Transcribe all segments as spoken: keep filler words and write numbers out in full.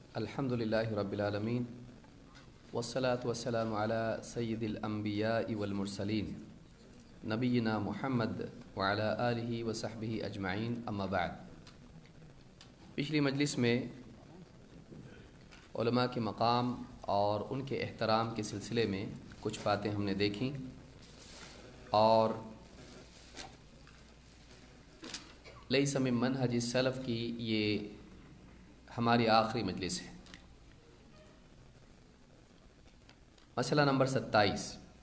الحمدللہ رب العالمین والصلاة والسلام علی سید الانبیاء والمرسلین نبینا محمد وعلی آلہ وصحبہ اجمعین، اما بعد۔ پچھلی مجلس میں علماء کے مقام اور ان کے احترام کے سلسلے میں کچھ باتیں ہم نے دیکھیں، اور لیس من منہج السلف کی یہ ہماری آخری مجلس ہے۔ مسئلہ نمبر ستائیس،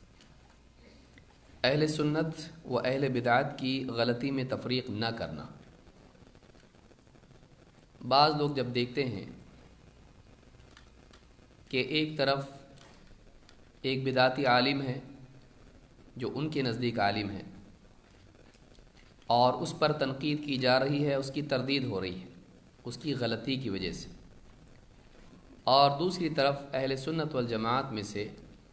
اہل سنت و اہل بدعت کی غلطی میں تفریق نہ کرنا۔ بعض لوگ جب دیکھتے ہیں کہ ایک طرف ایک بدعتی عالم ہے جو ان کے نزدیک عالم ہے اور اس پر تنقید کی جا رہی ہے، اس کی تردید ہو رہی ہے اس کی غلطی کی وجہ سے، اور دوسری طرف اہل سنت والجماعت میں سے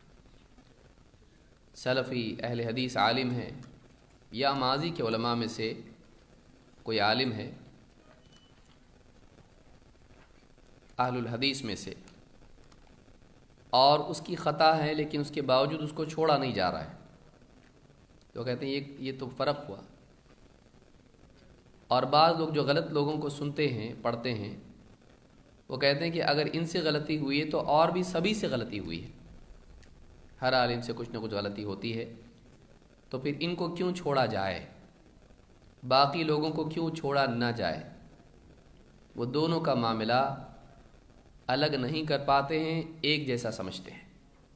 سلفی اہل حدیث عالم ہے یا ماضی کے علماء میں سے کوئی عالم ہے اہل الحدیث میں سے، اور اس کی خطا ہے لیکن اس کے باوجود اس کو چھوڑا نہیں جا رہا ہے، تو کہتے ہیں یہ یہ تو فرق ہوا۔ اور بعض لوگ جو غلط لوگوں کو سنتے ہیں پڑھتے ہیں وہ کہتے ہیں کہ اگر ان سے غلطی ہوئی ہے تو اور بھی سبھی سے غلطی ہوئی ہے، ہر عالم سے کچھ نہ کچھ غلطی ہوتی ہے، تو پھر ان کو کیوں چھوڑا جائے، باقی لوگوں کو کیوں چھوڑا نہ جائے۔ وہ دونوں کا معاملہ الگ نہیں کر پاتے ہیں، ایک جیسا سمجھتے ہیں۔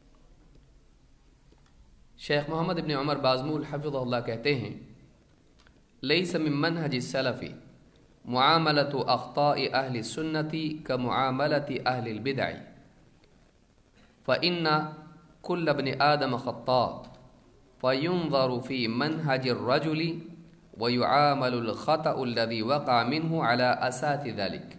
شیخ محمد ابن عمر بازمول حفظہ اللہ کہتے ہیں، لیس من منہج السلف معاملۃ اخطاء اہل السنۃ کمعاملۃ اہل البدع، فإن كل ابن آدم خطاء فينظر في منهج الرجل ويعامل الخطأ الذي وقع منه على أساس ذلك۔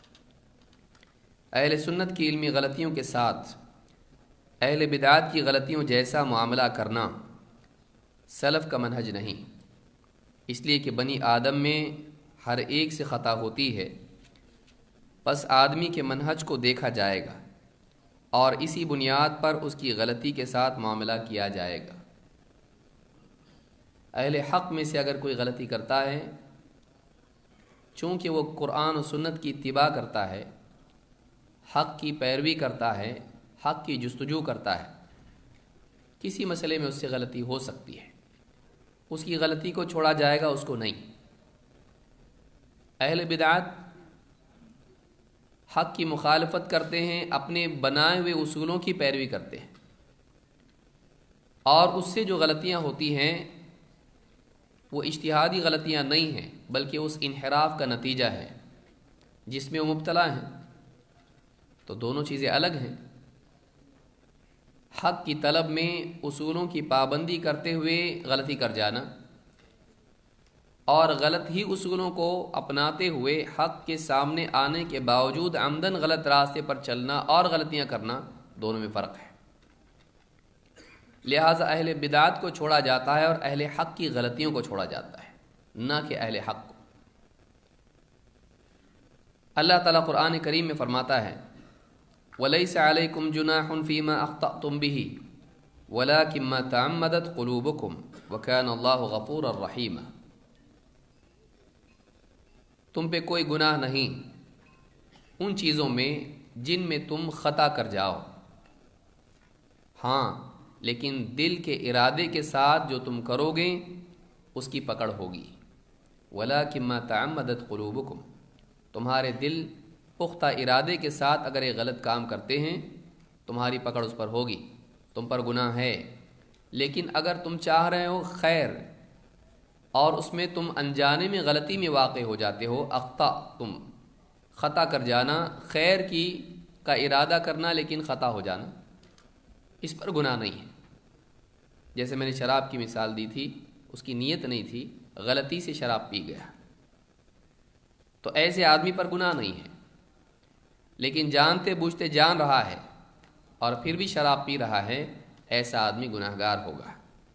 اہل سنت کی علمی غلطیوں کے ساتھ اہل بدعات کی غلطیوں جیسا معاملہ کرنا سلف کا منہج نہیں، اس لیے کہ بنی آدم میں ہر ایک سے خطا ہوتی ہے، پس آدمی کے منہج کو دیکھا جائے گا اور اسی بنیاد پر اس کی غلطی کے ساتھ معاملہ کیا جائے گا۔ اہل حق میں سے اگر کوئی غلطی کرتا ہے، چونکہ وہ قرآن و سنت کی اتباع کرتا ہے، حق کی پیروی کرتا ہے، حق کی جستجو کرتا ہے، کسی مسئلے میں اس سے غلطی ہو سکتی ہے، اس کی غلطی کو چھوڑا جائے گا، اس کو نہیں۔ اہل بدعت حق کی مخالفت کرتے ہیں، اپنے بنائے ہوئے اصولوں کی پیروی کرتے ہیں، اور اس سے جو غلطیاں ہوتی ہیں وہ اجتہادی غلطیاں نہیں ہیں بلکہ اس انحراف کا نتیجہ ہے جس میں وہ مبتلا ہیں۔ تو دونوں چیزیں الگ ہیں۔ حق کی طلب میں اصولوں کی پابندی کرتے ہوئے غلطی کر جانا، اور غلط ہی اصولوں کو اپناتے ہوئے حق کے سامنے آنے کے باوجود عمدن غلط راستے پر چلنا اور غلطیاں کرنا، دونوں میں فرق ہے۔ لہٰذا اہل بدعات کو چھوڑا جاتا ہے اور اہل حق کی غلطیوں کو چھوڑا جاتا ہے، نہ کہ اہل حق کو۔ اللہ تعالیٰ قرآن کریم میں فرماتا ہے، وَلَيْسَ عَلَيْكُمْ جُنَاحٌ فِي مَا أَخْطَأْتُمْ بِهِ وَلَكِنْ مَا تَعَمَّدَتْ قُلُوبُكُمْ وَكَانَ اللَّهُ غَفُورًا رَحِيمًا۔ تم پہ کوئی گناہ نہیں ان چیزوں میں جن میں تم خطا کر جاؤ، ہاں لیکن دل کے ارادے کے ساتھ جو تم کرو گے اس کی پکڑ ہوگی۔ وَلَكِنْ مَا تَعَمَّدَتْ قُلُوبُكُمْ، تمہارے دل پختہ ارادے کے ساتھ اگر ایک غلط کام کرتے ہیں تمہاری پکڑ اس پر ہوگی، تم پر گناہ ہے۔ لیکن اگر تم چاہ رہے ہو خیر اور اس میں تم انجانے میں غلطی میں واقع ہو جاتے ہو، اخطا، تم خطا کر جانا، خیر کی کا ارادہ کرنا لیکن خطا ہو جانا، اس پر گناہ نہیں ہے۔ جیسے میں نے شراب کی مثال دی تھی، اس کی نیت نہیں تھی، غلطی سے شراب پی گیا، تو ایسے آدمی پر گناہ نہیں ہے۔ لیکن جانتے بوجھتے جان رہا ہے اور پھر بھی شراب پی رہا ہے، ایسا آدمی گناہ گار ہوگا۔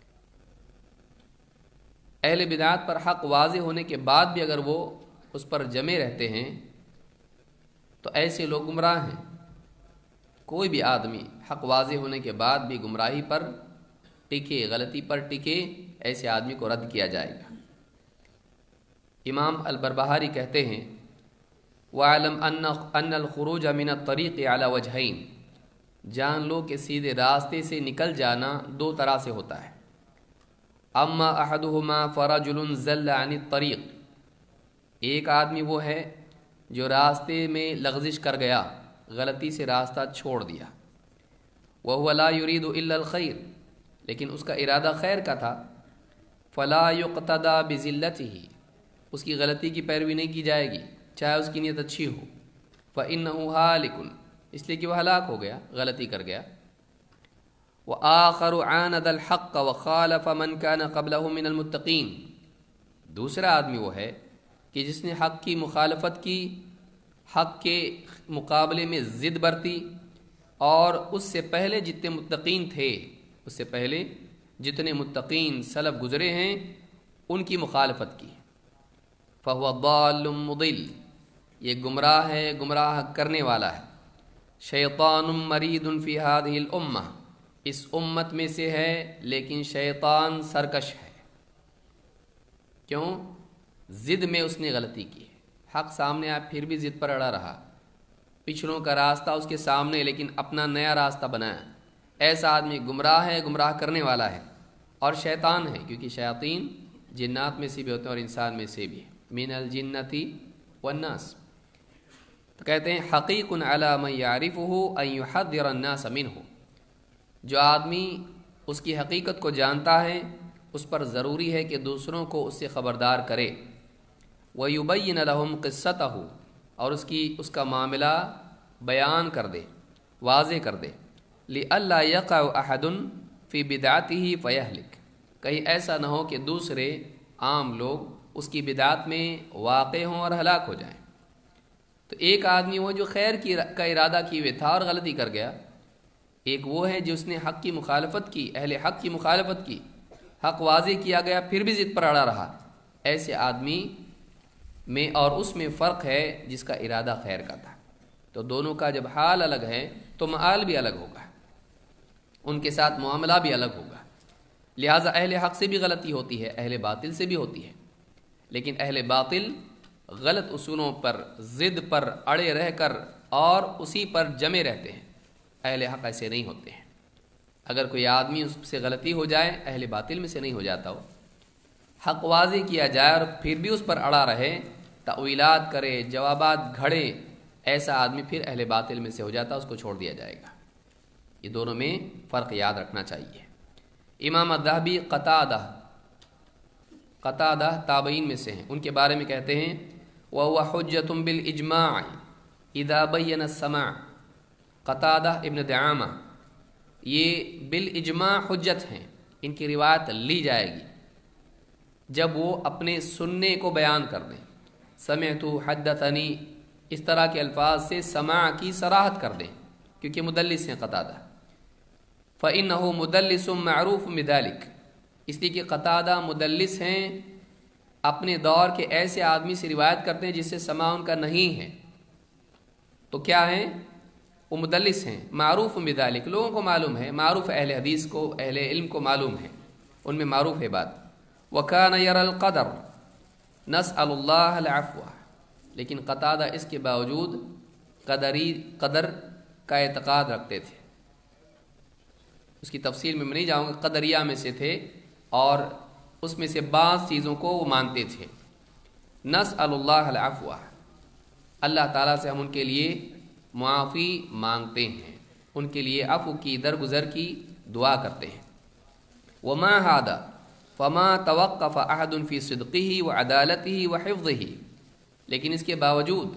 اہل بدعات پر حق واضح ہونے کے بعد بھی اگر وہ اس پر جمے رہتے ہیں تو ایسے لوگ گمراہ ہیں۔ کوئی بھی آدمی حق واضح ہونے کے بعد بھی گمراہی پر ٹکے، غلطی پر ٹکے، ایسے آدمی کو رد کیا جائے گا۔ امام البربہاری کہتے ہیں وَاعْلَمْ أَنَّ الْخُرُوجَ مِنَ الطَّرِيقِ عَلَى وَجْهَيْنِ، جان لو کہ سیدھے راستے سے نکل جانا دو طرح سے ہوتا ہے۔ اما احدهما فرجل زل عن الطريق، ایک آدمی وہ ہے جو راستے میں لغزش کر گیا، غلطی سے راستہ چھوڑ دیا۔ وهو لا يريد الا الخير، لیکن اس کا ارادہ خیر کا تھا۔ فلا يقتدى بذلته، اس کی غلطی کی پیروی نہیں کی جائے گی چاہے اس کی نیت اچھی ہو۔ فإنه هالك، اس لیے کہ وہ ہلاک ہو گیا، غلطی کر گیا۔ وآخر عاند الحق وخالف من كان قبله من المتقین، دوسرا آدمی وہ ہے کہ جس نے حق کی مخالفت کی، حق کے مقابلے میں ضد برتی، اور اس سے پہلے جتنے متقین تھے، اس سے پہلے جتنے متقین سلف گزرے ہیں ان کی مخالفت کی۔ فهو ضال مضل، یہ گمراہ ہے، گمراہ کرنے والا ہے۔ شیطان مرید فی هذه الامہ، اس امت میں سے ہے لیکن شیطان سرکش ہے۔ کیوں؟ ضد میں اس نے غلطی کی، حق سامنے آیا پھر بھی ضد پر اڑا رہا، پچھڑوں کا راستہ اس کے سامنے لیکن اپنا نیا راستہ بنایا۔ ایسا آدمی گمراہ ہے، گمراہ کرنے والا ہے، اور شیطان ہے، کیونکہ شیاطین جنات میں سے بھی ہوتے ہیں اور انسان میں سے بھی، من الجنتی والناس۔ تو کہتے ہیں حقیق علی من یعرفہ ان یحذر الناس منہ، جو آدمی اس کی حقیقت کو جانتا ہے اس پر ضروری ہے کہ دوسروں کو اس سے خبردار کرے۔ وَيُبَيِّنَ لَهُمْ قِصَّتَهُ، اور اس کی اس کا معاملہ بیان کر دے، واضح کر دے۔ لِأَلَّا يَقَعُ أَحَدٌ فِي بِدْعَتِهِ فَيَهْلِكَ، کہیں ایسا نہ ہو کہ دوسرے عام لوگ اس کی بدعت میں واقع ہوں اور ہلاک ہو جائیں۔ تو ایک آدمی وہ جو خیر کی کا ارادہ کیے ہوئے تھا اور غلطی کر گیا، ایک وہ ہے جس نے حق کی مخالفت کی، اہل حق کی مخالفت کی، حق واضح کیا گیا پھر بھی ضد پر اڑا رہا۔ ایسے آدمی میں اور اس میں فرق ہے جس کا ارادہ خیر کا تھا۔ تو دونوں کا جب حال الگ ہے تو مآل بھی الگ ہوگا، ان کے ساتھ معاملہ بھی الگ ہوگا۔ لہٰذا اہل حق سے بھی غلطی ہوتی ہے، اہل باطل سے بھی ہوتی ہے، لیکن اہل باطل غلط اصولوں پر ضد پر اڑے رہ کر اور اسی پر جمے رہتے ہیں، اہل حق ایسے نہیں ہوتے ہیں۔ اگر کوئی آدمی اس سے غلطی ہو جائے، اہل باطل میں سے نہیں ہو جاتا، ہو حق واضح کیا جائے اور پھر بھی اس پر اڑا رہے، تأویلات کرے، جوابات گھڑے، ایسا آدمی پھر اہل باطل میں سے ہو جاتا، اس کو چھوڑ دیا جائے گا۔ یہ دونوں میں فرق یاد رکھنا چاہیے۔ امام الذہبی قتادہ قتادہ تابعین میں سے ہیں، ان کے بارے میں کہتے ہیں وَهُوَ حُجَّةٌ بِالْإِجْمَاعِ اِذَا بَيَّنَ السَّمَعَ، قتادہ ابن دعامہ یہ بالاجماع حجت ہیں، ان کی روایت لی جائے گی جب وہ اپنے سننے کو بیان کر دیں۔ سمعت حدثنی، اس طرح کے الفاظ سے سماع کی صراحت کر دیں، کیونکہ مدلس ہیں قتادہ۔ فإنه مدلس معروف بذلك، اس لیے کہ قتادہ مدلس ہیں، اپنے دور کے ایسے آدمی سے روایت کرتے ہیں جس سے سماع ان کا نہیں ہے۔ تو کیا ہیں؟ وہ مدلس ہیں، معروف بذلك، لوگوں کو معلوم ہے، معروف اہل حدیث کو، اہل علم کو معلوم ہے، ان میں معروف ہے بات۔ وَكَانَ يَرَى الْقَدَرَ نَسْأَلُ اللَّهَ الْعَفْوَ، لیکن قتادہ اس کے باوجود قدری قدر کا اعتقاد رکھتے تھے۔ اس کی تفصیل میں میں نہیں جاؤں گا، قدریہ میں سے تھے اور اس میں سے بعض چیزوں کو وہ مانتے تھے۔ نسأل اللہ العفو، اللہ تعالیٰ سے ہم ان کے لیے معافی مانگتے ہیں، ان کے لیے عفو کی، درگزر کی دعا کرتے ہیں۔ وما هذا فما توقف احد فی صدقه وعدالته وحفظه، لیکن اس کے باوجود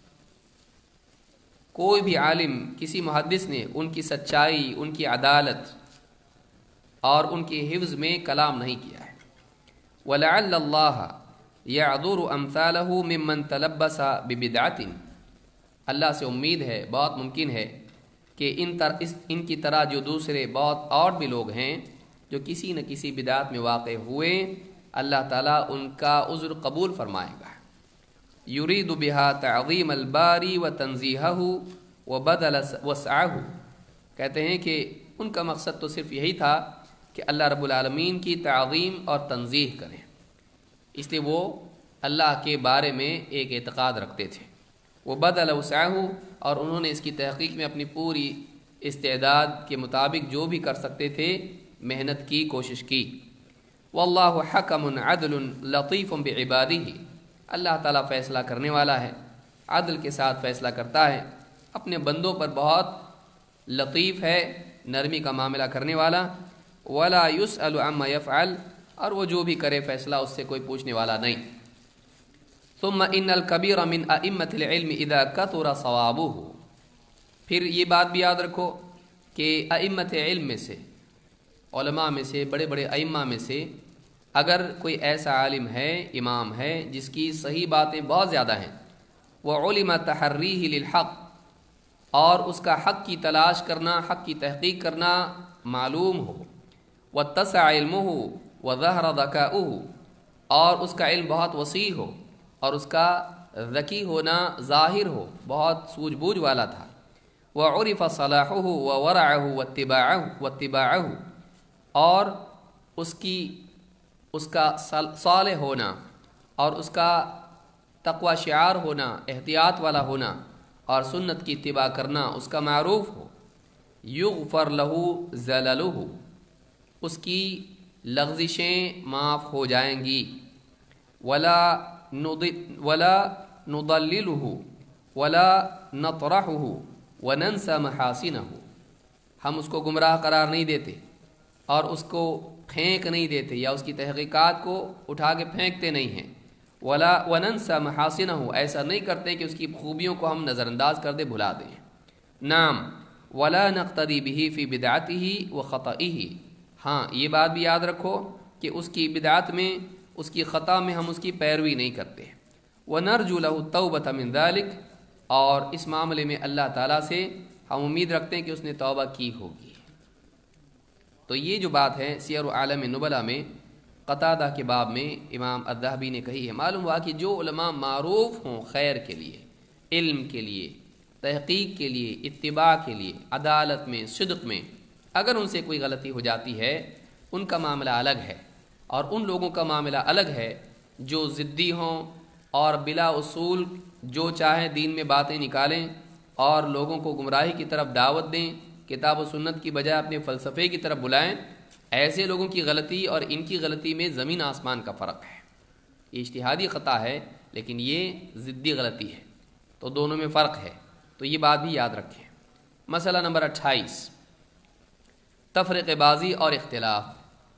کوئی بھی عالم، کسی محدث نے ان کی سچائی، ان کی عدالت اور ان کے حفظ میں کلام نہیں کیا ہے۔ وَلَعَلَّ اللَّهَ يَعْذُرُ أَمْثَالَهُ مِمَّنْ تَلَبَّسَ بِبِدْعَةٍ، اللہ سے امید ہے، بہت ممکن ہے کہ ان تر اس ان کی طرح جو دوسرے بہت اور بھی لوگ ہیں جو کسی نہ کسی بدعت میں واقع ہوئے، اللہ تعالیٰ ان کا عذر قبول فرمائے گا۔ युरीद बिहा तअज़ीम अलबारी व तंज़ीहहु व बदल वसअहु। कहते हैं कि उनका मकसद तो सिर्फ यही था कि अल्लाह रब्बुल आलमीन की ताज़ीम और तंज़ीह करें, इसलिए वो अल्लाह के बारे में एक एतक़ाद रखते थे। वो बदल वसअहु, और उन्होंने इसकी तहक़ीक़ में अपनी पूरी इस्तेदाद के मुताबिक जो भी कर सकते थे मेहनत की, कोशिश की। वल्लाहु हकमुन अदलुन लतीफ़ुन बिइबादिही, अल्लाह ताला फ़ैसला करने वाला है, अदल के साथ फ़ैसला करता है, अपने बंदों पर बहुत लतीफ़ है, नरमी का मामला करने वाला। वला युसअलु अम्मा यफ़अल, और वो जो भी करे फ़ैसला उससे कोई पूछने वाला नहीं। सुम्मा इन्नल कबीर मिन अइम्मतिल इल्म इज़ा कथुरा सवाबुहु, फिर ये बात भी याद रखो कि अइम्मत इल्म में से, उलमा में से, बड़े बड़े अइम्मा में से अगर कोई ऐसा आलिम है, इमाम है, जिसकी सही बातें बहुत ज़्यादा हैं, व उलिमा तहर्रीही लिल हक़, और उसका हक़ की तलाश करना, हक़ की तहक़ीक़ करना मालूम हो, व तसअ इल्मुहु व ज़हरा ज़काउहु, और उसका इल्म बहुत वसी हो और उसका ज़की होना ज़ाहिर हो, बहुत सूझबूझ वाला था। व उरिफ़ सलाहुहु व वरअहु वत्तिबाअहु वत्तिबाअहु, और उसकी उसका सालेह होना और उसका तक़वा शिआर होना, एहतियात वाला होना और सुन्नत की इत्तिबा करना उसका मारूफ हो। युग़फ़र लहू ज़ललुहु, उसकी लग़ज़िशें माफ़ हो जाएंगी। वला नुदि वला नुदल्लिलुहु वला नतरहुहु वनंसा महासिनहु, हम उसको गुमराह करार नहीं देते और उसको फेंक नहीं देते या उसकी तहक़ीक़ात को उठा के फेंकते नहीं हैं। वला वनंसा महासिनहु, ऐसा नहीं करते कि उसकी खूबियों को हम नज़रअंदाज कर दे, भुला दें। नाम वला नक़्तदी बिही फ़ी बिदअतिही व ख़ताइही, हाँ ये बात भी याद रखो कि उसकी बिदअत में, उसकी ख़ता में हम उसकी पैरवी नहीं करते। व नरजू लहु तौबत मिन ज़ालिक, और इस मामले में अल्लाह ताला से हम उम्मीद रखते हैं कि उसने तौबा की होगी। तो ये जो बात है सियर आलम नुबला में क़तादा के बाब में इमाम अज़्ज़हबी ने कही है। मालूम हुआ कि जो उलमा मारूफ़ हों खैर के लिए, इल्म के लिए, तहक़ीक़ के लिए, इत्तिबा के लिए, अदालत में, सिद्क़ में, अगर उनसे कोई गलती हो जाती है उनका मामला अलग है, और उन लोगों का मामला अलग है जो ज़िद्दी हों और बिला उसूल जो चाहें दीन में बातें निकालें और लोगों को गुमराही की तरफ दावत दें, किताब व सुन्नत की बजाय अपने फ़लसफ़े की तरफ बुलाएं। ऐसे लोगों की गलती और इनकी गलती में ज़मीन आसमान का फ़र्क है। ये इज्तिहादी ख़ता है लेकिन ये ज़िद्दी गलती है, तो दोनों में फ़र्क है, तो ये बात भी याद रखें। मसला नंबर अट्ठाईस, तफ़रीक़ेबाज़ी और इख्तिलाफ़,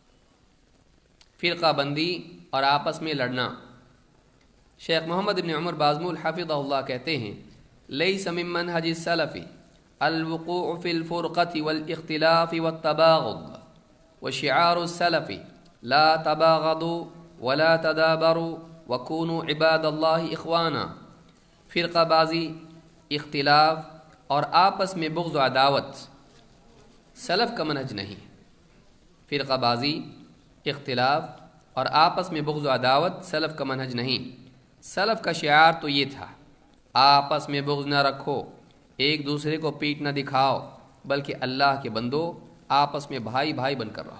फ़िरक़ा बंदी और आपस में लड़ना। शेख मोहम्मद इब्न उमर बाज़मूल हफ़िज़हुल्लाह कहते हैं, लैसा मिन मनहज सलफ़ी अल-वुक़ूअ फ़िल फ़ुरक़ति वल इख्तिलाफ़ि वत्तबाग़ुद व शिआरु सलफ़ी ला तबाग़दू वला तदाबरू वकूनू इबादल्लाहि इख़वाना। फ़िरक़ाबाज़ी, इख्तिलाफ़ और आपस में बुग़्ज़ व अदावत सलफ़ का मनहज नहीं। फ़िरक़ाबाज़ी, इख्तिलाफ़ और आपस में बुग़्ज़ व अदावत सलफ़ का मनहज नहीं। सलफ़ का शिआर तो ये था, आपस में बुग़्ज़ न रखो, एक दूसरे को पीठ न दिखाओ, बल्कि अल्लाह के बंदो आपस में भाई भाई बनकर रहो।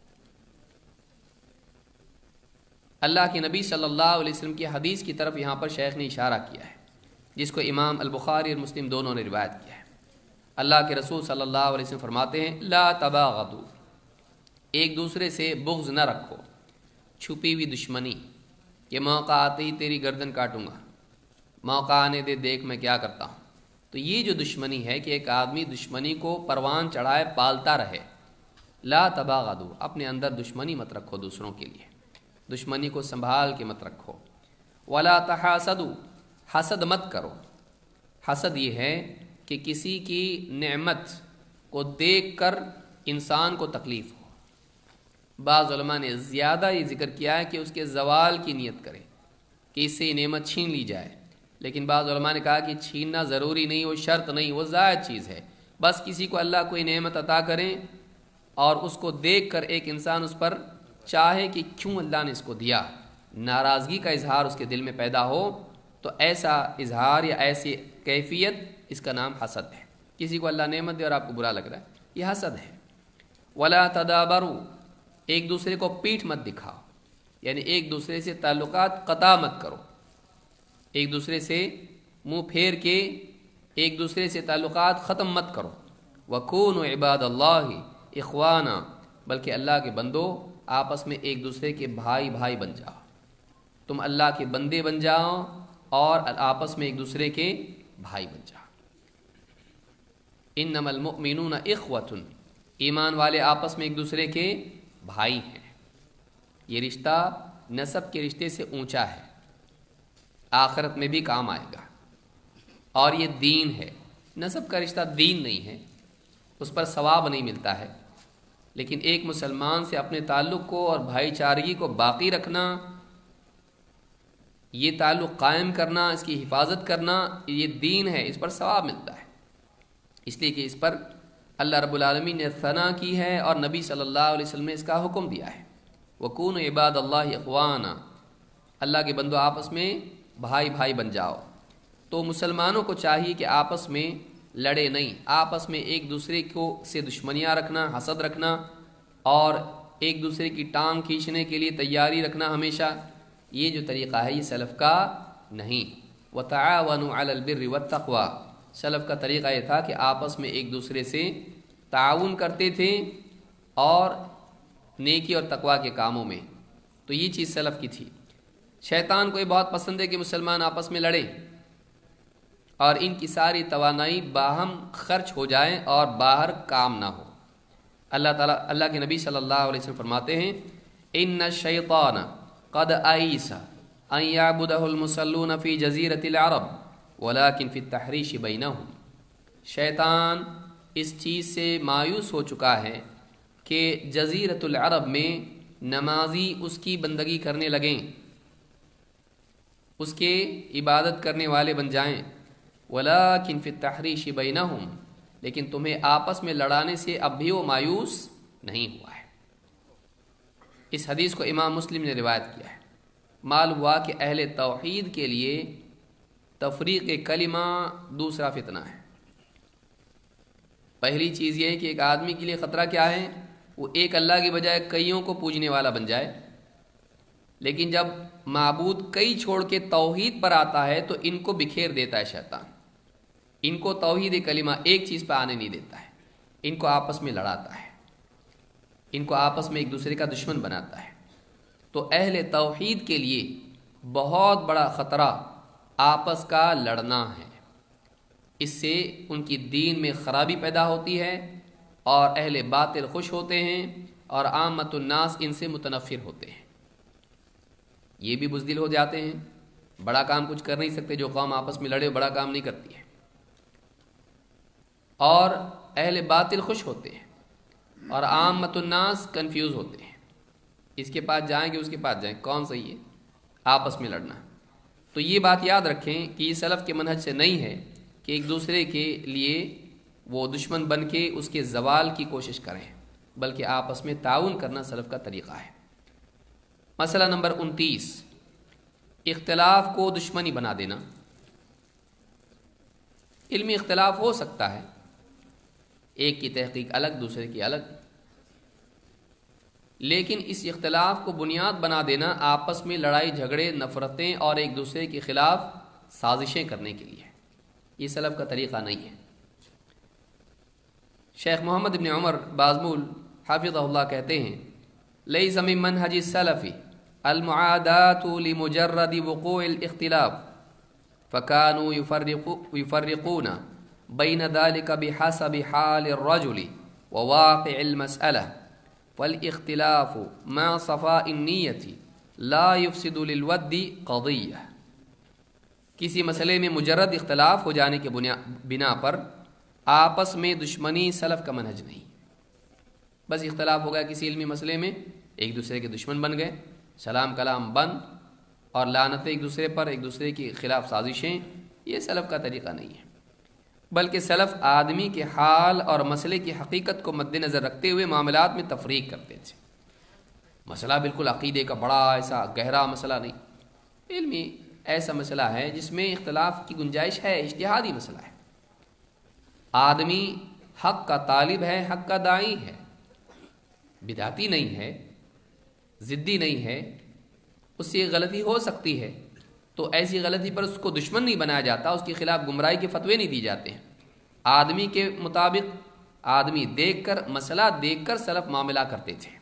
अल्लाह के नबी सल्लल्लाहु अलैहि वसल्लम की हदीस की तरफ यहाँ पर शेख ने इशारा किया है, जिसको इमाम अल बुखारी और मुस्लिम दोनों ने रिवायत किया है। अल्लाह के रसूल सल्लल्लाहु अलैहि वसल्लम फरमाते हैं, ला तबाग़दू, एक दूसरे से बुग़्ज़ न रखो, छुपी हुई दुश्मनी, कि मौका आते ही तेरी गर्दन काटूंगा, मौका आने दे, देख मैं क्या करता हूँ। तो ये जो दुश्मनी है कि एक आदमी दुश्मनी को परवान चढ़ाए पालता रहे। ला तबाग़दू, अपने अंदर दुश्मनी मत रखो दूसरों के लिए, दुश्मनी को संभाल के मत रखो। वला तहासदू, हसद मत करो। हसद ये है कि किसी की नेमत को देख कर इंसान को तकलीफ़ हो। बाज़ उलमा ने ज़्यादा ये ज़िक्र किया है कि उसके ज़वाल की नीयत करे कि इससे ये नेमत छीन ली जाए, लेकिन बाज़ उलमा ने कहा कि छीनना ज़रूरी नहीं, वो शर्त नहीं, वो ज़ायद चीज़ है। बस किसी को अल्लाह कोई नेमत अता करें और उसको देख कर एक इंसान उस पर चाहे कि क्यों अल्लाह ने इसको दिया, नाराज़गी का इजहार उसके दिल में पैदा हो, تو ایسا اظہار یا ایسی کیفیت اس کا نام حسد ہے۔ کسی کو اللہ نعمت دے اور آپ کو برا لگ رہا ہے، یہ حسد ہے۔ ولا تدابروا، ایک دوسرے کو پیٹھ مت دکھاؤ، یعنی ایک دوسرے سے تعلقات قطع مت کرو، ایک دوسرے سے منہ پھیر کے ایک دوسرے سے تعلقات ختم مت کرو۔ وَكُونُوا عِبَادَ اللَّهِ اخوانا، بلکہ اللہ کے بندو آپس میں ایک دوسرے کے بھائی بھائی بن جاؤ، تم اللہ کے بندے بن جاؤ اور آپس میں ایک دوسرے کے بھائی بن جاؤ۔ انما المؤمنون اخوۃ، ایمان والے آپس میں ایک دوسرے کے بھائی ہیں۔ یہ رشتہ نسب کے رشتے سے اونچا ہے، آخرت میں بھی کام آئے گا، اور یہ دین ہے۔ نسب کا رشتہ دین نہیں ہے، اس پر ثواب نہیں ملتا ہے، لیکن ایک مسلمان سے اپنے تعلق کو اور بھائی چارگی کو باقی رکھنا، یہ تعلق قائم کرنا، اس کی حفاظت کرنا، یہ دین ہے، اس پر ثواب ملتا ہے، اس لیے کہ اس پر اللہ رب العالمین نے ثنا کی ہے اور نبی صلی اللہ علیہ وسلم نے اس کا حکم دیا ہے۔ وَكُونُوا عِبَادَ اللَّهِ اخوانا، اللہ کے بندو آپس میں بھائی بھائی بن جاؤ۔ تو مسلمانوں کو چاہیے کہ آپس میں لڑے نہیں، آپس میں ایک دوسرے کو سے دشمنیاں رکھنا، حسد رکھنا، اور ایک دوسرے کی ٹانگ کھینچنے کے لیے تیاری رکھنا ہمیشہ، یہ جو طریقہ ہے یہ سلف کا نہیں۔ وَتَعَاوَنُوا عَلَى الْبِرِّ وَالتَّقْوَى، سلف کا طریقہ یہ تھا کہ آپس میں ایک دوسرے سے تعاون کرتے تھے اور نیکی اور تقوی کے کاموں میں، تو یہ چیز سلف کی تھی۔ شیطان کو یہ بہت پسند ہے کہ مسلمان آپس میں لڑیں اور ان کی ساری توانائی باہم خرچ ہو جائیں اور باہر کام نہ ہو۔ اللہ تعالیٰ اللہ کے نبی صلی اللہ علیہ وسلم فرماتے ہیں ان الشیطان قد آئیس ان یعبدہ المصلون فی جزیرۃ العرب ولکن فی التحریش بینہم، شیطان اس چیز سے مایوس ہو چکا ہے کہ جزیرۃ العرب میں نمازی اس کی بندگی کرنے لگیں، اس کے عبادت کرنے والے بن جائیں، وَلَكِنْ فِي التَّحْرِيشِ بَيْنَهُمْ، لیکن تمہیں آپس میں لڑانے سے اب بھی وہ مایوس نہیں ہوا ہے۔ اس حدیث کو امام مسلم نے روایت کیا ہے۔ معلوم ہوا کہ اہل توحید کے لیے تفریق کلمہ دوسرا فتنہ ہے۔ پہلی چیز یہ ہے کہ ایک آدمی کے لیے خطرہ کیا ہے، وہ ایک اللہ کی بجائے کئیوں کو پوجنے والا بن جائے، لیکن جب معبود کئی چھوڑ کے توحید پر آتا ہے تو ان کو بکھیر دیتا ہے شیطان، ان کو توحید کلمہ ایک چیز پہ آنے نہیں دیتا ہے، ان کو آپس میں لڑاتا ہے، ان کو آپس میں ایک دوسرے کا دشمن بناتا ہے۔ تو اہل توحید کے لیے بہت بڑا خطرہ آپس کا لڑنا ہے، اس سے ان کی دین میں خرابی پیدا ہوتی ہے اور اہل باطل خوش ہوتے ہیں اور عامت الناس ان سے متنفر ہوتے ہیں، یہ بھی بزدل ہو جاتے ہیں، بڑا کام کچھ کر نہیں سکتے، جو قوم آپس میں لڑے بڑا کام نہیں کرتی ہے، اور اہل باطل خوش ہوتے ہیں اور عامت الناس کنفیوز ہوتے ہیں، اس کے پاس جائیں گے اس کے پاس جائیں، کون صحیح ہے، آپس میں لڑنا۔ تو یہ بات یاد رکھیں کہ یہ سلف کے منہج سے نہیں ہے کہ ایک دوسرے کے لیے وہ دشمن بن کے اس کے زوال کی کوشش کریں، بلکہ آپس میں تعاون کرنا سلف کا طریقہ ہے۔ مسئلہ نمبر انتیس، اختلاف کو دشمنی بنا دینا۔ علمی اختلاف ہو سکتا ہے، ایک کی تحقیق الگ دوسرے کی الگ، لیکن اس اختلاف کو بنیاد بنا دینا آپس میں لڑائی جھگڑے نفرتیں اور ایک دوسرے کے خلاف سازشیں کرنے کے لیے، یہ سلف کا طریقہ نہیں ہے۔ شیخ محمد بن عمر بازمول حافظہ اللہ کہتے ہیں لیس من منہج السلف المعادات لمجرد وقوع الاختلاف فكانوا يفرقون بين ذلك بحسب حال الرجل وواقع المسألة والاختلاف مع صفاء النية لا يفسد للود قضية، کسی مسئلے میں مجرد اختلاف ہو جانے کے بنا پر آپس میں دشمنی سلف کا منہج نہیں۔ بس اختلاف ہو گیا کسی علمی مسئلے میں، ایک دوسرے کے دشمن بن گئے، سلام کلام بند اور لعنتیں ایک دوسرے پر، ایک دوسرے کے خلاف سازشیں، یہ سلف کا طریقہ نہیں ہے، بلکہ سلف آدمی کے حال اور مسئلے کی حقیقت کو مد نظر رکھتے ہوئے معاملات میں تفریق کرتے تھے۔ مسئلہ بالکل عقیدے کا بڑا ایسا گہرا مسئلہ نہیں، علمی ایسا مسئلہ ہے جس میں اختلاف کی گنجائش ہے، اجتہادی مسئلہ ہے، آدمی حق کا طالب ہے، حق کا داعی ہے، بدعتی نہیں ہے، ضدی نہیں ہے، اس سے غلطی ہو سکتی ہے، تو ایسی غلطی پر اس کو دشمن نہیں بنایا جاتا، اس کے خلاف گمراہی کے فتوے نہیں دی جاتے ہیں۔ آدمی کے مطابق آدمی دیکھ کر، مسئلہ دیکھ کر سلف معاملہ کرتے تھے۔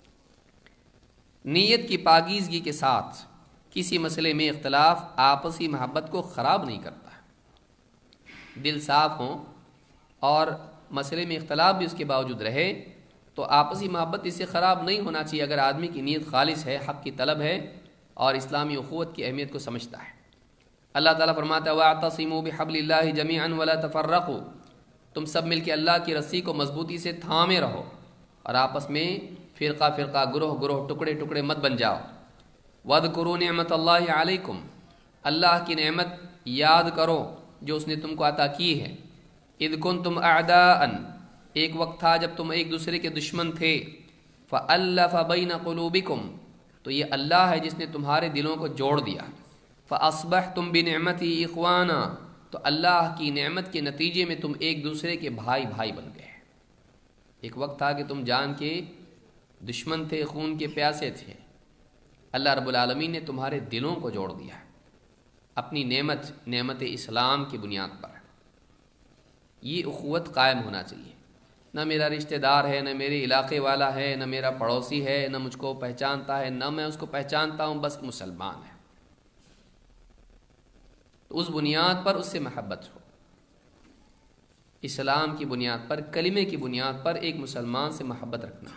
نیت کی پاکیزگی کے ساتھ کسی مسئلے میں اختلاف آپسی محبت کو خراب نہیں کرتا، دل صاف ہوں اور مسئلے میں اختلاف بھی اس کے باوجود رہے تو آپسی محبت اس سے خراب نہیں ہونا چاہیے، اگر آدمی کی نیت خالص ہے، حق کی طلب ہے اور اسلامی اخوت کی اہمیت کو سمجھتا ہے۔ اللہ تعالیٰ فرماتا ہے وَاعْتَصِمُوا بِحَبْلِ اللَّهِ جَمِيعًا وَلَا تَفَرَّقُوا، تم سب مل کے اللہ کی رسی کو مضبوطی سے تھامے رہو اور آپس میں فرقہ فرقہ، گروہ گروہ، ٹکڑے ٹکڑے مت بن جاؤ۔ وَاذْكُرُوا نِعْمَتَ اللَّهِ عَلَيْكُمْ، اللہ کی نعمت یاد کرو جو اس نے تم کو عطا کی ہے۔ اِذْ كُنْتُمْ أَعْدَاءً، ایک وقت تھا جب تم ایک دوسرے کے دشمن تھے، فَأَلَّفَ بَيْنَ قُلُوبِكُمْ، تو یہ اللہ ہے جس نے تمہارے دلوں کو جوڑ دیا۔ فَأَصْبَحْتُمْ بِنِعْمَتِهِ إِخْوَانًا، تو اللہ کی نعمت کے نتیجے میں تم ایک دوسرے کے بھائی بھائی بن گئے۔ ایک وقت تھا کہ تم جان کے دشمن تھے، خون کے پیاسے تھے، اللہ رب العالمین نے تمہارے دلوں کو جوڑ دیا اپنی نعمت نعمت اسلام کی بنیاد پر۔ یہ اخوت قائم ہونا چاہیے، نہ میرا رشتہ دار ہے، نہ میرے علاقے والا ہے، نہ میرا پڑوسی ہے، نہ مجھ کو پہچانتا ہے، نہ میں اس کو پہچانتا ہوں، بس مسلمان ہے، تو اس بنیاد پر اس سے محبت ہو۔ اسلام کی بنیاد پر، کلمے کی بنیاد پر ایک مسلمان سے محبت رکھنا۔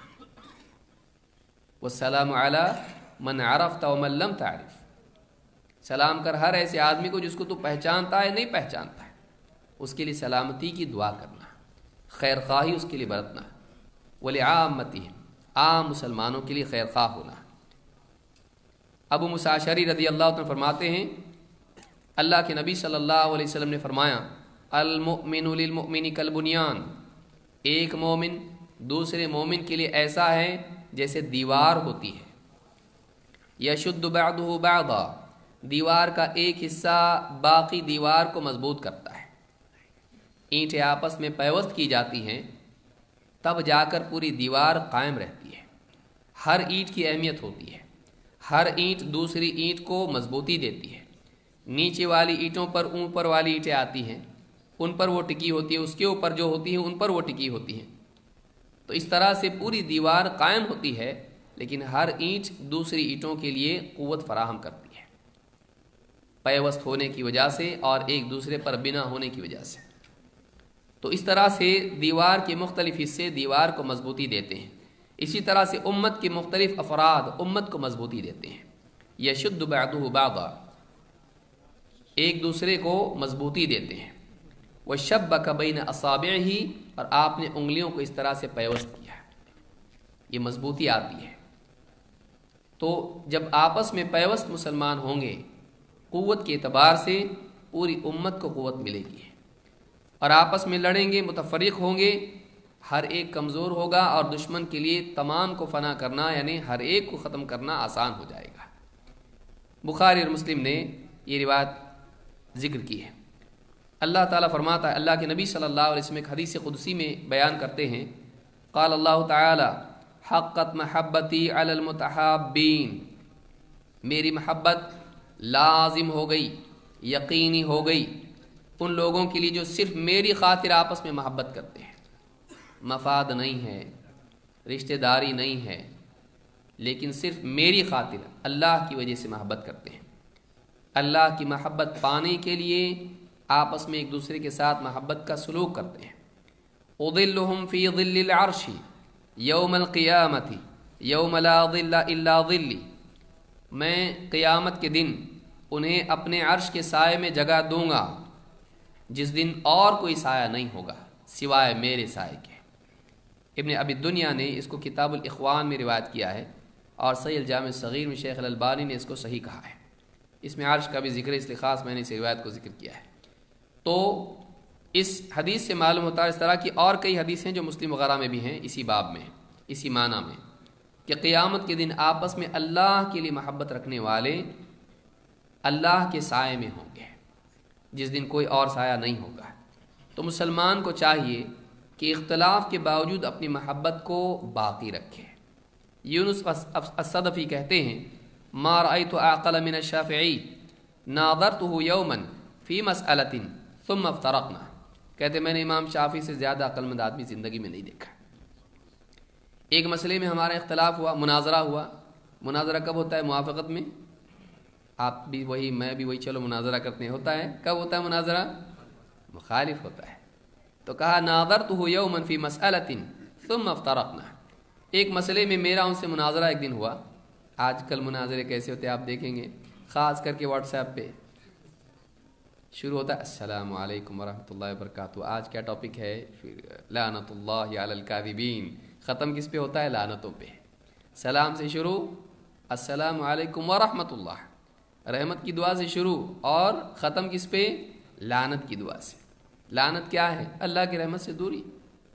والسلام علی من عرفت ومن لم تعرف، سلام کر ہر ایسے آدمی کو جس کو تو پہچانتا ہے نہیں پہچانتا ہے، اس کے لیے سلامتی کی دعا کرنا، خیر خواہی اس کے لیے برتنا، ولعامتہم، عام مسلمانوں کے لیے خیر خواہ ہونا۔ ابو موسیٰ اشعری رضی اللہ عنہ فرماتے ہیں اللہ کے نبی صلی اللہ علیہ وسلم نے فرمایا المؤمن للمؤمن کالبنیان، ایک مومن دوسرے مومن کے لیے ایسا ہے جیسے دیوار ہوتی ہے، یشد بعضہ بعضا، دیوار کا ایک حصہ باقی دیوار کو مضبوط کرتا ہے۔ اینٹیں آپس میں پیوست کی جاتی ہیں تب جا کر پوری دیوار قائم رہتی ہے۔ ہر اینٹ کی اہمیت ہوتی ہے، ہر اینٹ دوسری اینٹ کو مضبوطی دیتی ہے۔ نیچے والی اینٹوں پر اوپر والی اینٹیں آتی ہیں، ان پر وہ ٹکی ہوتی ہیں، اس کے اوپر جو ہوتی ہیں ان پر وہ ٹکی ہوتی ہیں، تو اس طرح سے پوری دیوار قائم ہوتی ہے، لیکن ہر اینٹ دوسری اینٹوں کے لیے قوت فراہم کرتی ہے، پیوست ہونے کی وجہ سے اور ایک دوسرے پر بنا ہونے کی وجہ سے۔ تو اس طرح سے دیوار کے مختلف حصے دیوار کو مضبوطی دیتے ہیں، اسی طرح سے امت کے مختلف افراد امت کو مضبوطی دیتے ہیں۔ یشد بعضہ بعضا، ایک دوسرے کو مضبوطی دیتے ہیں۔ وشبک بین اصابعہ، اور آپ نے انگلیوں کو اس طرح سے پیوست کیا، یہ مضبوطی آتی ہے۔ تو جب آپس میں پیوست مسلمان ہوں گے، قوت کے اعتبار سے پوری امت کو قوت ملے گی، اور آپس میں لڑیں گے، متفرق ہوں گے، ہر ایک کمزور ہوگا اور دشمن کے لیے تمام کو فنا کرنا یعنی ہر ایک کو ختم کرنا آسان ہو جائے گا۔ بخاری اور مسلم نے یہ روایت ذکر کی ہے۔ اللہ تعالیٰ فرماتا ہے، اللہ کے نبی صلی اللہ علیہ وسلم ایک حدیث قدسی میں بیان کرتے ہیں، قال اللہ تعالی حقت محبتی علی المتحابین، میری محبت لازم ہو گئی، یقینی ہو گئی ان لوگوں کے لیے جو صرف میری خاطر آپس میں محبت کرتے ہیں، مفاد نہیں ہے، رشتہ داری نہیں ہے، لیکن صرف میری خاطر اللہ کی وجہ سے محبت کرتے ہیں۔ اللہ کی محبت پانے کے لیے آپس میں ایک دوسرے کے ساتھ محبت کا سلوک کرتے ہیں۔ اظلهم فی ظل العرش یوم القیامت یوم لا ظل الا ظلی، میں قیامت کے دن انہیں اپنے عرش کے سائے میں جگہ دوں گا جس دن اور کوئی سایہ نہیں ہوگا سوائے میرے سائے کے۔ ابن ابی دنیا نے اس کو کتاب الاخوان میں روایت کیا ہے، اور صحیح الجامع الصغیر میں شیخ الالبانی نے اس کو صحیح کہا ہے۔ اس میں عرش کا بھی ذکر ہے، اس لیے خاص میں نے اس روایت کو ذکر کیا ہے۔ تو اس حدیث سے معلوم ہوتا ہے، اس طرح کی اور کئی حدیثیں جو مسلم وغیرہ میں بھی ہیں اسی باب میں، اسی معنی میں، کہ قیامت کے دن آپس میں اللہ کے لیے محبت رکھنے والے اللہ کے سائے میں ہوں گے، جس دن کوئی اور سایہ نہیں ہوگا۔ تو مسلمان کو چاہیے کہ اختلاف کے باوجود اپنی محبت کو باقی رکھے۔ یونس الصدفی کہتے ہیں ما رأیت اعقل من الشافعی ناظرته یوما فی مسئلۃ ثم افترقنا، کہتے میں نے امام شافعی سے زیادہ عقل مند آدمی زندگی میں نہیں دیکھا۔ ایک مسئلے میں ہمارا اختلاف ہوا، مناظرہ ہوا۔ مناظرہ کب ہوتا ہے؟ موافقت میں۔ آپ بھی وہی، میں بھی وہی، چلو مناظرہ کرتے ہیں، ہوتا ہے۔ کب ہوتا ہے مناظرہ؟ مخالف ہوتا ہے۔ تو کہا ناظرته یوما فی مسئلۃ ثم افترقنا، ایک مسئلے میں میرا ان سے مناظرہ ایک دن ہوا۔ آج کل مناظرے کیسے ہوتے ہیں آپ دیکھیں گے، خاص کر کے واٹس ایپ پہ شروع ہوتا ہے السلام علیکم ورحمۃ اللہ وبرکاتہ، آج کیا ٹاپک ہے؟ پھر لعنت اللہ علی الکاذبین، ختم کس پہ ہوتا ہے؟ لعنتوں پہ۔ سلام سے شروع، السلام علیکم ورحمۃ اللہ، رحمت کی دعا سے شروع، اور ختم کس پہ؟ لعنت کی دعا سے۔ لعنت کیا ہے؟ اللہ کی رحمت سے دوری۔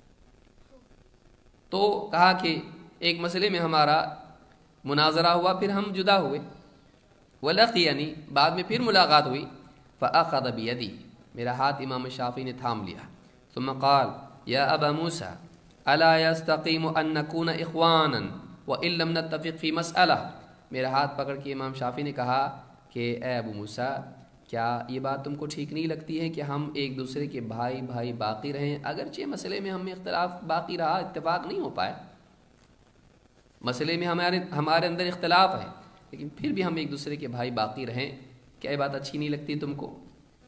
تو کہا کہ ایک مسئلے میں ہمارا مناظرہ ہوا، پھر ہم جدا ہوئے، ولقینی، بعد میں پھر ملاقات ہوئی، فاخذ بیدی، میرا ہاتھ امام شافعی نے تھام لیا، ثم قال یا ابا موسیٰ الا یستقیم ان نکون اخوانا وان لم نتفق فی مسئلہ، میرا ہاتھ پکڑ کے امام شافعی نے کہا کہ اے ابو موسیٰ، کیا یہ بات تم کو ٹھیک نہیں لگتی ہے کہ ہم ایک دوسرے کے بھائی بھائی باقی رہیں؟ اگرچہ مسئلے میں ہم میں اختلاف باقی رہا، اتفاق نہیں ہو پائے، مسئلے میں ہمارے ہمارے اندر اختلاف ہے، لیکن پھر بھی ہم ایک دوسرے کے بھائی باقی رہیں، کیا یہ بات اچھی نہیں لگتی تم کو؟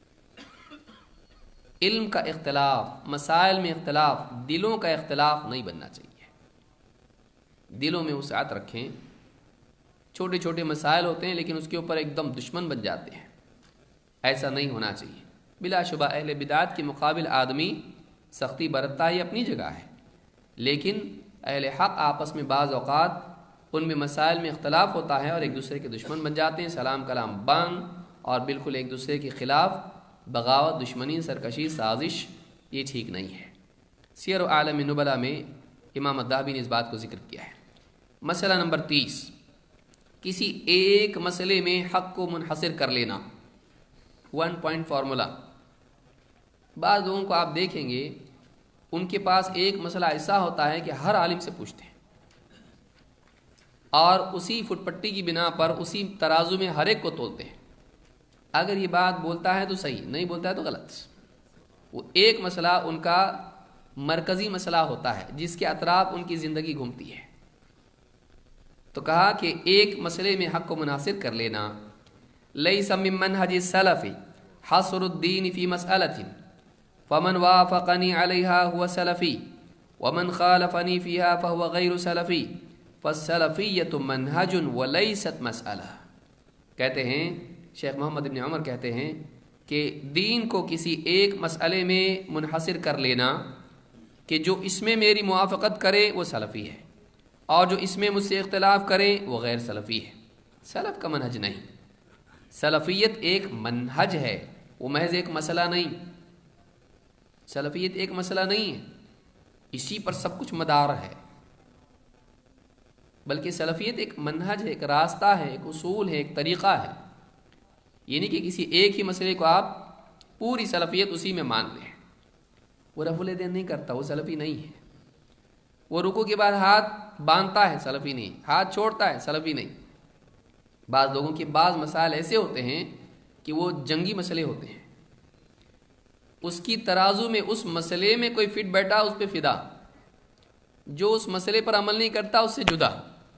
علم کا اختلاف، مسائل میں اختلاف، دلوں کا اختلاف نہیں بننا چاہیے۔ دلوں میں وسعت رکھیں، چھوٹے چھوٹے مسائل ہوتے ہیں لیکن اس کے اوپر ایک دم دشمن بن جاتے ہیں، ایسا نہیں ہونا چاہیے۔ بلا شبہ اہل بدعت کے مقابل آدمی سختی برتتا ہی اپنی جگہ ہے، لیکن اہل حق آپس میں بعض اوقات ان میں مسائل میں اختلاف ہوتا ہے اور ایک دوسرے کے دشمن بن جاتے ہیں، سلام کلام بند، اور بالکل ایک دوسرے کے خلاف بغاوت، دشمنی، سرکشی، سازش، یہ ٹھیک نہیں ہے۔ سیر و عالم نبلا میں امام الذہبی نے اس بات کو ذکر کیا ہے۔ مسئلہ نمبر تیس، کسی ایک مسئلے میں حق کو منحصر کر لینا، ون پوائنٹ فارمولا۔ بعض لوگوں کو آپ دیکھیں گے ان کے پاس ایک مسئلہ ایسا ہوتا ہے کہ ہر عالم سے پوچھتے ہیں، اور اسی فٹ پٹی کی بنا پر اسی ترازو میں ہر ایک کو تولتے ہیں، اگر یہ بات بولتا ہے تو صحیح، نہیں بولتا ہے تو غلط۔ وہ ایک مسئلہ ان کا مرکزی مسئلہ ہوتا ہے جس کے اطراف ان کی زندگی گھومتی ہے۔ تو کہا کہ ایک مسئلے میں حق کو منحصر کر لینا، لیس من منہج السلف حصر الدین فی مسئلۃ فمن وافقنی علیہا هو سلفی ومن خالفنی فیہا فہو غیر سلفی فالسلفیۃ منہج ولیست مسئلہ۔ کہتے ہیں شیخ محمد ابن عمر کہتے ہیں کہ دین کو کسی ایک مسئلے میں منحصر کر لینا کہ جو اس میں میری موافقت کرے وہ سلفی ہے، اور جو اس میں مجھ سے اختلاف کرے وہ غیر سلفی ہے، سلف کا منہج نہیں۔ سلفیت ایک منہج ہے، وہ محض ایک مسئلہ نہیں۔ سلفیت ایک مسئلہ نہیں ہے اسی پر سب کچھ مدار ہے، بلکہ سلفیت ایک منہج ہے، ایک راستہ ہے، ایک اصول ہے، ایک طریقہ ہے۔ یہ نہیں کہ کسی ایک ہی مسئلے کو آپ پوری سلفیت اسی میں مان لیں۔ وہ رفع الیدین نہیں کرتا، وہ سلفی نہیں ہے۔ وہ رکوع کے بعد ہاتھ باندھتا ہے، سلفی نہیں۔ ہاتھ چھوڑتا ہے، سلفی نہیں۔ بعض لوگوں کے بعض مسائل ایسے ہوتے ہیں کہ وہ جنگی مسئلے ہوتے ہیں، اس کی ترازو میں اس مسئلے میں کوئی فٹ بیٹھا اس پہ فدا، جو اس مسئلے پر عمل نہیں کرتا اس سے جدا۔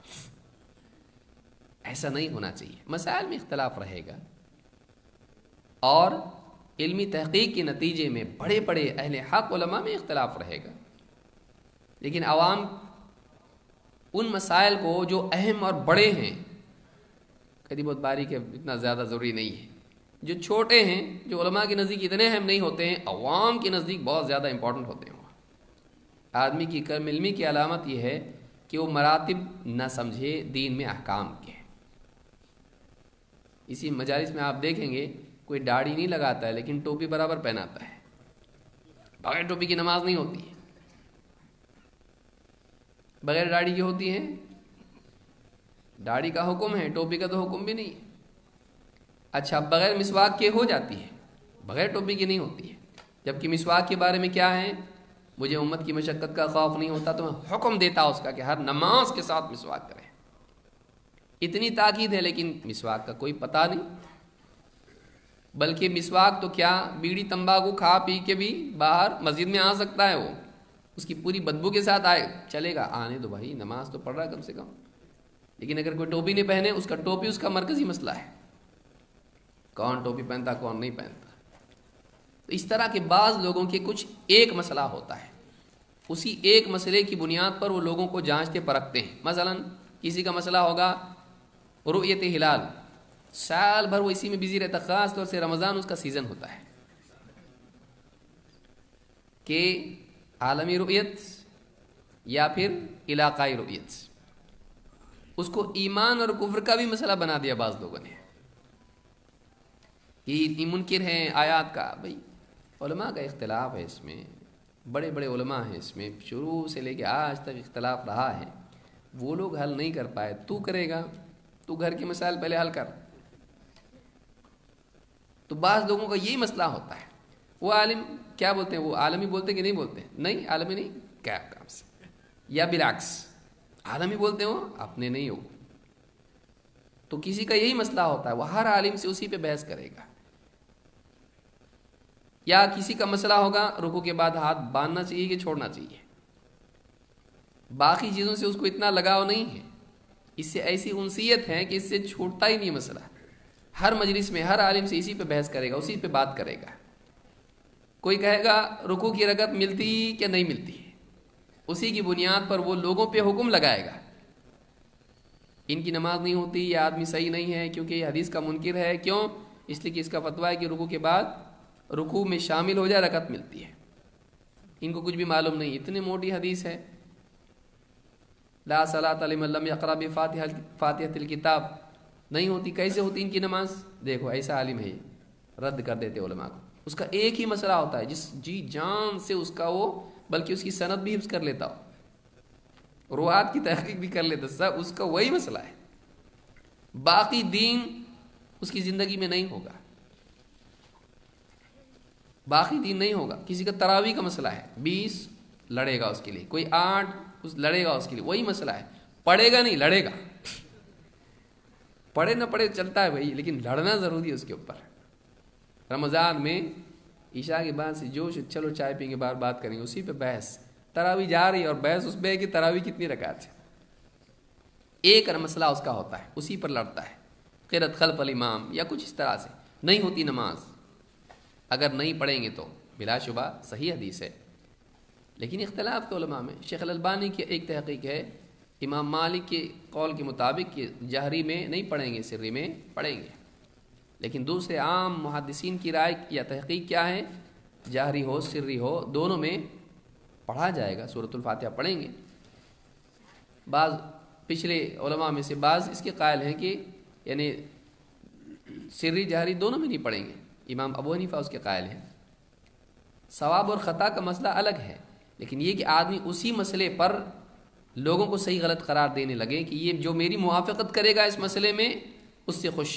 ایسا نہیں ہونا چاہیے۔ مسائل میں اختلاف رہے گا، اور علمی تحقیق کے نتیجے میں بڑے بڑے اہل حق علماء میں اختلاف رہے گا، لیکن عوام ان مسائل کو جو اہم اور بڑے ہیں، کدی بہت باریک ہے، اتنا زیادہ ضروری نہیں ہے، جو چھوٹے ہیں، جو علماء کے نزدیک اتنے اہم نہیں ہوتے ہیں، عوام کے نزدیک بہت زیادہ امپورٹنٹ ہوتے ہیں۔ آدمی کی کم علمی کی علامت یہ ہے کہ وہ مراتب نہ سمجھے دین میں احکام کے۔ اسی مجالس میں آپ دیکھیں گے کوئی داڑھی نہیں لگاتا ہے لیکن ٹوپی برابر پہناتا ہے، بغیر ٹوپی کی نماز نہیں ہوتی ہے، بغیر داڑھی کی ہوتی ہے۔ داڑھی کا حکم ہے، ٹوپی کا تو حکم بھی نہیں ہے۔ اچھا بغیر مسواک کے ہو جاتی ہے، بغیر ٹوپی کی نہیں ہوتی ہے، جبکہ مسواک کے بارے میں کیا ہے؟ مجھے امت کی مشقت کا خوف نہیں ہوتا تو میں حکم دیتا اس کا کہ ہر نماز کے ساتھ مسواک کریں، اتنی تاکید ہے، لیکن مسواک کا کوئی پتہ نہیں۔ بلکہ مسواک تو کیا، بیڑی تمباکو کھا پی کے بھی باہر مسجد میں آ سکتا ہے، وہ اس کی پوری بدبو کے ساتھ آئے، چلے گا، آنے دو بھائی، نماز تو پڑھ رہا ہے کم سے کم۔ لیکن اگر کوئی ٹوپی نہیں پہنے، اس کا ٹوپی اس کا مرکزی مسئلہ ہے، کون ٹوپی پہنتا کون نہیں پہنتا۔ تو اس طرح کے بعض لوگوں کے کچھ ایک مسئلہ ہوتا ہے، اسی ایک مسئلے کی بنیاد پر وہ لوگوں کو جانچتے پرکھتے ہیں۔ مثلا کسی کا مسئلہ ہوگا رؤیت ہلال، سال بھر وہ اسی میں بزی رہتا، خاص طور سے رمضان اس کا سیزن ہوتا ہے کہ عالمی رؤیت یا پھر علاقائی رؤیت، اس کو ایمان اور کفر کا بھی مسئلہ بنا دیا بعض لوگوں نے کہ منکر ہیں آیات کا۔ بھائی علماء کا اختلاف ہے، اس میں بڑے بڑے علماء ہیں، اس میں شروع سے لے کے آج تک اختلاف رہا ہے، وہ لوگ حل نہیں کر پائے، تو کرے گا، تو گھر کے مسائل پہلے حل کر۔ تو بعض لوگوں کا یہی مسئلہ ہوتا ہے، وہ عالم کیا بولتے ہیں، وہ عالمی بولتے ہیں کہ نہیں بولتے ہیں؟ نہیں عالمی نہیں، کیا کام سے، یا بالعکس عالمی بولتے ہو اپنے نہیں ہو۔ تو کسی کا یہی مسئلہ ہوتا ہے، وہ ہر عالم سے اسی پہ بحث کرے گا۔ یا کسی کا مسئلہ ہوگا رکوع کے بعد ہاتھ باندھنا چاہیے کہ چھوڑنا چاہیے، باقی چیزوں سے اس کو اتنا لگاؤ نہیں ہے، اس سے ایسی انسیت ہے کہ اس سے چھوٹتا ہی نہیں مسئلہ، ہر مجلس میں ہر عالم سے اسی پہ بحث کرے گا، اسی پہ بات کرے گا۔ کوئی کہے گا رکوع کی رکعت ملتی کہ نہیں ملتی، اسی کی بنیاد پر وہ لوگوں پہ حکم لگائے گا، ان کی نماز نہیں ہوتی، یہ آدمی صحیح نہیں ہے کیونکہ یہ حدیث کا منکر ہے۔ کیوں؟ اس لیے کہ اس کا فتویٰ ہے کہ رکوع کے بعد رکوع میں شامل ہو جائے رکعت ملتی ہے، ان کو کچھ بھی معلوم نہیں، اتنی موٹی حدیث ہے، لا صلاۃ لمن لم یقرأ بفاتحۃ الکتاب، نہیں ہوتی، کیسے ہوتی ان کی نماز؟ دیکھو ایسا عالم ہے، رد کر دیتے علماء کو۔ اس کا ایک ہی مسئلہ ہوتا ہے، جس جی جان سے اس کا وہ، بلکہ اس کی سند بھی حفظ کر لیتا ہو، روات کی تحقیق بھی کر لیتا، سب اس کا وہی مسئلہ ہے، باقی دین اس کی زندگی میں نہیں ہوگا، باقی دین نہیں ہوگا۔ کسی کا تراویح کا مسئلہ ہے، بیس لڑے گا اس کے لیے، کوئی آٹھ اس لڑے گا اس کے لیے، وہی مسئلہ ہے، پڑھے گا نہیں لڑے گا، پڑھے نہ پڑھے چلتا ہے بھائی، لیکن لڑنا ضروری ہے اس کے اوپر۔ رمضان میں عشاء کے بعد سے جوش، چلو چائے پئیں گے بعد بات کریں گے، اسی پہ بحث، تراویح جا رہی ہے اور بحث اس پہ ہے کہ تراویح کتنی رکعت ہے، ایک مسئلہ اس کا ہوتا ہے، اسی پر لڑتا ہے، قرأت خلف الامام یا کچھ اس طرح سے نہیں ہوتی نماز۔ اگر نہیں پڑھیں گے تو بلا شبہ صحیح حدیث ہے، لیکن اختلاف تو علماء میں۔ شیخ الالبانی کی ایک تحقیق ہے، امام مالک کے قول کے مطابق کہ جہری میں نہیں پڑھیں گے، سری میں پڑھیں گے، لیکن دوسرے عام محدثین کی رائے یا تحقیق کیا ہے، جہری ہو سری ہو دونوں میں پڑھا جائے گا، سورۃ الفاتحہ پڑھیں گے۔ بعض پچھلے علماء میں سے بعض اس کے قائل ہیں کہ یعنی سری جہری دونوں میں نہیں پڑھیں گے، امام ابو حنیفہ اس کے قائل ہیں۔ ثواب اور خطا کا مسئلہ الگ ہے، لیکن یہ کہ آدمی اسی مسئلے پر لوگوں کو صحیح غلط قرار دینے لگے کہ یہ جو میری موافقت کرے گا اس مسئلے میں اس سے خوش،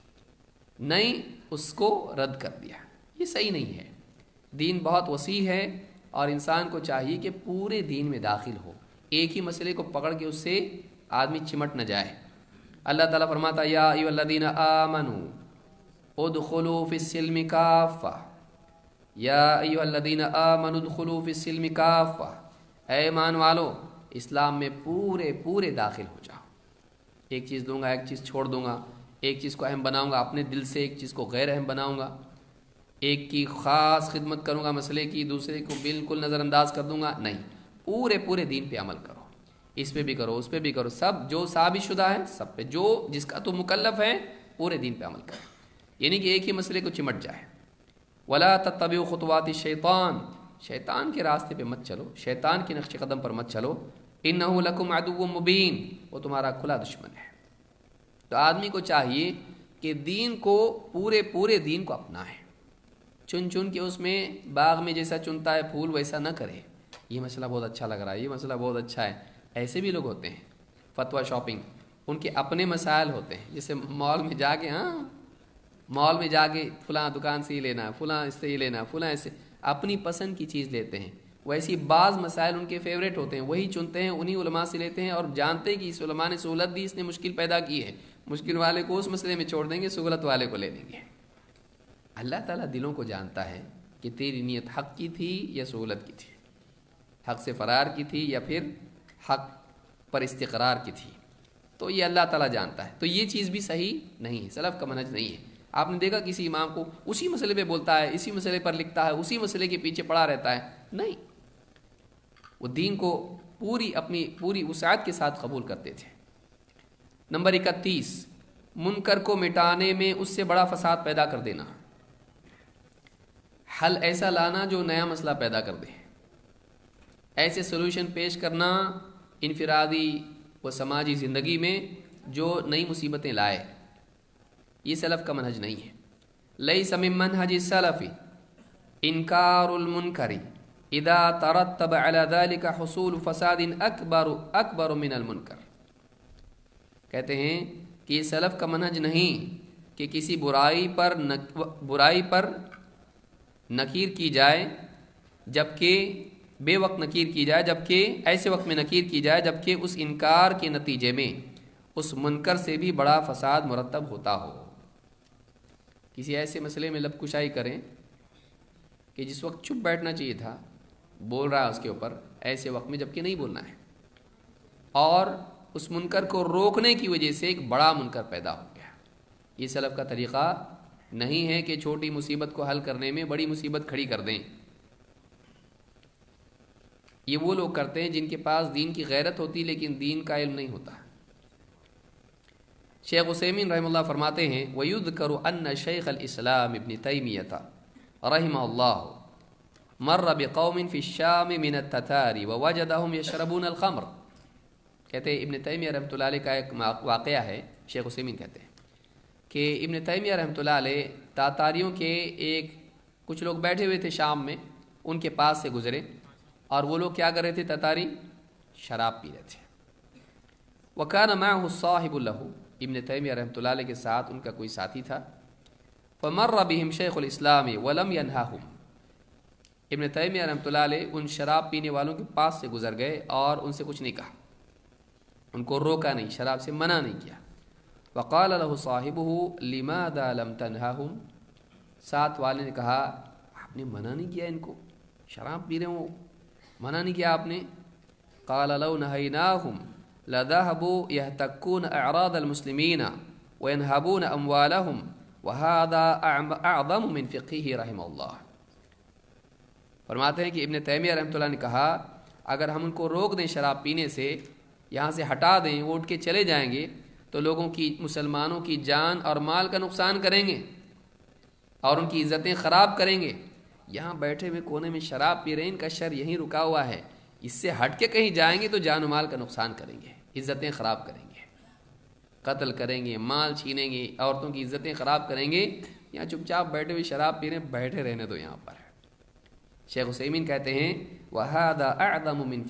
نہیں اس کو رد کر دیا، یہ صحیح نہیں ہے۔ دین بہت وسیع ہے اور انسان کو چاہیے کہ پورے دین میں داخل ہو، ایک ہی مسئلے کو پکڑ کے اس سے آدمی چمٹ نہ جائے۔ اللہ تعالیٰ فرماتا یا ایھا الذین آمنوا ادخلوا فی السلم کافہ، یا ایھا الذین آمنوا ادخلوا فی السلم کافہ، اے ایمان والو اسلام میں پورے پورے داخل ہو جاؤ، ایک چیز دوں گا ایک چیز چھوڑ دوں گا، ایک چیز کو اہم بناؤں گا اپنے دل سے، ایک چیز کو غیر اہم بناؤں گا، ایک کی خاص خدمت کروں گا مسئلے کی، دوسرے کو بالکل نظر انداز کر دوں گا، نہیں، پورے پورے دین پہ عمل کرو، اس پہ بھی کرو اس پہ بھی کرو، سب جو ثابت شدہ ہے سب پہ، جو جس کا تو مکلف ہے پورے دین پہ عمل کرو، یعنی کہ ایک ہی مسئلے کو چمٹ جائے۔ ولا تتبعوا خطوات الشیطان، شیطان کے راستے پہ مت چلو، شیطان کے نقش قدم پر مت چلو، انہ لکم عدو مبین، وہ تمہارا کھلا دشمن ہے۔ تو آدمی کو چاہیے کہ دین کو پورے پورے دین کو اپنائے، چن چن کے اس میں باغ میں جیسا چنتا ہے پھول ویسا نہ کرے، یہ مسئلہ بہت اچھا لگ رہا ہے، یہ مسئلہ بہت اچھا ہے، ایسے بھی لوگ ہوتے ہیں۔ فتویٰ شاپنگ، ان کے اپنے مسائل ہوتے ہیں، جیسے مال میں جا کے ہاں مال میں جا کے فلاں دکان سے ہی لینا ہے، فلاں اس سے ہی لینا ہے، فلاں اس سے، اپنی پسند کی چیز لیتے ہیں۔ ویسی بعض مسائل ان کے فیوریٹ ہوتے ہیں، وہی چنتے ہیں، انہی علماء سے لیتے ہیں، اور جانتے ہیں کہ اس علماء نے سہولت دی، اس نے مشکل پیدا کی ہے، مشکل والے کو اس مسئلے میں چھوڑ دیں گے، سہولت والے کو لے لیں گے۔ اللہ تعالیٰ دلوں کو جانتا ہے کہ تیری نیت حق کی تھی یا سہولت کی تھی، حق سے فرار کی تھی یا پھر حق پر استقرار کی تھی، تو یہ اللہ تعالیٰ جانتا ہے۔ تو یہ چیز بھی صحیح نہیں ہے، سلف کا منہج نہیں ہے۔ آپ نے دیکھا کسی امام کو اسی مسئلے پہ بولتا ہے، اسی مسئلے پر لکھتا ہے، اسی مسئلے کے پیچھے پڑا رہتا ہے، نہیں، وہ دین کو پوری اپنی پوری وسعت کے ساتھ قبول کرتے تھے۔ نمبر اکتیس، منکر کو مٹانے میں اس سے بڑا فساد پیدا کر دینا، حل ایسا لانا جو نیا مسئلہ پیدا کر دے، ایسے سلوشن پیش کرنا انفرادی و سماجی زندگی میں جو نئی مصیبتیں لائے، یہ سلف کا منہج نہیں ہے۔ لیس من منہج السلف انکار المنکر اذا ترتب على ذلك حصول فساد اکبر اکبر من المنکر۔ کہتے ہیں کہ یہ سلف کا منہج نہیں کہ کسی برائی پر نک برائی پر نکیر کی جائے جبکہ بے وقت نکیر کی جائے جبکہ ایسے وقت میں نکیر کی جائے جبکہ اس انکار کے نتیجے میں اس منکر سے بھی بڑا فساد مرتب ہوتا ہو۔ کسی ایسے مسئلے میں لب کشائی کریں کہ جس وقت چپ بیٹھنا چاہیے تھا بول رہا ہے اس کے اوپر ایسے وقت میں جبکہ نہیں بولنا ہے، اور اس منکر کو روکنے کی وجہ سے ایک بڑا منکر پیدا ہو گیا۔ یہ سلف کا طریقہ نہیں ہے کہ چھوٹی مصیبت کو حل کرنے میں بڑی مصیبت کھڑی کر دیں۔ یہ وہ لوگ کرتے ہیں جن کے پاس دین کی غیرت ہوتی لیکن دین کا علم نہیں ہوتا۔ شیخ عثیمین رحمہ اللہ فرماتے ہیں وَيُذْكَرُ أَنَّ شَيْخَ الْإِسْلَامِ ابْنِ تَيْمِيَّةَ رحمہ اللہ مر بقوم فی الشام من التتار ووجدهم يشربون الخمر۔ کہتے ہیں ابن تیمیہ رحمۃ اللہ علیہ کا ایک واقعہ ہے، شیخ عثیمین کہتے ہیں کہ ابن تیمیہ رحمۃ اللہ علیہ تاتاریوں کے ایک کچھ لوگ بیٹھے ہوئے تھے شام میں، ان کے پاس سے گزرے، اور وہ لوگ کیا کر رہے تھے؟ تتاری شراب پی رہے تھے۔ وَكَانَ مَعَهُ الصَّاحِبُ لَهُ، ابن تیمیہ رحمۃ اللہ علیہ کے ساتھ ان کا کوئی ساتھی تھا۔ فَمَرَّ بِهِمْ شَيْخُ الْإِسْلَامِ وَلَمْ يَنْهَهُمْ، ابن تیمیہ رحمۃ اللہ علیہ ان شراب پینے والوں کے پاس سے گزر گئے اور ان سے کچھ نہیں کہا، ان کو روکا نہیں، شراب سے منع نہیں کیا۔ وقال له صاحبه لماذا لم تنههم، ساتھ والے نے کہا آپ نے منع نہیں کیا، ان کو شراب پی رہے ہو منع نہیں کیا آپ نے۔ قال لو نهيناهم لذهبوا يهتكون اعراض المسلمين وينهبون اموالهم وهذا اعظم من فقهه رحمه الله۔ فرماتے ہیں کہ ابن تیمیہ رحمۃ اللہ نے کہا اگر ہم ان کو روک دیں شراب پینے سے، یہاں سے ہٹا دیں، وہ اٹھ کے چلے جائیں گے تو لوگوں کی، مسلمانوں کی جان اور مال کا نقصان کریں گے اور ان کی عزتیں خراب کریں گے۔ یہاں بیٹھے ہوئے کونے میں شراب پی رہے ہیں، ان کا شر یہیں رکا ہوا ہے، اس سے ہٹ کے کہیں جائیں گے تو جان و مال کا نقصان کریں گے، عزتیں خراب کریں گے، قتل کریں گے، مال چھینیں گے، عورتوں کی عزتیں خراب کریں گے۔ یہاں چپ چاپ بیٹھے ہوئے شراب پی رہے ہیں، بیٹھے رہنے دو یہاں پر۔ شیخ عثیمین کہتے ہیں وَهَذَا أَعْظَمُ مِنْ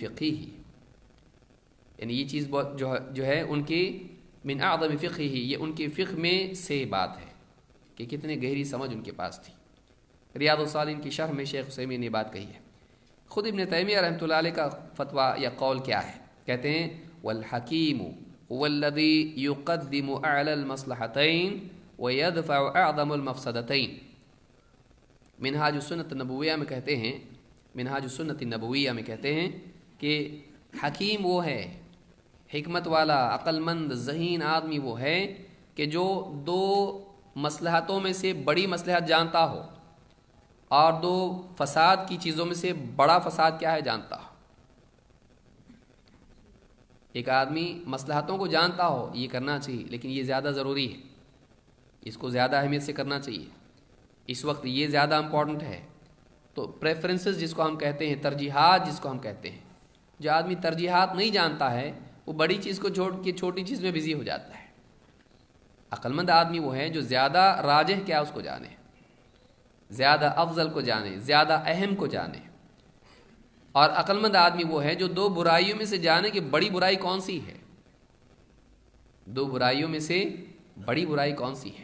فِقْهِهِ، یعنی یہ چیز بہت جو جو ہے ان کی من اعظم فقہہ، یہ ان کے فقہ میں سے بات ہے کہ کتنے گہری سمجھ ان کے پاس تھی۔ ریاض الصالحین کی شرح میں شیخ عثیمین نے بات کہی ہے۔ خود ابن تیمیہ رحمۃ اللہ علیہ کا فتویٰ یا قول کیا ہے؟ کہتے ہیں والحکیم هو الذی یقدم اعلی المصلحتین ویدفع اعظم المفسدتین۔ منہاج السنت النبویہ میں کہتے ہیں منہاج السنت النبویہ میں کہتے ہیں کہ حکیم وہ ہے، حکمت والا، عقل مند، ذہین آدمی وہ ہے کہ جو دو مصلحتوں میں سے بڑی مصلحت جانتا ہو اور دو فساد کی چیزوں میں سے بڑا فساد کیا ہے جانتا ہو۔ ایک آدمی مصلحتوں کو جانتا ہو یہ کرنا چاہیے لیکن یہ زیادہ ضروری ہے، اس کو زیادہ اہمیت سے کرنا چاہیے، اس وقت یہ زیادہ امپورٹنٹ ہے، تو پریفرنسز جس کو ہم کہتے ہیں، ترجیحات جس کو ہم کہتے ہیں، جو آدمی ترجیحات نہیں جانتا ہے وہ بڑی چیز کو چھوڑ کے چھوٹی چیز میں بزی ہو جاتا ہے۔ عقل مند آدمی وہ ہے جو زیادہ راجح کیا اس کو جانے، زیادہ افضل کو جانے، زیادہ اہم کو جانے، اور عقل مند آدمی وہ ہے جو دو برائیوں میں سے جانے کہ بڑی برائی کون سی ہے، دو برائیوں میں سے بڑی برائی کون سی ہے۔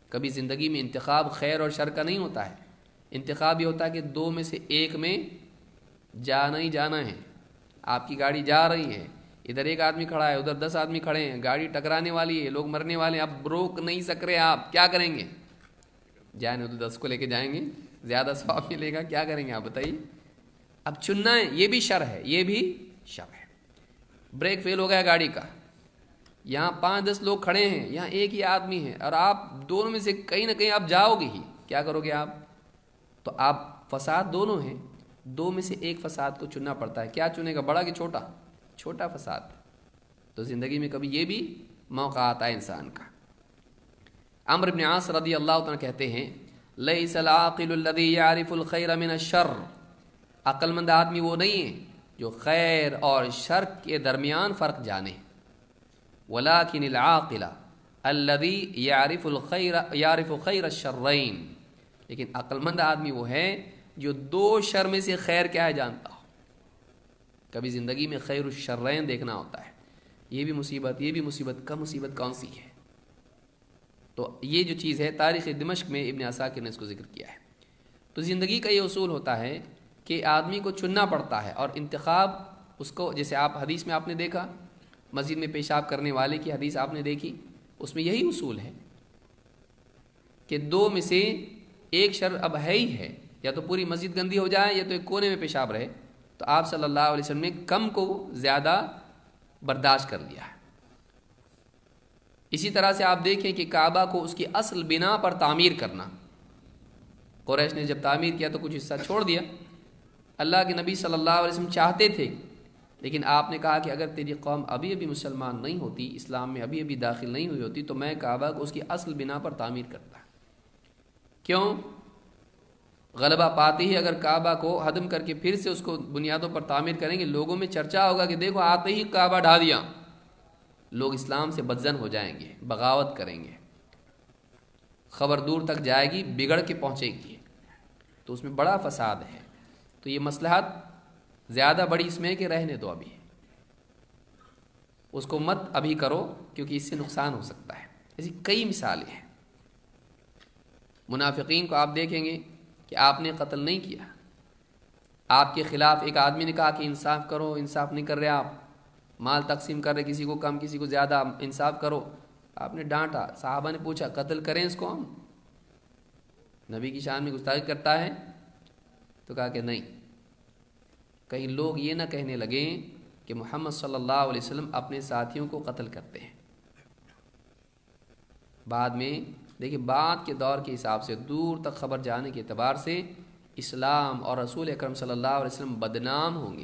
کبھی زندگی میں انتخاب خیر اور شر کا نہیں ہوتا ہے، انتخاب یہ ہوتا ہے کہ دو میں سے ایک میں جانا ہی جانا ہے۔ آپ کی گاڑی جا رہی ہے، ادھر ایک آدمی کھڑا ہے، ادھر دس آدمی کھڑے ہیں، گاڑی ٹکرانے والی ہے، لوگ مرنے والے ہیں، اب روک نہیں سک رہے، آپ کیا کریں گے؟ جائیں تو دس کو لے کے جائیں گے، زیادہ ثواب ملے گا، کیا کریں گے آپ بتائیے؟ اب چننا ہے، یہ بھی شر ہے، یہ بھی شر ہے۔ بریک فیل ہو گیا گاڑی کا، یہاں پانچ دس لوگ کھڑے ہیں، یہاں ایک ہی آدمی ہے، اور آپ دونوں میں سے کہیں نہ کہیں آپ جاؤ گے ہی، کیا کرو گے آپ؟ تو آپ فساد دونوں ہیں، دو میں سے ایک فساد کو چننا پڑتا ہے، کیا چنے گا، بڑا کہ چھوٹا؟ چھوٹا فساد۔ تو زندگی میں کبھی یہ بھی موقع آتا ہے انسان کا۔ عمرو بن عاص رضی اللہ عنہ کہتے ہیں لیس العاقل الذی یعرف الخیر من الشر، عقل مند آدمی وہ نہیں ہے جو خیر اور شر کے درمیان فرق جانے، ولکن العاقل الذی یعرف الخیر یعرف خیر الشرین، لیکن عقل مند آدمی وہ ہے جو دو شر میں سے خیر کیا ہے جانتا ہو۔ کبھی زندگی میں خیر الشرین دیکھنا ہوتا ہے، یہ بھی مصیبت، یہ بھی مصیبت، کم مصیبت کون سی ہے؟ تو یہ جو چیز ہے تاریخ دمشق میں ابن عساکر نے اس کو ذکر کیا ہے۔ تو زندگی کا یہ اصول ہوتا ہے کہ آدمی کو چننا پڑتا ہے، اور انتخاب اس کو، جیسے آپ حدیث میں آپ نے دیکھا، مسجد میں پیشاب کرنے والے کی حدیث آپ نے دیکھی، اس میں یہی اصول ہے کہ دو میں سے ایک شر اب ہے ہی ہے، یا تو پوری مسجد گندی ہو جائے یا تو ایک کونے میں پیشاب رہے، تو آپ صلی اللہ علیہ وسلم نے کم کو زیادہ برداشت کر لیا ہے۔ اسی طرح سے آپ دیکھیں کہ کعبہ کو اس کی اصل بنا پر تعمیر کرنا، قریش نے جب تعمیر کیا تو کچھ حصہ چھوڑ دیا، اللہ کے نبی صلی اللہ علیہ وسلم چاہتے تھے، لیکن آپ نے کہا کہ اگر تیری قوم ابھی ابھی مسلمان نہیں ہوتی، اسلام میں ابھی ابھی داخل نہیں ہوئی ہوتی، تو میں کعبہ کو اس کی اصل بنا پر تعمیر کرتا۔ کیوں؟ غلبہ پاتے ہی اگر کعبہ کو ہدم کر کے پھر سے اس کو بنیادوں پر تعمیر کریں گے، لوگوں میں چرچا ہوگا کہ دیکھو آتے ہی کعبہ ڈھا دیا، لوگ اسلام سے بدظن ہو جائیں گے، بغاوت کریں گے، خبر دور تک جائے گی، بگڑ کے پہنچے گی، تو اس میں بڑا فساد ہے۔ تو یہ مصلحت زیادہ بڑی اس میں ہے کہ رہنے دو، ابھی اس کو مت ابھی کرو، کیونکہ اس سے نقصان ہو سکتا ہے۔ ایسی کئی مثالیں ہیں۔ منافقین کو آپ دیکھیں گے کہ آپ نے قتل نہیں کیا، آپ کے خلاف ایک آدمی نے کہا کہ انصاف کرو، انصاف نہیں کر رہے، آپ مال تقسیم کر رہے، کسی کو کم کسی کو زیادہ، انصاف کرو، آپ نے ڈانٹا۔ صحابہ نے پوچھا قتل کریں اس کو ہم؟ نبی کی شان میں گستاخی کرتا ہے؟ تو کہا کہ نہیں، کہیں لوگ یہ نہ کہنے لگیں کہ محمد صلی اللہ علیہ وسلم اپنے ساتھیوں کو قتل کرتے ہیں۔ بعد میں دیکھیں، بعد کے دور کے حساب سے، دور تک خبر جانے کے اعتبار سے، اسلام اور رسول اکرم صلی اللہ علیہ وسلم بدنام ہوں گے،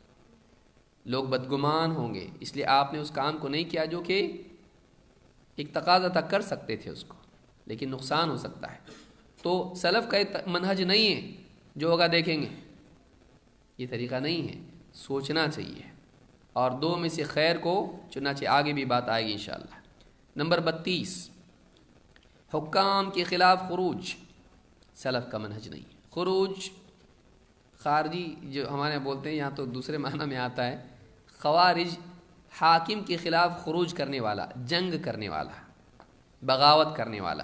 لوگ بدگمان ہوں گے، اس لیے آپ نے اس کام کو نہیں کیا جو کہ ایک تقاضا تک کر سکتے تھے اس کو، لیکن نقصان ہو سکتا ہے۔ تو سلف کا منہج نہیں ہے جو ہوگا دیکھیں گے، یہ طریقہ نہیں ہے، سوچنا چاہیے، اور دو میں سے خیر کو چننا چاہیے۔ آگے بھی بات آئے گی انشاءاللہ۔ نمبر بتیس، حکام کے خلاف خروج سلف کا منہج نہیں۔ خروج خارجی جو ہمارے یہاں بولتے ہیں، یہاں تو دوسرے معنی میں آتا ہے، خوارج حاکم کے خلاف خروج کرنے والا، جنگ کرنے والا، بغاوت کرنے والا۔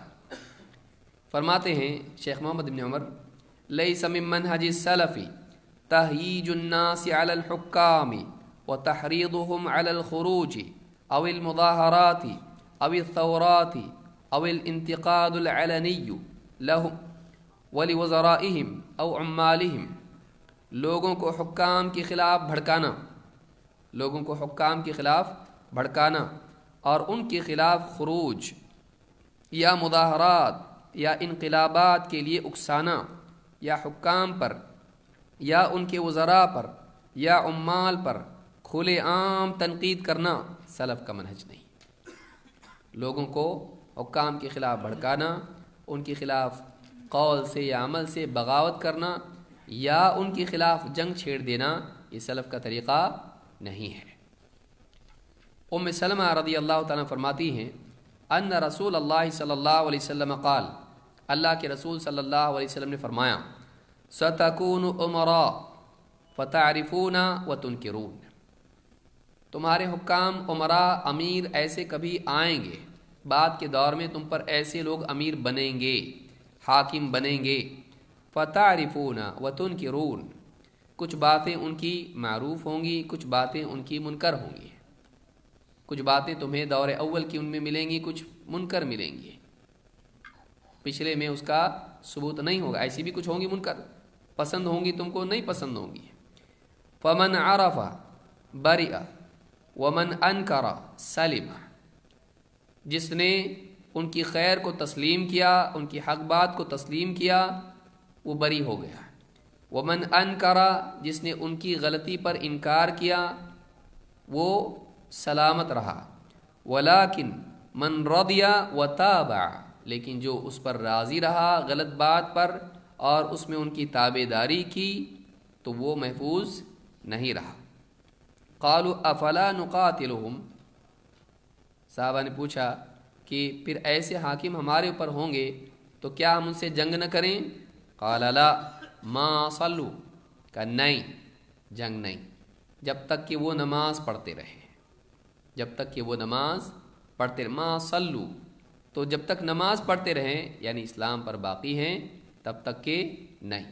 فرماتے ہیں شیخ محمد بن عمر، لیس من منہج السلف تہییج الناس علی الحکام وتحریضهم علی الخروج او المظاہرات او الثورات او الانتقاد العلنی لهم ولوزرائهم او عمالهم، لوگوں کو حکام کے خلاف بھڑکانا، لوگوں کو حکام کے خلاف بھڑکانا اور ان کے خلاف خروج یا مظاہرات یا انقلابات کے لیے اکسانا، یا حکام پر یا ان کے وزراء پر یا عمال پر کھلے عام تنقید کرنا سلف کا منہج نہیں۔ لوگوں کو حکام کے خلاف بھڑکانا، ان کے خلاف قول سے یا عمل سے بغاوت کرنا یا ان کے خلاف جنگ چھیڑ دینا، یہ سلف کا طریقہ نہیں ہے۔ ام سلمہ رضی اللہ تعالیٰ فرماتی ہیں، ان رسول اللہ صلی اللہ علیہ وسلم قال، اللہ کے رسول صلی اللہ علیہ وسلم نے فرمایا، ستکون امراء فتعرفون وتنکرون، تمہارے حکام، امراء، امیر ایسے کبھی آئیں گے بعد کے دور میں تم پر ایسے لوگ امیر بنیں گے، حاکم بنیں گے، فتعرفون وتنکرون، کچھ باتیں ان کی معروف ہوں گی، کچھ باتیں ان کی منکر ہوں گی، کچھ باتیں تمہیں دور اول کی ان میں ملیں گی، کچھ منکر ملیں گی، پچھلے میں اس کا ثبوت نہیں ہوگا، ایسی بھی کچھ ہوں گی منکر، پسند ہوں گی تم کو، نہیں پسند ہوں گی۔ فمن عرف برئ ومن انکر سلم، جس نے ان کی خیر کو تسلیم کیا، ان کی حق بات کو تسلیم کیا، وہ بری ہو گیا۔ ومن انکر، جس نے ان کی غلطی پر انکار کیا، وہ سلامت رہا۔ ولیکن من رضی وتابع، لیکن جو اس پر راضی رہا غلط بات پر اور اس میں ان کی تابع داری کی، تو وہ محفوظ نہیں رہا۔ قالوا افلا نقاتلهم، صحابہ نے پوچھا کہ پھر ایسے حاکم ہمارے اوپر ہوں گے تو کیا ہم ان سے جنگ نہ کریں؟ قال لا ما صلوا، کہ نہیں، جنگ نہیں، جب تک کہ وہ نماز پڑھتے رہے، جب تک کہ وہ نماز پڑھتے رہے، ما صلوا، تو جب تک نماز پڑھتے رہیں یعنی اسلام پر باقی ہیں تب تک کہ نہیں۔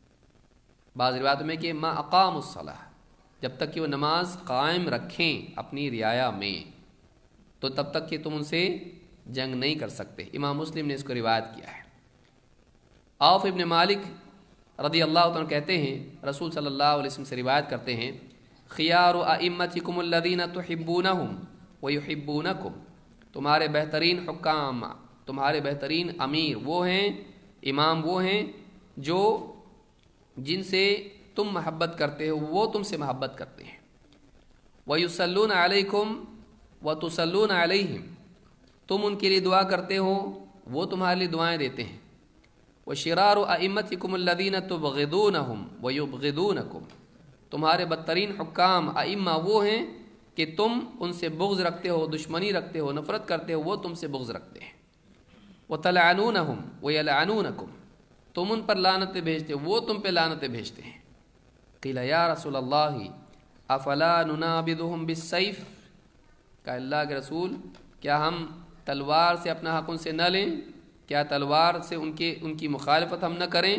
بعض روایتوں میں کہ ما اقاموا الصلاۃ، جب تک کہ وہ نماز قائم رکھیں اپنی رعایا میں، تو تب تک کہ تم ان سے جنگ نہیں کر سکتے۔ امام مسلم نے اس کو روایت کیا ہے۔ عوف ابن مالک رضی اللہ عنہ کہتے ہیں، رسول صلی اللہ علیہ وسلم سے روایت کرتے ہیں، خیار ائمتکم الذین تحبونہم ویحبونکم، تمہارے بہترین حکام، تمہارے بہترین امیر وہ ہیں، امام وہ ہیں جو جن سے تم محبت کرتے ہو، وہ تم سے محبت کرتے ہیں۔ وَيُصَلُّونَ عَلَيْكُمْ وَتُصَلُّونَ عَلَيْهِمْ، تم ان کے لیے دعا کرتے ہو، وہ تمہارے لیے دعائیں دیتے ہیں۔ وَشِرَارُ أَئِمَّتِكُمُ الَّذِينَ تُبْغِضُونَهُمْ وَيُبْغِضُونَكُمْ، تمہارے بدترین حکام ائمہ وہ ہیں کہ تم ان سے بغض رکھتے ہو، دشمنی رکھتے ہو، نفرت کرتے ہو، وہ تم سے بغض رکھتے ہیں۔ وَتَلْعَنُونَهُمْ وَيَلْعَنُونَكُمْ، تم ان پر لعنتیں بھیجتے ہو، وہ تم پہ لعنتیں بھیجتے ہیں۔ قیل یا رسول اللہ افلا ننابذهم بالسیف، کہ اللہ کے رسول کیا ہم تلوار سے اپنا حق ان سے نہ لیں، کیا تلوار سے ان کے ان کی مخالفت ہم نہ کریں؟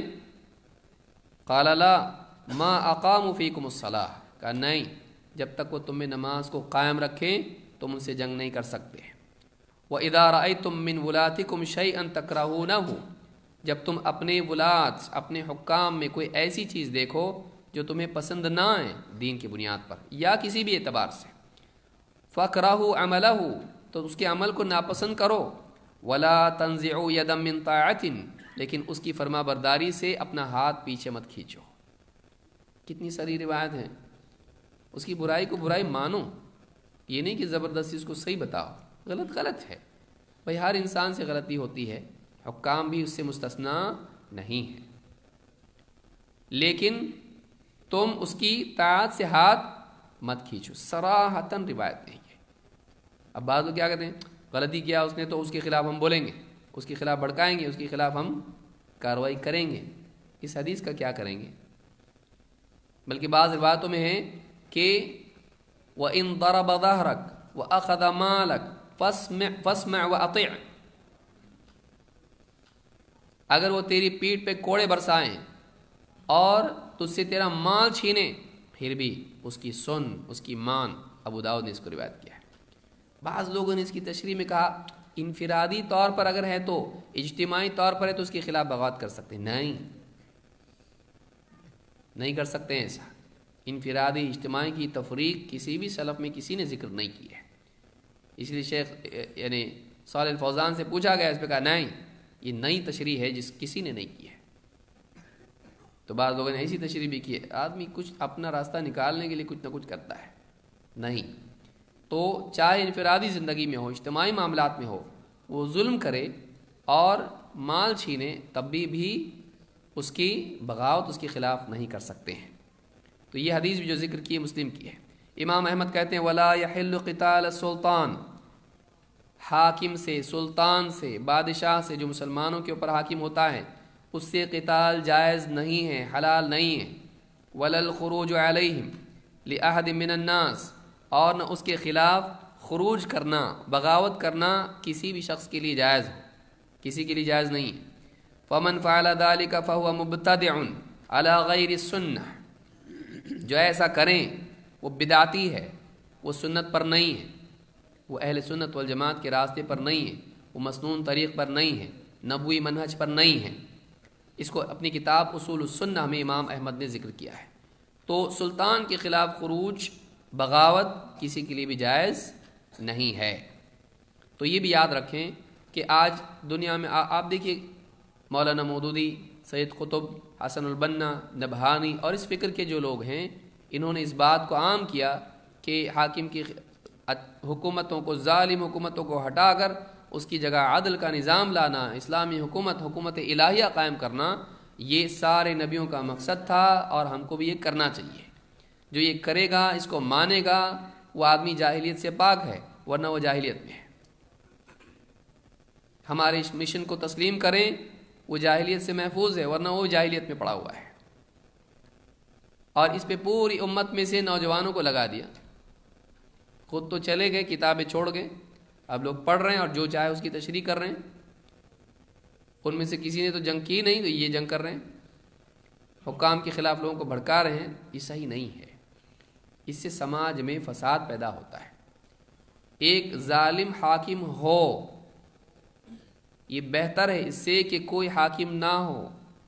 قال لا ما اقاموا فیکم الصلاۃ، کہ نہیں، جب تک وہ تمہیں نماز کو قائم رکھیں تم ان سے جنگ نہیں کر سکتے۔ وَإِذَا رَأَيْتُم مِّن وُلَاتِكُمْ شَيْئًا تَكْرَهُونَهُ، جب تم اپنے ولات، اپنے حکام میں کوئی ایسی چیز دیکھو جو تمہیں پسند نہ آئے دین کی بنیاد پر یا کسی بھی اعتبار سے، فَاكْرَهُوا عَمَلَهُ، تو اس کے عمل کو ناپسند کرو، وَلَا تَنزِعُوا يَدًا مِّن طَاعَةٍ، لیکن اس کی فرما برداری سے اپنا ہاتھ پیچھے مت کھینچو۔ کتنی ساری روایت ہیں، اس کی برائی کو برائی مانو، یہ نہیں کہ زبردستی اس کو صحیح بتاؤ، غلط غلط ہے، بھئی ہر انسان سے غلطی ہوتی ہے، حکام بھی اس سے مستثنا نہیں ہے، لیکن تم اس کی طاعت سے ہاتھ مت کھینچو، صراحتاً روایت نہیں ہے۔ اب بعض لوگ کیا کہتے ہیں، غلطی کیا اس نے تو اس کے خلاف ہم بولیں گے، اس کے خلاف بھڑکائیں گے، اس کے خلاف ہم کارروائی کریں گے، اس حدیث کا کیا کریں گے؟ بلکہ بعض روایتوں میں ہے کہ وَإِن ضَرَبَ ظَهْرَكَ وَأَخَذَ مَالَكَ فَاسْمِعْ فَاسْمَعْ وَأَطِعْ، اگر وہ تیری پیٹھ پہ کوڑے برسائیں اور تجھ سے تیرا مال چھینے پھر بھی اس کی سن، اس کی مان۔ ابو داؤد نے اس کو روایت کیا ہے۔ بعض لوگوں نے اس کی تشریح میں کہا انفرادی طور پر اگر ہے تو، اجتماعی طور پر ہے تو اس کے خلاف بغاوت کر سکتے ہیں، نہیں نہیں کر سکتے ہیں ایسا۔ انفرادی اجتماعی کی تفریق کسی بھی سلف میں کسی نے ذکر نہیں کی ہے، اس لیے شیخ یعنی صالح الفوزان سے پوچھا گیا، اس پہ کہا نہیں، یہ نئی تشریح ہے جس کسی نے نہیں کی ہے۔ تو بعض لوگوں نے ایسی تشریح بھی کی ہے، آدمی کچھ اپنا راستہ نکالنے کے لیے کچھ نہ کچھ کرتا ہے، نہیں تو چاہے انفرادی زندگی میں ہو، اجتماعی معاملات میں ہو، وہ ظلم کرے اور مال چھینے تب بھی بھی اس کی بغاوت اس کے خلاف نہیں کر سکتے ہیں۔ تو یہ حدیث بھی جو ذکر کی ہے مسلم کی ہے۔ امام احمد کہتے ہیں وَلَا يَحِلُّ قِتَالَ السُّلْطَانِ، حاکم سے، سلطان سے، بادشاہ سے، جو مسلمانوں کے اوپر حاکم ہوتا ہے اس سے قتال جائز نہیں ہے، حلال نہیں ہے۔ وَلَا الْخُرُوجُ عَلَيْهِمْ لِأَحَدٍ مِّنَ النَّاسِ، اور نہ اس کے خلاف خروج کرنا، بغاوت کرنا کسی بھی شخص کے لیے جائز ہو، کسی کے لیے جائز نہیں ہے۔ فمن فعل ذلك فهو مبتدع على غیر السنہ، جو ایسا کریں وہ بدعتی ہے، وہ سنت پر نہیں ہے، وہ اہل سنت والجماعت کے راستے پر نہیں ہے، وہ مسنون طریق پر نہیں ہے، نبوی منہج پر نہیں ہے۔ اس کو اپنی کتاب اصول السنہ میں امام احمد نے ذکر کیا ہے۔ تو سلطان کے خلاف خروج، بغاوت کسی کے لیے بھی جائز نہیں ہے۔ تو یہ بھی یاد رکھیں کہ آج دنیا میں آپ دیکھیے مولانا مودودی، سید قطب، حسن البنا، نبہانی اور اس فکر کے جو لوگ ہیں، انہوں نے اس بات کو عام کیا کہ حاکم کی حکومتوں کو، ظالم حکومتوں کو ہٹا کر اس کی جگہ عدل کا نظام لانا، اسلامی حکومت، حکومت الہیہ قائم کرنا، یہ سارے نبیوں کا مقصد تھا اور ہم کو بھی یہ کرنا چاہیے۔ جو یہ کرے گا، اس کو مانے گا، وہ آدمی جاہلیت سے پاک ہے، ورنہ وہ جاہلیت میں ہے۔ ہمارے اس مشن کو تسلیم کریں، وہ جاہلیت سے محفوظ ہے، ورنہ وہ جاہلیت میں پڑا ہوا ہے۔ اور اس پہ پوری امت میں سے نوجوانوں کو لگا دیا، خود تو چلے گئے، کتابیں چھوڑ گئے، اب لوگ پڑھ رہے ہیں اور جو چاہے اس کی تشریح کر رہے ہیں۔ ان میں سے کسی نے تو جنگ کی نہیں، تو یہ جنگ کر رہے ہیں، حکام کے خلاف لوگوں کو بھڑکا رہے ہیں۔ یہ صحیح نہیں ہے، اس سے سماج میں فساد پیدا ہوتا ہے۔ ایک ظالم حاکم ہو، یہ بہتر ہے اس سے کہ کوئی حاکم نہ ہو۔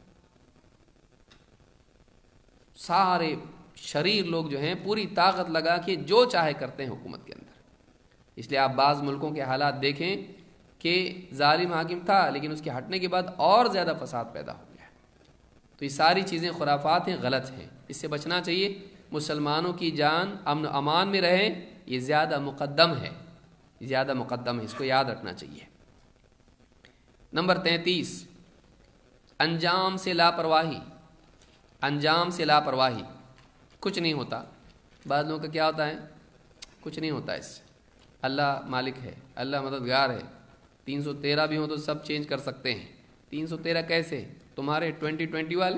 سارے شریر لوگ جو ہیں پوری طاقت لگا کے جو چاہے کرتے ہیں حکومت کے اندر۔ اس لیے آپ بعض ملکوں کے حالات دیکھیں کہ ظالم حاکم تھا لیکن اس کے ہٹنے کے بعد اور زیادہ فساد پیدا ہو گیا۔ تو یہ ساری چیزیں خرافات ہیں، غلط ہیں، اس سے بچنا چاہیے۔ مسلمانوں کی جان امن و امان میں رہے، یہ زیادہ مقدم ہے، زیادہ مقدم ہے، اس کو یاد رکھنا چاہیے۔ نمبر تینتیس، انجام سے لاپرواہی۔ انجام سے لاپرواہی، کچھ نہیں ہوتا۔ بعض لوگوں کا کیا ہوتا ہے، کچھ نہیں ہوتا، اس سے اللہ مالک ہے، اللہ مددگار ہے، تین سو تیرہ بھی ہوں تو سب چینج کر سکتے ہیں۔ تین سو تیرہ کیسے؟ تمہارے ٹوینٹی ٹوینٹی والے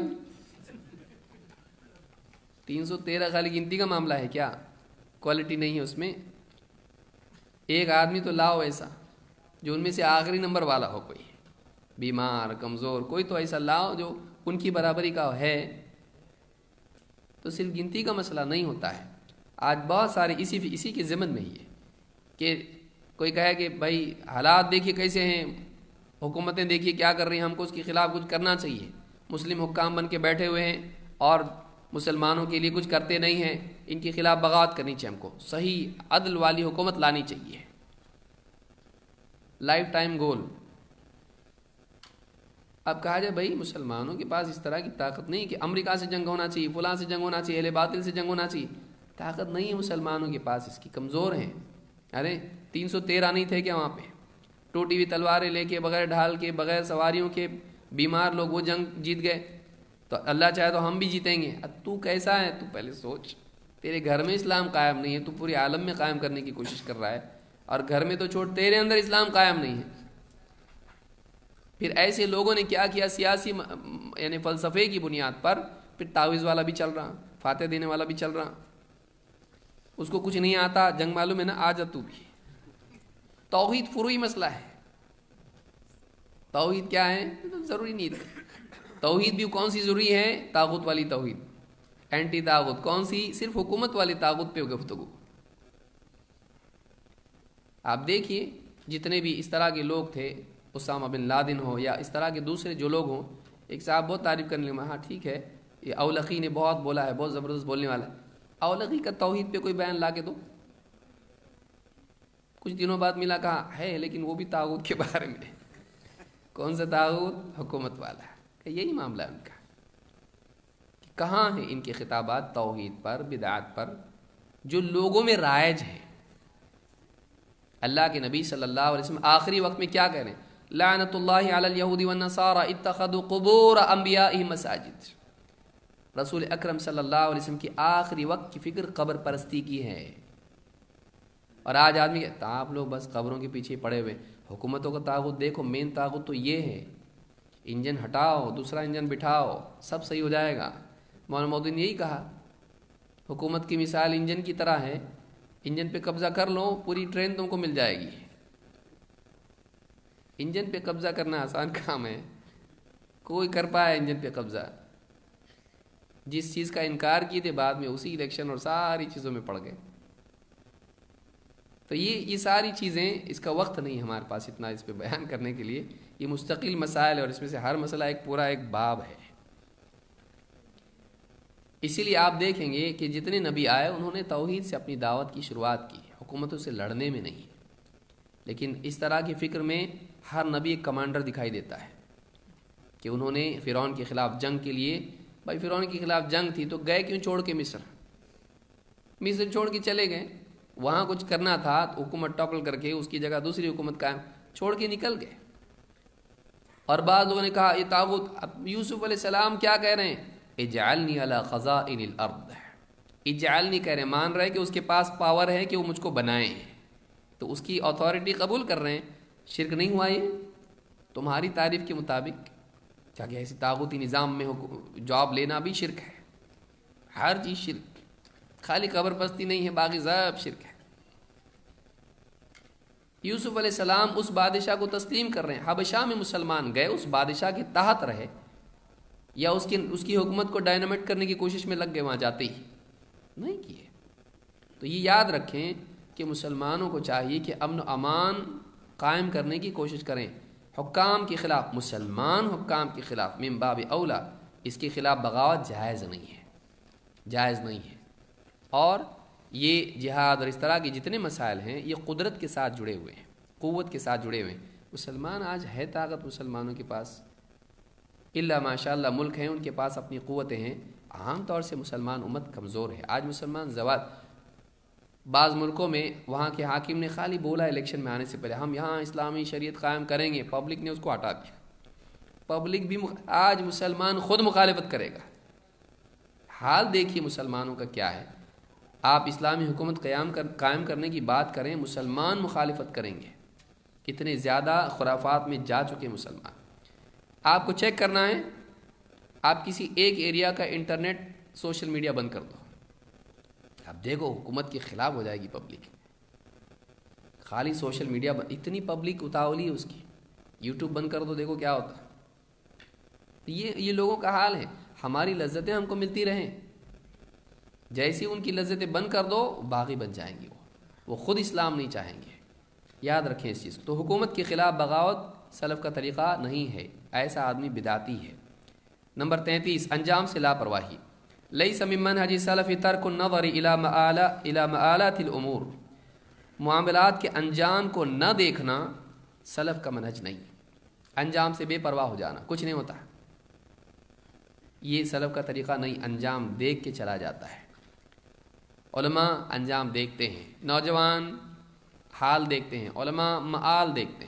تین سو تیرہ خالی گنتی کا معاملہ ہے کیا؟ کوالٹی نہیں ہے اس میں۔ ایک آدمی تو لاؤ ایسا جو ان میں سے آخری نمبر والا ہو، کوئی بیمار، کمزور، کوئی تو ایسا لاؤ جو ان کی برابری کا ہے۔ تو صرف گنتی کا مسئلہ نہیں ہوتا ہے۔ آج بہت سارے اسی اسی کے ضمن میں ہی ہے کہ کوئی کہے کہ بھائی حالات دیکھیے کیسے ہیں، حکومتیں دیکھیے کیا کر رہی ہیں، ہم کو اس کے خلاف کچھ کرنا چاہیے۔ مسلم حکام بن کے بیٹھے ہوئے ہیں اور مسلمانوں کے لیے کچھ کرتے نہیں ہیں، ان کے خلاف بغاوت کرنی چاہیے، ہم کو صحیح عدل والی حکومت لانی چاہیے۔ Life time goal. اب کہا جائے بھائی مسلمانوں کے پاس اس طرح کی طاقت نہیں کہ امریکہ سے جنگ ہونا چاہیے، فلاں سے جنگ ہونا چاہیے، اہل باطل سے جنگ ہونا چاہیے، طاقت نہیں ہے مسلمانوں کے پاس، اس کی کمزور ہیں۔ ارے تین سو تیرہ نہیں تھے کیا وہاں پہ؟ ٹوٹی ہوئی تلواریں لے کے، بغیر ڈھال کے، بغیر سواریوں کے، بیمار لوگ، وہ جنگ جیت گئے۔ تو اللہ چاہے تو ہم بھی جیتیں گے۔ اب تو کیسا ہے، تو پہلے سوچ، تیرے گھر میں اسلام قائم نہیں ہے، تو پورے عالم میں قائم کرنے کی کوشش کر رہا ہے، اور گھر میں تو چھوڑ، تیرے اندر اسلام قائم نہیں ہے۔ پھر ایسے لوگوں نے کیا کیا، سیاسی یعنی فلسفے کی بنیاد پر پھر تعویذ والا بھی چل رہا، فاتح دینے والا بھی چل رہا، اس کو کچھ نہیں آتا، جنگ معلوم ہے نا، آ جا تو بھی۔ توحید فروعی مسئلہ ہے۔ توحید کیا ہے ضروری نہیں ہے۔ توحید بھی کون سی ضروری ہے؟ طاغوت والی توحید، اینٹی طاغوت۔ کون سی؟ صرف حکومت والی طاغوت پہ گفتگو۔ آپ دیکھیے جتنے بھی اس طرح کے لوگ تھے، اسامہ بن لادن ہو یا اس طرح کے دوسرے جو لوگ ہوں، ایک صاحب بہت تعریف کرنے لگے، ہاں ٹھیک ہے یہ اولقی نے بہت بولا ہے، بہت زبردست بولنے والا ہے، اولقی کا توحید پہ کوئی بیان لا کے دو۔ کچھ دنوں بعد ملا، کہا ہے لیکن وہ بھی طاغوت کے بارے میں۔ کون سا طاغوت؟ حکومت والا۔ کہ یہی معاملہ ہے ان کا، کہ کہاں ہیں ان کے خطابات توحید پر، بدعات پر، جو لوگوں میں رائج ہیں۔ اللہ کے نبی صلی اللہ علیہ وسلم آخری وقت میں کیا کہہ رہے ہیں؟ لعنت اللہ علی الیہود والنصارى اتخذوا قبور انبیائهم مساجد۔ رسول اکرم صلی اللہ علیہ وسلم کی آخری وقت کی فکر قبر پرستی کی ہے۔ اور آج آدمی کہتا ہے آپ لوگ بس قبروں کے پیچھے پڑے ہوئے، حکومتوں کا طاغوت دیکھو، مین طاغوت تو یہ ہے، انجن ہٹاؤ، دوسرا انجن بٹھاؤ، سب صحیح ہو جائے گا۔ مولانا مودودی نے یہی کہا، حکومت کی مثال انجن کی طرح ہے، انجن پہ قبضہ کر لو پوری ٹرین تم کو مل جائے گی. انجن پہ قبضہ کرنا آسان کام ہے, کوئی کر پائے انجن پہ قبضہ؟ جس چیز کا انکار کیے تھے بعد میں اسی الیکشن اور ساری چیزوں میں پڑ گئے. تو یہ یہ ساری چیزیں, اس کا وقت نہیں ہمارے پاس اتنا اس پہ بیان کرنے کے لیے. یہ مستقل مسائل اور اس میں سے ہر مسئلہ ایک پورا ایک باب ہے. اسی لیے آپ دیکھیں گے کہ جتنے نبی آئے انہوں نے توحید سے اپنی دعوت کی شروعات کی, حکومتوں سے لڑنے میں نہیں. لیکن اس طرح کی فکر میں ہر نبی ایک کمانڈر دکھائی دیتا ہے کہ انہوں نے فرعون کے خلاف جنگ کے لیے, بھائی فرعون کے خلاف جنگ تھی تو گئے کیوں چھوڑ کے مصر؟ مصر چھوڑ کے چلے گئے, وہاں کچھ کرنا تھا تو حکومت ٹاپل کر کے اس کی جگہ دوسری حکومت قائم, چھوڑ کے نکل گئے. اور بعض لوگوں نے کہا یہ طاغوت, یوسف علیہ السلام کیا کہہ رہے ہیں؟ اجعلنی علی خزائن الارض, اجعلنی کہہ رہے ہیں, مان رہے کہ اس کے پاس پاور ہے کہ وہ مجھ کو بنائیں, تو اس کی اتھارٹی قبول کر رہے ہیں. شرک نہیں ہوا یہ تمہاری تعریف کے مطابق؟ کیا کہ ایسی طاغوتی نظام میں جاب لینا بھی شرک ہے, ہر چیز شرک, خالی قبر پرستی نہیں ہے, باقی سب شرک ہے. یوسف علیہ السلام اس بادشاہ کو تسلیم کر رہے ہیں, حبشہ میں مسلمان گئے, اس بادشاہ کے تحت رہے, یا اس کی اس کی حکومت کو ڈائنامیٹ کرنے کی کوشش میں لگ گئے, وہاں جاتے ہی نہیں کیے. تو یہ یاد رکھیں کہ مسلمانوں کو چاہیے کہ امن و امان قائم کرنے کی کوشش کریں. حکام کے خلاف, مسلمان حکام کے خلاف من باب اولا, اس کے خلاف بغاوت جائز نہیں ہے, جائز نہیں ہے. اور یہ جہاد اور اس طرح کے جتنے مسائل ہیں یہ قدرت کے ساتھ جڑے ہوئے ہیں, قوت کے ساتھ جڑے ہوئے ہیں. مسلمان آج ہے طاقت مسلمانوں کے پاس, اللہ ماشاء اللہ ملک ہیں ان کے پاس اپنی قوتیں ہیں. عام طور سے مسلمان امت کمزور ہے. آج مسلمان زوال, بعض ملکوں میں وہاں کے حاکم نے خالی بولا الیکشن میں آنے سے پہلے ہم یہاں اسلامی شریعت قائم کریں گے, پبلک نے اس کو ہٹا دیا. پبلک بھی آج مسلمان خود مخالفت کرے گا. حال دیکھیے مسلمانوں کا کیا ہے. آپ اسلامی حکومت قیام کر قائم کرنے کی بات کریں, مسلمان مخالفت کریں گے. اتنے زیادہ خرافات میں جا چکے مسلمان. آپ کو چیک کرنا ہے, آپ کسی ایک ایریا کا انٹرنیٹ سوشل میڈیا بند کر دو, اب دیکھو حکومت کے خلاف ہو جائے گی پبلک. خالی سوشل میڈیا, اتنی پبلک اتاولی ہے اس کی. یوٹیوب بند کر دو, دیکھو کیا ہوتا. یہ یہ لوگوں کا حال ہے. ہماری لذتیں ہم کو ملتی رہیں, جیسی ان کی لذتیں بند کر دو باغی بن جائیں گے. وہ وہ خود اسلام نہیں چاہیں گے. یاد رکھیں اس چیز کو. تو حکومت کے خلاف بغاوت سلف کا طریقہ نہیں ہے, ایسا آدمی بدعتی ہے. نمبر تینتیس, انجام سے لاپرواہی. لیس من منہج سلف ترک النظر الى مآلات الى مآلات الامور, معاملات کے انجام کو نہ دیکھنا سلف کا منہج نہیں. انجام سے بے پرواہ ہو جانا, کچھ نہیں ہوتا, یہ سلف کا طریقہ نہیں. انجام دیکھ کے چلا جاتا ہے. علماء انجام دیکھتے ہیں, نوجوان حال دیکھتے ہیں, علماء مآل دیکھتے ہیں,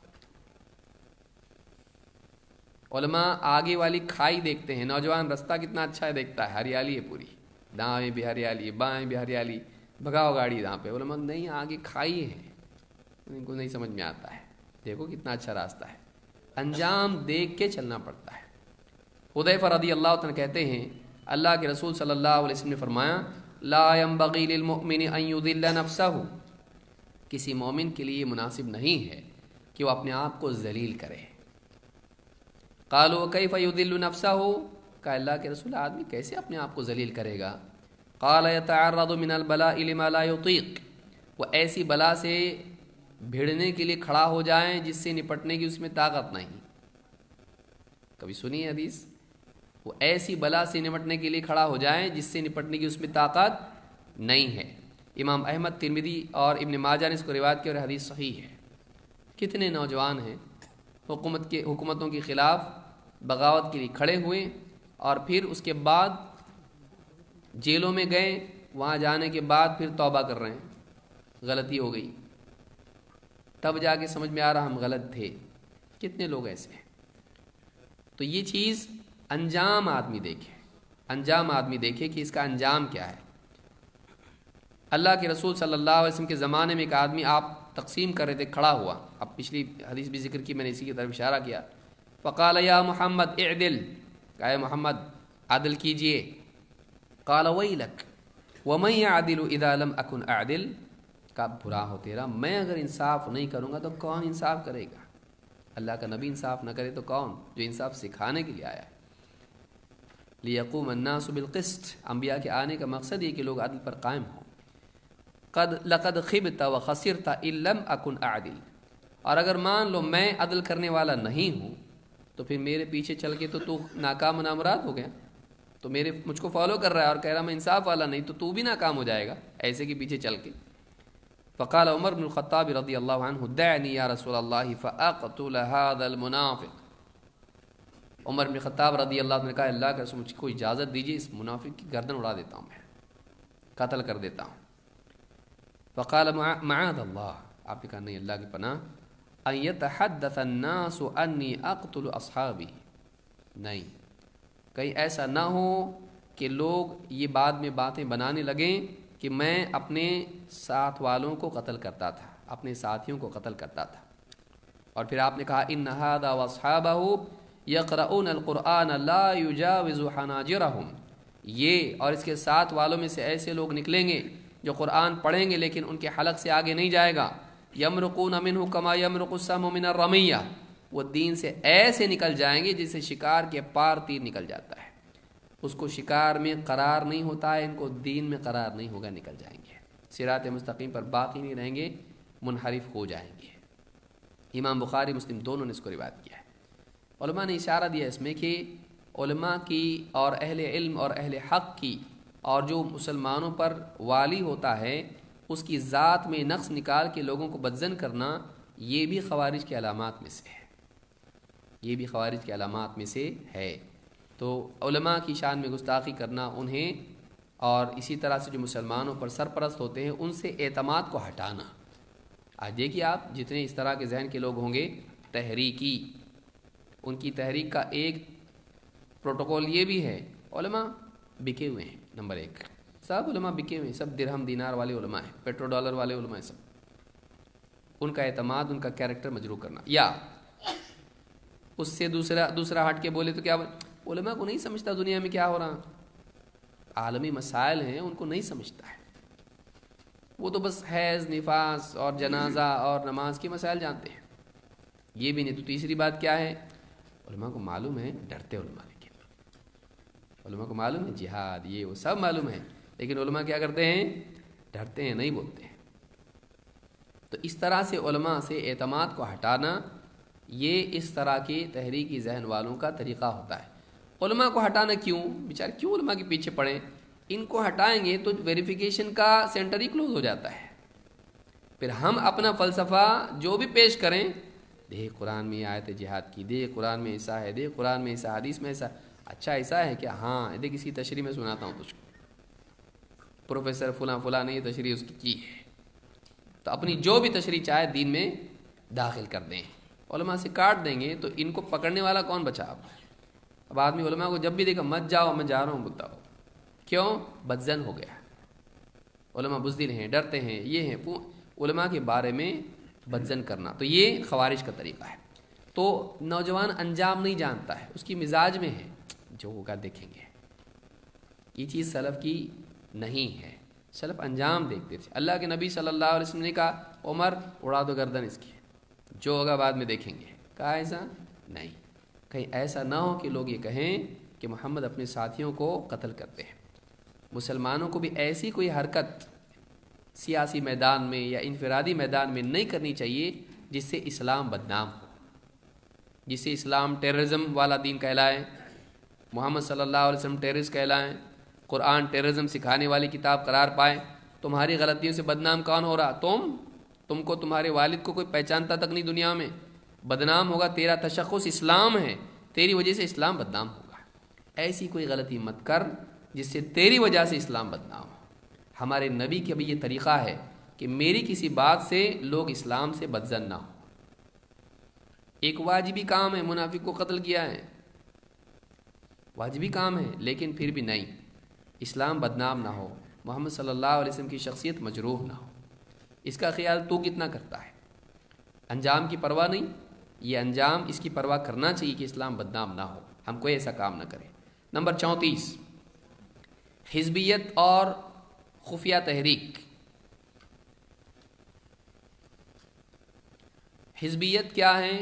علماء آگے والی کھائی دیکھتے ہیں. نوجوان رستہ کتنا اچھا ہے دیکھتا ہے, ہریالی ہے پوری, دائیں بھی ہریالی, بائیں بھی ہریالی, بھگاؤ گاڑی یہاں پہ. علماء نہیں, آگے کھائی ہے, ان کو نہیں سمجھ میں آتا ہے, دیکھو کتنا اچھا راستہ ہے. انجام دیکھ کے چلنا پڑتا ہے. حذیفہ رضی اللہ عنہ کہتے ہیں اللہ کے رسول صلی اللہ علیہ وسلم نے فرمایا, لا ينبغي للمؤمن ان يذل نفسه, کسی مومن کے لیے مناسب نہیں ہے کہ وہ اپنے آپ کو ذلیل کرے. قالوا کیف یذل نفسه, کہ اللہ کے رسول آدمی کیسے اپنے آپ کو ذلیل کرے گا؟ قال یتعرض من البلاء لما لا یطیق, وہ ایسی بلا سے بھیڑنے کے لیے کھڑا ہو جائیں جس سے نپٹنے کی اس میں طاقت نہیں. کبھی سنی ہے حدیث؟ وہ ایسی بلا سے نپٹنے کے لیے کھڑا ہو جائیں جس سے نپٹنے کی اس میں طاقت نہیں ہے. امام احمد, ترمذی اور ابن ماجہ نے اس کو روایت کی اور حدیث صحیح ہے. کتنے نوجوان ہیں حکومت کے حکومتوں کے خلاف بغاوت کے لیے کھڑے ہوئے, اور پھر اس کے بعد جیلوں میں گئے, وہاں جانے کے بعد پھر توبہ کر رہے ہیں, غلطی ہو گئی, تب جا کے سمجھ میں آ رہا ہم غلط تھے. کتنے لوگ ایسے ہیں. تو یہ چیز انجام آدمی دیکھے, انجام آدمی دیکھے کہ اس کا انجام کیا ہے. اللہ کے رسول صلی اللہ علیہ وسلم کے زمانے میں ایک آدمی آپ تقسیم کر رہے تھے, کھڑا ہوا, اب پچھلی حدیث بھی ذکر کی, میں نے اسی کی طرف اشارہ کیا. فقال یا محمد اعدل, کہا محمد عدل کیجئے. قال ویلک, وَمَن يَعْدِلُ إِذَا لَمْ أَكُنْ أَعْدِلْ، کا برا ہو تیرا، میں اگر انصاف نہیں کروں گا تو کون انصاف کرے گا؟ اللہ کا نبی انصاف نہ کرے تو کون، جو انصاف سکھانے کے لیے آیا ہے۔ لِيَقُومَ النَّاسُ بِالْقِسْطِ، انبیاء کے آنے کا مقصد یہ کہ لوگ عدل پر قائم ہوں۔ قد لقد خبت وخسرت ان لم اکن اعدل، اور اگر مان لو میں عدل کرنے والا نہیں ہوں تو پھر میرے پیچھے چل کے تو تو ناکام و نامراد ہو گیا، تو میرے مجھ کو فالو کر رہا ہے اور کہہ رہا میں انصاف والا نہیں، تو تو بھی ناکام ہو جائے گا ایسے کے پیچھے چل کے۔ فقال عمر بن الخطاب رضی اللہ عنہ دعنی یا رسول اللہ فاقتل هذا المنافق، عمر بن خطاب رضی اللہ عنہ نے کہا اللہ کا رسول مجھ کو اجازت دیجیے، اس منافق کی گردن اڑا دیتا ہوں، میں قتل کر دیتا ہوں۔ فقال معاذ اللہ، آپ نے کہا نہیں، اللہ کی پناہ، ان یتحدث الناس انی اقتل اصحابی، نہیں کہیں ایسا نہ ہو کہ لوگ یہ بعد میں باتیں بنانے لگیں کہ میں اپنے ساتھ والوں کو قتل کرتا تھا، اپنے ساتھیوں کو قتل کرتا تھا۔ اور پھر آپ نے کہا ان ھذا واصحابہ یقرؤون القرآن لا یجاوز حناجرہم، یہ اور اس کے ساتھ والوں میں سے ایسے لوگ نکلیں گے جو قرآن پڑھیں گے لیکن ان کے حلق سے آگے نہیں جائے گا، یمرقون منہ کما یمرق السهم من الرمیہ، وہ دین سے ایسے نکل جائیں گے جسے شکار کے پار تیر نکل جاتا ہے، اس کو شکار میں قرار نہیں ہوتا ہے، ان کو دین میں قرار نہیں ہوگا، نکل جائیں گے، صراط مستقیم پر باقی نہیں رہیں گے، منحرف ہو جائیں گے۔ امام بخاری مسلم دونوں نے اس کو روایت کیا ہے۔ علماء نے اشارہ دیا اس میں کہ علماء کی اور اہل علم اور اہل حق کی اور جو مسلمانوں پر والی ہوتا ہے اس کی ذات میں نقص نکال کے لوگوں کو بدزن کرنا، یہ بھی خوارج کی علامات میں سے ہے، یہ بھی خوارج کی علامات میں سے ہے۔ تو علماء کی شان میں گستاخی کرنا انہیں، اور اسی طرح سے جو مسلمانوں پر سرپرست ہوتے ہیں ان سے اعتماد کو ہٹانا۔ آج دیکھیے آپ جتنے اس طرح کے ذہن کے لوگ ہوں گے تحریکی، ان کی تحریک کا ایک پروٹوکول یہ بھی ہے علماء بکے ہوئے ہیں، نمبر ایک سب علماء بکے ہوئے ہیں، سب درہم دینار والے علماء ہیں، پیٹرو ڈالر والے علماء ہیں، سب ان کا اعتماد، ان کا کیریکٹر مجروح کرنا۔ یا اس سے دوسرا دوسرا ہٹ کے بولے تو کیا علماء کو نہیں سمجھتا دنیا میں کیا ہو رہا، عالمی مسائل ہیں ان کو نہیں سمجھتا ہے، وہ تو بس حیض نفاس اور جنازہ اور نماز کے مسائل جانتے ہیں، یہ بھی نہیں۔ تو تیسری بات کیا ہے، علماء کو معلوم ہے، ڈرتے علماء، لیکن علماء کو معلوم ہے جہاد یہ وہ سب معلوم ہے، لیکن علماء کیا کرتے ہیں، ڈرتے ہیں، نہیں بولتے ہیں۔ تو اس طرح سے علماء سے اعتماد کو ہٹانا، یہ اس طرح کے تحریکی ذہن والوں کا طریقہ ہوتا ہے۔ علماء کو ہٹانا کیوں، بیچارے کیوں علماء کے پیچھے پڑیں، ان کو ہٹائیں گے تو ویریفیکیشن کا سینٹر ہی کلوز ہو جاتا ہے، پھر ہم اپنا فلسفہ جو بھی پیش کریں، دیکھ قرآن میں آیت جہاد کی، دیکھ قرآن میں ایسا ہے، دیکھ قرآن میں ایسا، حدیث میں ایسا، اچھا ایسا ہے کیا، ہاں دیکھ اسی تشریح میں سناتا ہوں تجھ کو، پروفیسر فلاں فلاں نے یہ تشریح اس کی کی ہے، تو اپنی جو بھی تشریح چاہے دین میں داخل کر دیں، علماء سے کاٹ دیں گے تو ان کو پکڑنے والا کون بچا؟ اب اب آدمی علماء کو جب بھی دیکھا مت جاؤ میں جا رہا ہوں بولتا ہو، کیوں؟ بدزن ہو گیا، علماء بزدل ہیں، ڈرتے ہیں، یہ ہیں، علماء کے بارے میں بدزن کرنا، تو یہ خوارج کا طریقہ ہے۔ تو نوجوان انجام نہیں جانتا ہے، اس کی مزاج میں ہے، جو ہوگا دیکھیں گے، یہ چیز سلف کی نہیں ہے، سلف انجام دیکھتے تھے۔ اللہ کے نبی صلی اللہ علیہ وسلم نے کہا عمر اڑا دو گردن اس کی، جو ہوگا بعد میں دیکھیں گے، کہا ایسا نہیں، کہیں ایسا نہ ہو کہ لوگ یہ کہیں کہ محمد اپنے ساتھیوں کو قتل کرتے ہیں۔ مسلمانوں کو بھی ایسی کوئی حرکت سیاسی میدان میں یا انفرادی میدان میں نہیں کرنی چاہیے جس سے اسلام بدنام ہو، جس سے اسلام ٹیررزم والا دین کہلائے، محمد صلی اللہ علیہ وسلم ٹیررسٹ کہلائیں، قرآن ٹیررزم سکھانے والی کتاب قرار پائے۔ تمہاری غلطیوں سے بدنام کون ہو رہا؟ تم تم کو تمہارے والد کو کوئی پہچانتا تک نہیں دنیا میں، بدنام ہوگا، تیرا تشخص اسلام ہے، تیری وجہ سے اسلام بدنام ہوگا۔ ایسی کوئی غلطی مت کر جس سے تیری وجہ سے اسلام بدنام ہو۔ ہمارے نبی کا بھی یہ طریقہ ہے کہ میری کسی بات سے لوگ اسلام سے بدزن نہ ہو۔ ایک واجبی کام ہے، منافق کو قتل کیا ہے، واجبی کام ہے، لیکن پھر بھی نہیں، اسلام بدنام نہ ہو، محمد صلی اللہ علیہ وسلم کی شخصیت مجروح نہ ہو، اس کا خیال تو کتنا کرتا ہے؟ انجام کی پرواہ نہیں، یہ انجام اس کی پرواہ کرنا چاہیے کہ اسلام بدنام نہ ہو، ہم کوئی ایسا کام نہ کریں۔ نمبر چونتیس، حزبیت اور خفیہ تحریک. حزبیت کیا ہے؟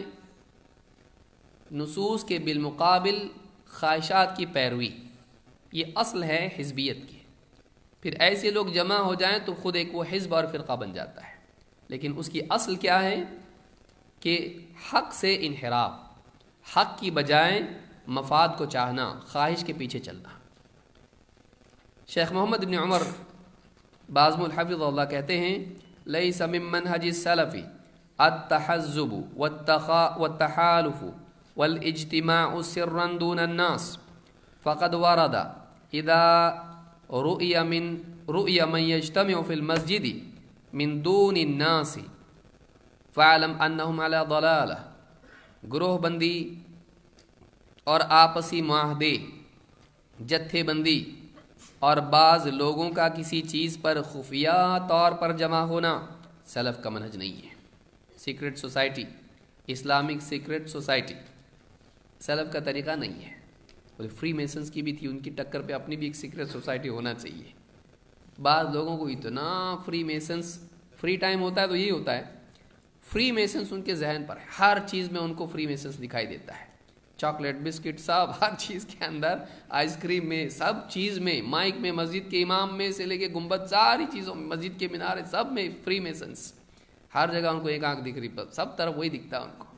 نصوص کے بالمقابل خواہشات کی پیروی، یہ اصل ہے حزبیت کی. پھر ایسے لوگ جمع ہو جائیں تو خود ایک وہ حزب اور فرقہ بن جاتا ہے، لیکن اس کی اصل کیا ہے کہ حق سے انحراف، حق کی بجائے مفاد کو چاہنا، خواہش کے پیچھے چلنا. شیخ محمد بن عمر بازم الحفظ اللہ کہتے ہیں لیس من منہج السلف التحزب والتحالف والاجتماع سرا دون الناس فقد ورد اذا رؤي من رؤي من يجتمع في المسجد من دون الناس فاعلم انهم على ضلالہ. گروہ بندی اور آپسی معاہدے، جتھے بندی اور بعض لوگوں کا کسی چیز پر خفیہ طور پر جمع ہونا سلف کا منہج نہیں ہے. Secret society, Islamic secret society سلف کا طریقہ نہیں ہے. اور فری میسنز کی بھی تھی، ان کی ٹکر پہ اپنی بھی ایک سیکرٹ سوسائٹی ہونا چاہیے. بعض لوگوں کو اتنا فری میسنز، فری ٹائم ہوتا ہے تو یہی ہوتا ہے، فری میسنز ان کے ذہن پر ہے، ہر چیز میں ان کو فری میسنز دکھائی دیتا ہے. چاکلیٹ، بسکٹ، سب ہر چیز کے اندر، آئس کریم میں، سب چیز میں، مائک میں، مسجد کے امام میں سے لے کے گنبد، ساری چیزوں میں، مسجد کے مینارے، سب میں فری میسنز. ہر جگہ ان کو ایک آنکھ دکھ رہی، سب طرف وہی دکھتا ہے ان کو.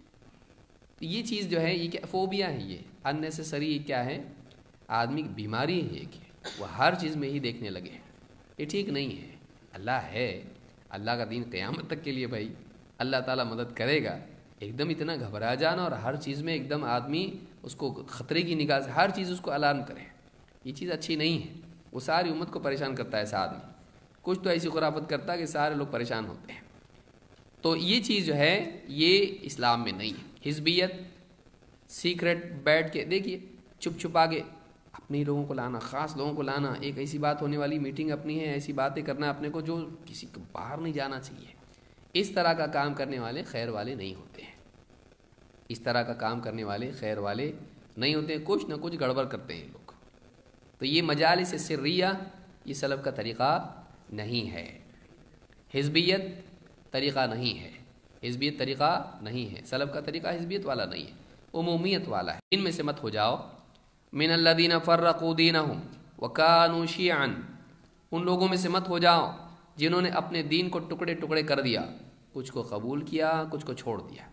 تو یہ چیز جو ہے یہ کیا فوبیا ہے، یہ اننیسیسری کیا ہے، آدمی کی بیماری ہے کہ وہ ہر چیز میں ہی دیکھنے لگے. یہ ٹھیک نہیں ہے. اللہ ہے، اللہ کا دین قیامت تک کے لیے بھائی، اللہ تعالیٰ مدد کرے گا. ایک دم اتنا گھبرا جانا اور ہر چیز میں ایک دم آدمی اس کو خطرے کی نگاہ سے ہر چیز اس کو الارم کرے، یہ چیز اچھی نہیں ہے. وہ ساری امت کو پریشان کرتا ہے ایسا آدمی. کچھ تو ایسی خرافت کرتا ہے کہ سارے لوگ پریشان ہوتے ہیں. تو یہ چیز جو ہے یہ اسلام میں نہیں ہے. حزبیت، سیکرٹ بیٹھ کے دیکھیے، چھپ چھپا کے اپنے لوگوں کو لانا، خاص لوگوں کو لانا، ایک ایسی بات ہونے والی میٹنگ اپنی ہے، ایسی باتیں کرنا اپنے کو جو کسی کو باہر نہیں جانا چاہیے. اس طرح کا کام کرنے والے خیر والے نہیں ہوتے ہیں. اس طرح کا کام کرنے والے خیر والے نہیں ہوتے ہیں. کچھ نہ کچھ گڑبڑ کرتے ہیں لوگ. تو یہ مجالس سریہ یہ سلف کا طریقہ نہیں ہے. حزبیت طریقہ نہیں ہے. حزبیت طریقہ نہیں ہے. سلف کا طریقہ حزبیت والا نہیں ہے، عمومیت والا ہے. ان میں سے مت ہو جاؤ. من الذین فرقوا دینہم وکانوا شیعا، ان لوگوں میں سے مت ہو جاؤ جنہوں نے اپنے دین کو ٹکڑے ٹکڑے کر دیا، کچھ کو قبول کیا، کچھ کو چھوڑ دیا.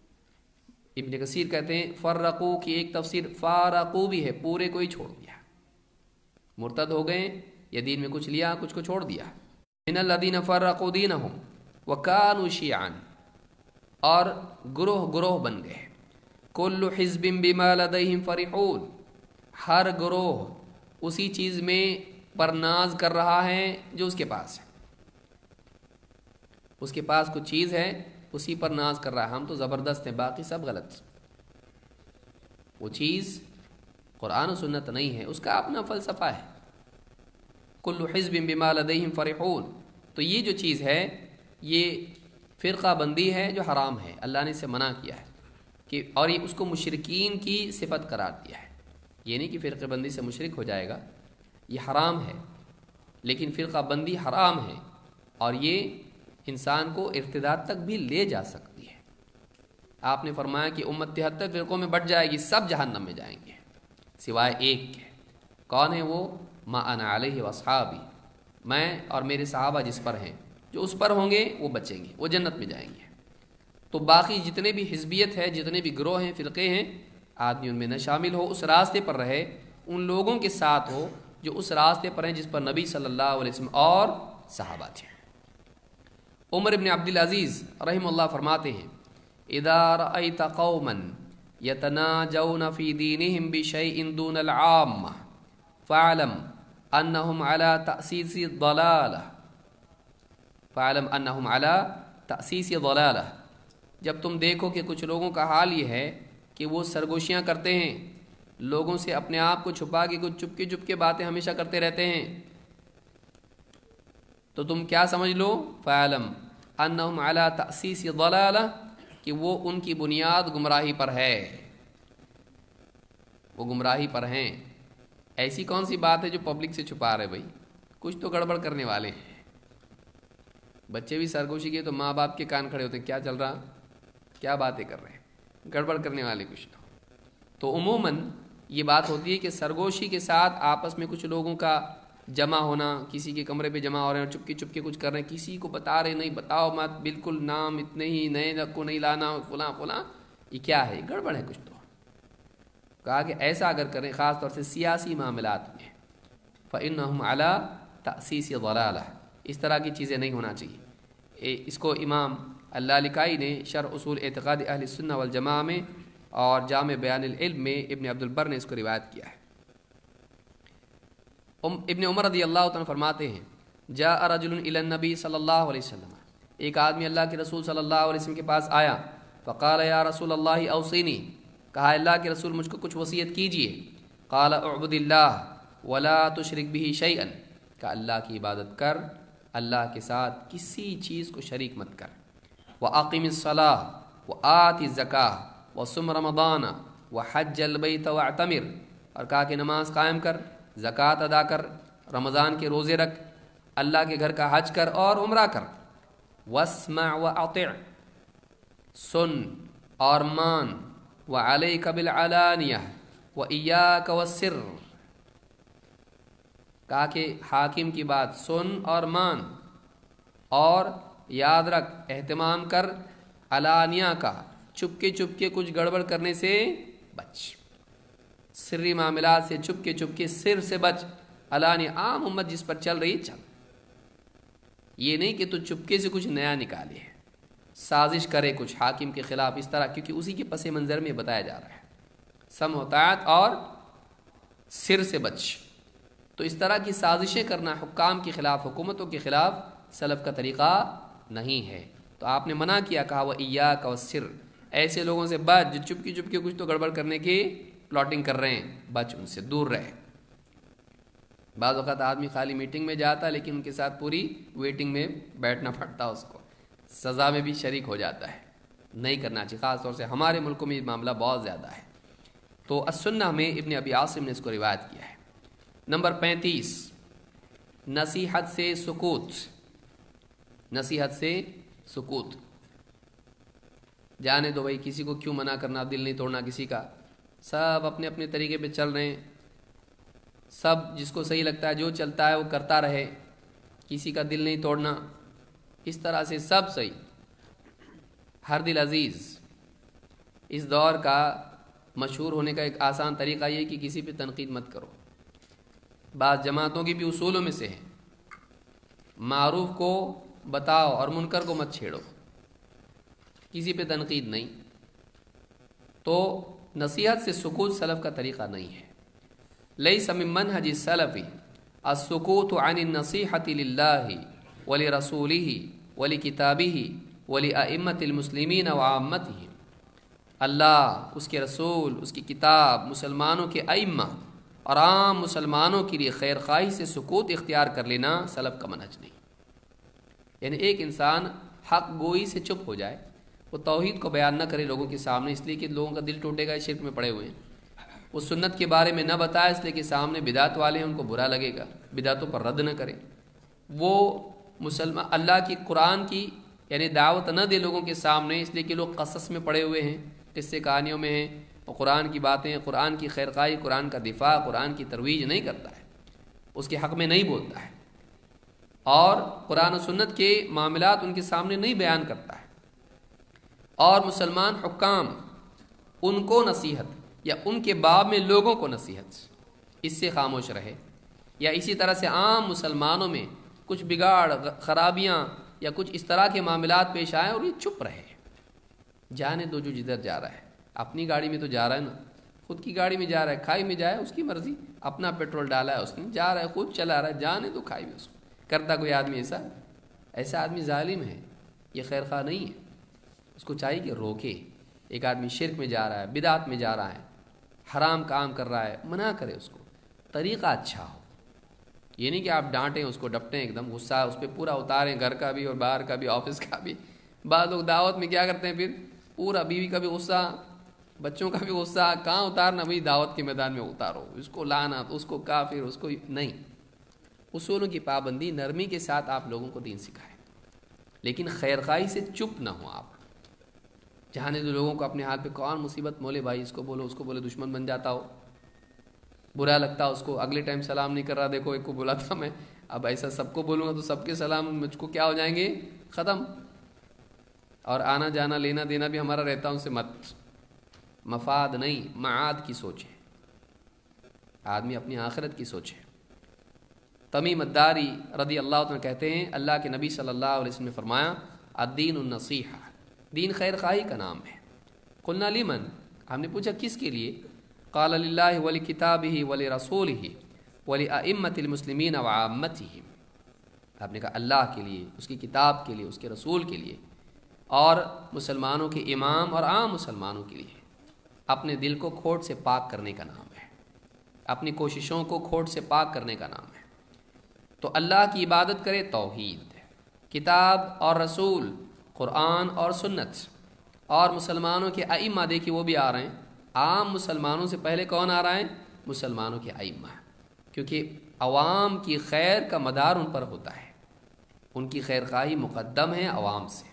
ابن کثیر کہتے ہیں فرقو کی ایک تفسیر فارقو بھی ہے، پورے کو ہی چھوڑ دیا، مرتد ہو گئے یا دین میں کچھ لیا کچھ کو چھوڑ دیا. من الذین فرقوا دینہم وکانوا شیعا، اور گروہ گروہ بن گئے. کل حزب بما لدیہم فرحون، ہر گروہ اسی چیز میں پر ناز کر رہا ہے جو اس کے پاس ہے. اس کے پاس کچھ چیز ہے اسی پر ناز کر رہا ہے، ہم تو زبردست ہیں، باقی سب غلط. وہ چیز قرآن و سنت نہیں ہے، اس کا اپنا فلسفہ ہے. کل حزب بما لدیہم فرحون. تو یہ جو چیز ہے یہ فرقہ بندی ہے جو حرام ہے، اللہ نے اسے منع کیا ہے کہ، اور یہ اس کو مشرکین کی صفت قرار دیا ہے. یہ نہیں کہ فرقہ بندی سے مشرک ہو جائے گا، یہ حرام ہے، لیکن فرقہ بندی حرام ہے اور یہ انسان کو ارتداد تک بھی لے جا سکتی ہے. آپ نے فرمایا کہ امت تہتر فرقوں میں بٹ جائے گی، سب جہنم میں جائیں گے سوائے ایک کے. کون ہے وہ؟ ما انا علیہ واصحابی، میں اور میرے صحابہ جس پر ہیں، جو اس پر ہوں گے وہ بچیں گے، وہ جنت میں جائیں گے. تو باقی جتنے بھی حزبیت ہے، جتنے بھی گروہ ہیں، فرقے ہیں، آدمی ان میں نہ شامل ہو، اس راستے پر رہے، ان لوگوں کے ساتھ ہو جو اس راستے پر ہیں جس پر نبی صلی اللہ علیہ وسلم اور صحابہ تھے. عمر ابن عبدالعزیز رحمہ اللہ فرماتے ہیں اذا رأیت قوما یتناجون فی دینہم بشیء دون العامہ فاعلم انہم علی تأسیس ضلالہ فاعلم انہم علی تأسیس ضلالہ. جب تم دیکھو کہ کچھ لوگوں کا حال یہ ہے کہ وہ سرگوشیاں کرتے ہیں، لوگوں سے اپنے آپ کو چھپا کے کچھ چپکے چپکے باتیں ہمیشہ کرتے رہتے ہیں، تو تم کیا سمجھ لو؟ فَعَلَمْ أَنَّهُمْ عَلَىٰ تَأْسِيسِ ضَلَالَةٍ، کہ وہ ان کی بنیاد گمراہی پر ہے، وہ گمراہی پر ہیں. ایسی کون سی بات ہے جو پبلک سے چھپا رہے بھائی؟ کچھ تو گڑبڑ کرنے والے ہیں. بچے بھی سرگوشی کے تو ماں باپ کے کان کھڑے ہوتے ہیں, کیا چل رہا, کیا باتیں کر رہے ہیں, گڑبڑ کرنے والے کچھ تو. تو عموماً یہ بات ہوتی ہے کہ سرگوشی کے ساتھ آپس میں کچھ لوگوں کا جمع ہونا, کسی کے کمرے پہ جمع ہو رہے ہیں اور چپکے چپکے کچھ کر رہے ہیں, کسی کو بتا رہے نہیں, بتاؤ مت, بالکل نام اتنے ہی, نئے کو نہیں لانا, فلاں فلاں, یہ کیا ہے, گڑبڑ ہے کچھ تو. کہا کہ ایسا اگر کریں, خاص طور سے سیاسی معاملات میں, فَإِنَّهُمْ عَلَىٰ تَأْسِيسِ ضَلَالَةٍ, اس طرح کی چیزیں نہیں ہونا چاہیے. اس کو امام اللالکائی نے شرح اصول اعتقاد اہل السنہ والجماعہ میں اور جامع بیان العلم میں ابن عبد البر نے اس کو روایت کیا ہے. ابن عمر رضی اللہ عنہ فرماتے ہیں, جاء رجل الی النبی صلی اللہ علیہ وسلم, ایک آدمی اللہ کے رسول صلی اللہ علیہ وسلم کے پاس آیا. فقال یا رسول اللہ اوصینی, کہا اللہ کے رسول مجھ کو کچھ وصیت کیجئے. قال اعبد اللہ ولا تشرک به شیئا, کہ اللہ کی عبادت کر, اللہ کے ساتھ کسی چیز کو شریک مت کر. وَأَقِمِ الصَّلَاةَ وَآتِ الزَّكَاةَ وَصُمْ رَمَضَانَ وَحَجَّ الْبَيْتَ وَاعْتَمِرْ, اور کہا کہ نماز قائم کر, زکوٰۃ ادا کر, رمضان کے روزے رکھ, اللہ کے گھر کا حج کر اور عمرہ کر. وَاسْمَعْ وَأَطِعْ, سن اور مان. وَعَلَيْكَ بِالْعَلَانِيَةِ وَإِيَّاكَ وَالسِّرِّ, کہا کہ حاکم کی بات سن اور مان, اور یاد رکھ, اہتمام کر علانیہ کا, چپکے چپکے کچھ گڑبڑ کرنے سے بچ, سری معاملات سے چپکے چپکے سر سے بچ. علانیہ عام امت جس پر چل رہی چل, یہ نہیں کہ تو چپکے سے کچھ نیا نکالے, سازش کرے کچھ حاکم کے خلاف اس طرح, کیونکہ اسی کے پس منظر میں بتایا جا رہا ہے سمع و طاعت اور سر سے بچ. تو اس طرح کی سازشیں کرنا حکام کے خلاف, حکومتوں کے خلاف سلف کا طریقہ نہیں ہے. تو آپ نے منع کیا, کہا وہ ایاک والسر, ایسے لوگوں سے بچ جو چپکی چپکی کچھ تو گڑبڑ کرنے کی پلاٹنگ کر رہے ہیں, بچ, ان سے دور رہے. بعض اوقات آدمی خالی میٹنگ میں جاتا لیکن ان کے ساتھ پوری ویٹنگ میں بیٹھنا پڑتا, اس کو سزا میں بھی شریک ہو جاتا ہے. نہیں کرنا چاہیے, خاص طور سے ہمارے ملکوں میں یہ معاملہ بہت زیادہ ہے. تو السنہ میں ابن ابی عاصم نے اس کو روایت کیا ہے. نمبر پینتیس, نصیحت سے سکوت. نصیحت سے سکوت, جانے دو بھائی, کسی کو کیوں منع کرنا, دل نہیں توڑنا کسی کا, سب اپنے اپنے طریقے پہ چل رہے ہیں, سب جس کو صحیح لگتا ہے جو چلتا ہے وہ کرتا رہے, کسی کا دل نہیں توڑنا, اس طرح سے سب صحیح. ہر دل عزیز, اس دور کا مشہور ہونے کا ایک آسان طریقہ یہ کہ کسی پہ تنقید مت کرو. بعض جماعتوں کی بھی اصولوں میں سے ہے, معروف کو بتاؤ اور منکر کو مت چھیڑو, کسی پہ تنقید نہیں. تو نصیحت سے سکوت سلف کا طریقہ نہیں ہے. لیس من منہج السلف السکوت عن النصیحۃ للہ ولرسولہ ولکتابہ ولأئمۃ المسلمین وعامتہم. اللہ, اس کے رسول, اس کی کتاب, مسلمانوں کے ائمہ اور عام مسلمانوں کے لیے خیر خواہی سے سکوت اختیار کر لینا سلف کا منہج نہیں. یعنی ایک انسان حق گوئی سے چپ ہو جائے, وہ توحید کو بیان نہ کرے لوگوں کے سامنے اس لیے کہ لوگوں کا دل ٹوٹے گا, شرک میں پڑے ہوئے ہیں. وہ سنت کے بارے میں نہ بتائے اس لیے کہ سامنے بدعت والے ہیں, ان کو برا لگے گا, بدعتوں پر رد نہ کرے. وہ مسلمان اللہ کی قرآن کی یعنی دعوت نہ دے لوگوں کے سامنے اس لیے کہ لوگ قصص میں پڑے ہوئے ہیں, قصے کہانیوں میں ہیں, اور قرآن کی باتیں, قرآن کی خیرخواہی, قرآن کا دفاع, قرآن کی ترویج نہیں کرتا ہے, اس کے حق میں نہیں بولتا ہے, اور قرآن و سنت کے معاملات ان کے سامنے نہیں بیان کرتا ہے. اور مسلمان حکام ان کو نصیحت یا ان کے باب میں لوگوں کو نصیحت اس سے خاموش رہے, یا اسی طرح سے عام مسلمانوں میں کچھ بگاڑ, خرابیاں یا کچھ اس طرح کے معاملات پیش آئیں اور یہ چپ رہے. جانے دو جو جدھر جا رہا ہے, اپنی گاڑی میں تو جا رہا ہے نا, خود کی گاڑی میں جا رہا ہے, کھائی میں جائے اس کی مرضی, اپنا پیٹرول ڈالا ہے اس نے, جا رہا ہے, خود چلا رہا ہے, جانے دو کھائی میں اس کو. کرتا کوئی آدمی ایسا, ایسا آدمی ظالم ہے, یہ خیر خواہ نہیں ہے. اس کو چاہیے کہ روکے. ایک آدمی شرک میں جا رہا ہے, بدعت میں جا رہا ہے, حرام کام کر رہا ہے, منع کرے اس کو, طریقہ اچھا ہو. یہ نہیں کہ آپ ڈانٹیں اس کو, ڈپٹیں, ایک دم غصہ اس پہ پورا اتاریں, گھر کا بھی اور باہر کا بھی, آفس کا بھی. بعض لوگ دعوت میں کیا کرتے ہیں پھر پورا, بیوی کا بھی غصہ, بچوں کا بھی غصہ, کہاں اتارنا بھائی, دعوت کے میدان میں اتارو, اس کو لانا, اس کو کافر, اس کو نہیں. اصولوں کی پابندی، نرمی کے ساتھ آپ لوگوں کو دین سکھائیں، لیکن خیر خواہی سے چپ نہ ہوں آپ۔ جہانے دو لوگوں کو اپنے ہاتھ پہ کون مصیبت مولے بھائی، اس کو بولو اس کو بولے، دشمن بن جاتا ہو، برا لگتا اس کو، اگلے ٹائم سلام نہیں کر رہا، دیکھو ایک کو بولا تھا میں، اب ایسا سب کو بولوں گا تو سب کے سلام مجھ کو کیا ہو جائیں گے، ختم، اور آنا جانا لینا دینا بھی ہمارا رہتا ان سے مت۔ مفاد نہیں، معاد کی سوچے، آدمی اپنی آخرت کی سوچے۔ تمیم الداری رضی اللہ عنہ کہتے ہیں اللہ کے نبی صلی اللہ علیہ وسلم نے فرمایا الدین النصیحہ، دین خیر خواہی کا نام ہے۔ قلنا لمن، ہم نے پوچھا کس کے لیے؟ قال للہ ولکتابہ ولرسولہ ولأئمۃ المسلمین وعامتہم، آپ نے کہا اللہ کے لیے، اس کی کتاب کے لیے، اس کے رسول کے لیے، اور مسلمانوں کے امام اور عام مسلمانوں کے لیے۔ اپنے دل کو کھوٹ سے پاک کرنے کا نام ہے، اپنی کوششوں کو کھوٹ سے پاک کرنے کا نام ہے۔ تو اللہ کی عبادت کرے، توحید، کتاب اور رسول، قرآن اور سنت، اور مسلمانوں کے ائمہ، دیکھیے وہ بھی آ رہے ہیں، عام مسلمانوں سے پہلے کون آ رہا ہے؟ مسلمانوں کے ائمہ، کیونکہ عوام کی خیر کا مدار ان پر ہوتا ہے، ان کی خیر خواہی مقدم ہے عوام سے۔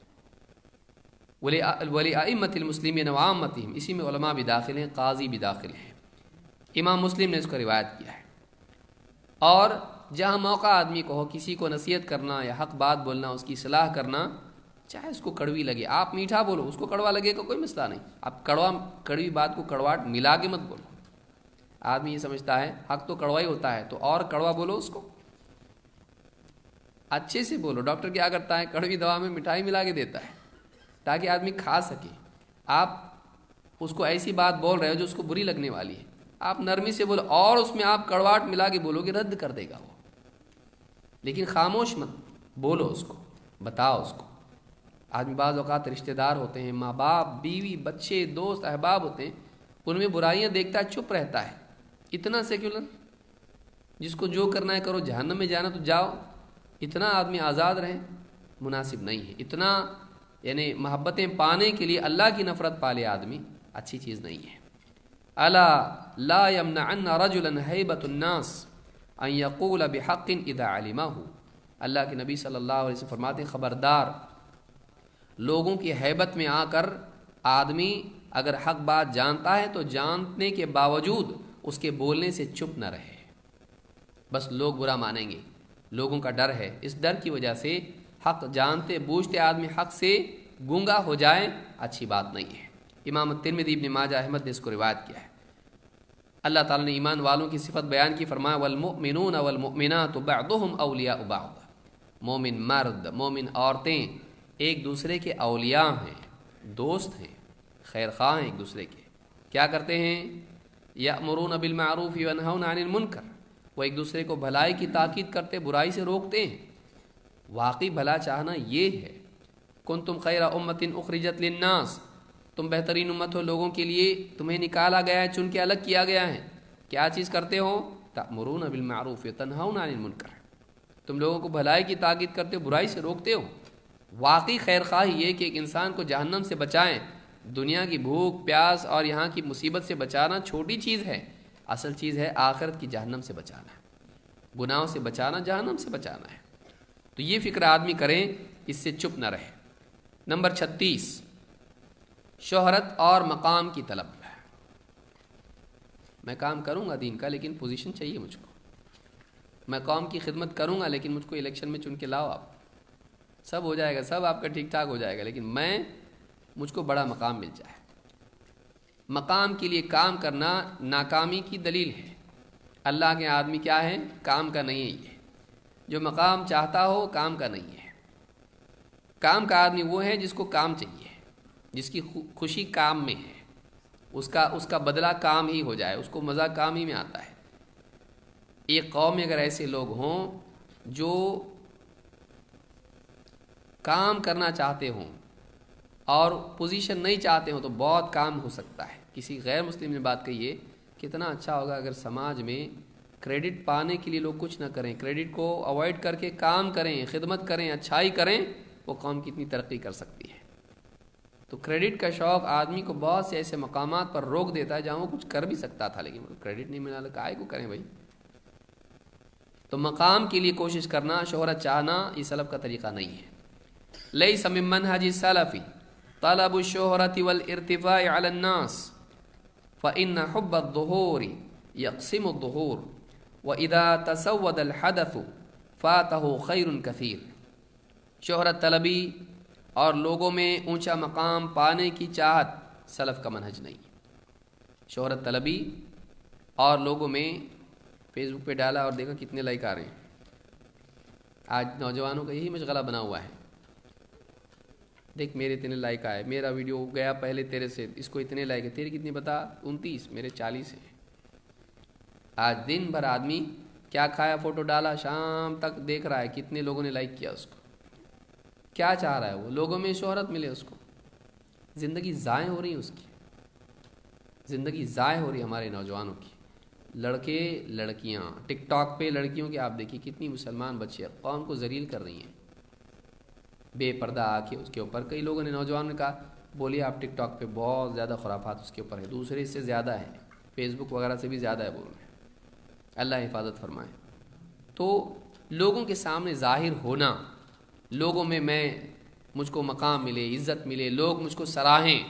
ولی ائمۃ المسلمین وعامتہم، اسی میں علماء بھی داخل ہیں، قاضی بھی داخل ہیں، امام مسلم نے اس کو روایت کیا ہے۔ اور جہاں موقع آدمی کو ہو کسی کو نصیحت کرنا یا حق بات بولنا، اس کی اصلاح کرنا، چاہے اس کو کڑوی لگے، آپ میٹھا بولو، اس کو کڑوا لگے گا کوئی مسئلہ نہیں، آپ کڑوا کڑوی بات کو کڑواٹ ملا کے مت بولو۔ آدمی یہ سمجھتا ہے حق تو کڑوا ہی ہوتا ہے تو اور کڑوا بولو، اس کو اچھے سے بولو۔ ڈاکٹر کیا کرتا ہے، کڑوی دوا میں مٹھائی ملا کے دیتا ہے تاکہ آدمی کھا سکے، آپ اس کو ایسی بات بول رہے ہو جو اس کو بری لگنے والی ہے، آپ نرمی سے بولو، اور اس میں آپ کڑواٹ ملا کے بولو گے رد کر دے گا وہ، لیکن خاموش مت بولو، اس کو بتاؤ اس کو۔ آدمی بعض اوقات رشتہ دار ہوتے ہیں، ماں باپ، بیوی، بچے، دوست، احباب ہوتے ہیں، ان میں برائیاں دیکھتا ہے، چپ رہتا ہے، اتنا سیکولر، جس کو جو کرنا ہے کرو، جہنم میں جانا تو جاؤ، اتنا آدمی آزاد رہے، مناسب نہیں ہے۔ اتنا یعنی محبتیں پانے کے لیے اللہ کی نفرت پالے آدمی، اچھی چیز نہیں ہے۔ الا لا یمنعن رجلا ہیبۃ الناس ان یقول بحق اذا علمہ، اللہ کے نبی صلی اللہ علیہ وسلم فرماتے ہیں خبردار، لوگوں کی ہیبت میں آ کر آدمی اگر حق بات جانتا ہے تو جاننے کے باوجود اس کے بولنے سے چپ نہ رہے، بس لوگ برا مانیں گے، لوگوں کا ڈر ہے، اس ڈر کی وجہ سے حق جانتے بوجھتے آدمی حق سے گنگا ہو جائے، اچھی بات نہیں ہے۔ امام ترمذی ابن ماجہ احمد نے اس کو روایت کیا ہے۔ اللہ تعالیٰ نے ایمان والوں کی صفت بیان کی، فرمایا والمؤمنون والمؤمنات بعضهم اولیاء بعض، مومن مرد مومن عورتیں ایک دوسرے کے اولیاء ہیں، دوست ہیں، خیر خواہ ہیں ایک دوسرے کے۔ کیا کرتے ہیں؟ یأمرون بالمعروف وینہون عن المنکر، وہ ایک دوسرے کو بھلائی کی تاکید کرتے، برائی سے روکتے ہیں۔ واقعی بھلا چاہنا یہ ہے، کنتم خیر امۃ اخرجت للناس، تم بہترین امت ہو لوگوں کے لیے، تمہیں نکالا گیا ہے، چن کے الگ کیا گیا ہے۔ کیا چیز کرتے ہو؟ تأمرون بالمعروف وتنہون عن المنکر، تم لوگوں کو بھلائی کی تاکید کرتے ہو، برائی سے روکتے ہو۔ واقعی خیر خواہی یہ کہ ایک انسان کو جہنم سے بچائیں، دنیا کی بھوک پیاس اور یہاں کی مصیبت سے بچانا چھوٹی چیز ہے، اصل چیز ہے آخرت کی جہنم سے بچانا، گناہوں سے بچانا، جہنم سے بچانا ہے۔ تو یہ فکر آدمی کریں، اس سے چپ نہ رہے۔ نمبر چھتیس، شہرت اور مقام کی طلب۔ میں کام کروں گا دین کا لیکن پوزیشن چاہیے مجھ کو، میں قوم کی خدمت کروں گا لیکن مجھ کو الیکشن میں چن کے لاؤ، آپ سب ہو جائے گا، سب آپ کا ٹھیک ٹھاک ہو جائے گا، لیکن میں مجھ کو بڑا مقام مل جائے۔ مقام کے لیے کام کرنا ناکامی کی دلیل ہے۔ اللہ کے آدمی کیا ہے؟ کام کا نہیں ہے، یہ جو مقام چاہتا ہو کام کا نہیں ہے۔ کام کا آدمی وہ ہے جس کو کام چاہیے، جس کی خوشی کام میں ہے، اس کا اس کا بدلہ کام ہی ہو جائے، اس کو مزہ کام ہی میں آتا ہے۔ ایک قوم میں اگر ایسے لوگ ہوں جو کام کرنا چاہتے ہوں اور پوزیشن نہیں چاہتے ہوں تو بہت کام ہو سکتا ہے۔ کسی غیر مسلم نے بات کہی ہے، کتنا اچھا ہوگا اگر سماج میں کریڈٹ پانے کے لیے لوگ کچھ نہ کریں، کریڈٹ کو اوائڈ کر کے کام کریں، خدمت کریں، اچھائی کریں، وہ قوم کتنی ترقی کر سکتی ہے۔ تو کریڈٹ کا شوق آدمی کو بہت سے ایسے مقامات پر روک دیتا ہے جہاں وہ کچھ کر بھی سکتا تھا، لیکن کریڈٹ نہیں ملا، کائے کو کریں بھائی۔ تو مقام کے لیے کوشش کرنا، شہرت چاہنا، یہ سلف کا طریقہ نہیں ہے۔ لیس من منہج السلف طلب الشہرۃ والارتفاع علی الناس فإن حب الظہور یقسم الظہور وإذا تسود الحدث فاتہ خیر کثیر۔ شہرت طلبی اور لوگوں میں اونچا مقام پانے کی چاہت سلف کا منہج نہیں۔ شہرت طلبی اور لوگوں میں فیس بک پہ ڈالا اور دیکھا کتنے لائک آ رہے ہیں۔ آج نوجوانوں کا یہی مشغلہ بنا ہوا ہے، دیکھ میرے اتنے لائک آئے، میرا ویڈیو گیا پہلے تیرے سے، اس کو اتنے لائک ہے، تیرے کتنے بتا؟ انتیس، میرے چالیس ہیں۔ آج دن بھر آدمی کیا کھایا فوٹو ڈالا، شام تک دیکھ رہا ہے کتنے لوگوں نے لائک کیا اس کو۔ کیا چاہ رہا ہے وہ؟ لوگوں میں شہرت ملے اس کو۔ زندگی ضائع ہو رہی ہے اس کی، زندگی ضائع ہو رہی ہے ہمارے نوجوانوں کی۔ لڑکے لڑکیاں ٹک ٹاک پہ لڑکیوں کی آپ دیکھیے کتنی مسلمان بچے قوم کو ذلیل کر رہی ہیں بے پردہ آ کے اس کے اوپر۔ کئی لوگوں نے نوجوان نے کہا بولیے آپ ٹک ٹاک پہ بہت زیادہ خرافات اس کے اوپر ہے، دوسرے اس سے زیادہ ہے، فیس بک وغیرہ سے بھی زیادہ ہے بول رہے ہیں۔ اللہ حفاظت فرمائے۔ تو لوگوں کے سامنے ظاہر ہونا، لوگوں میں میں مجھ کو مقام ملے، عزت ملے، لوگ مجھ کو سراہیں،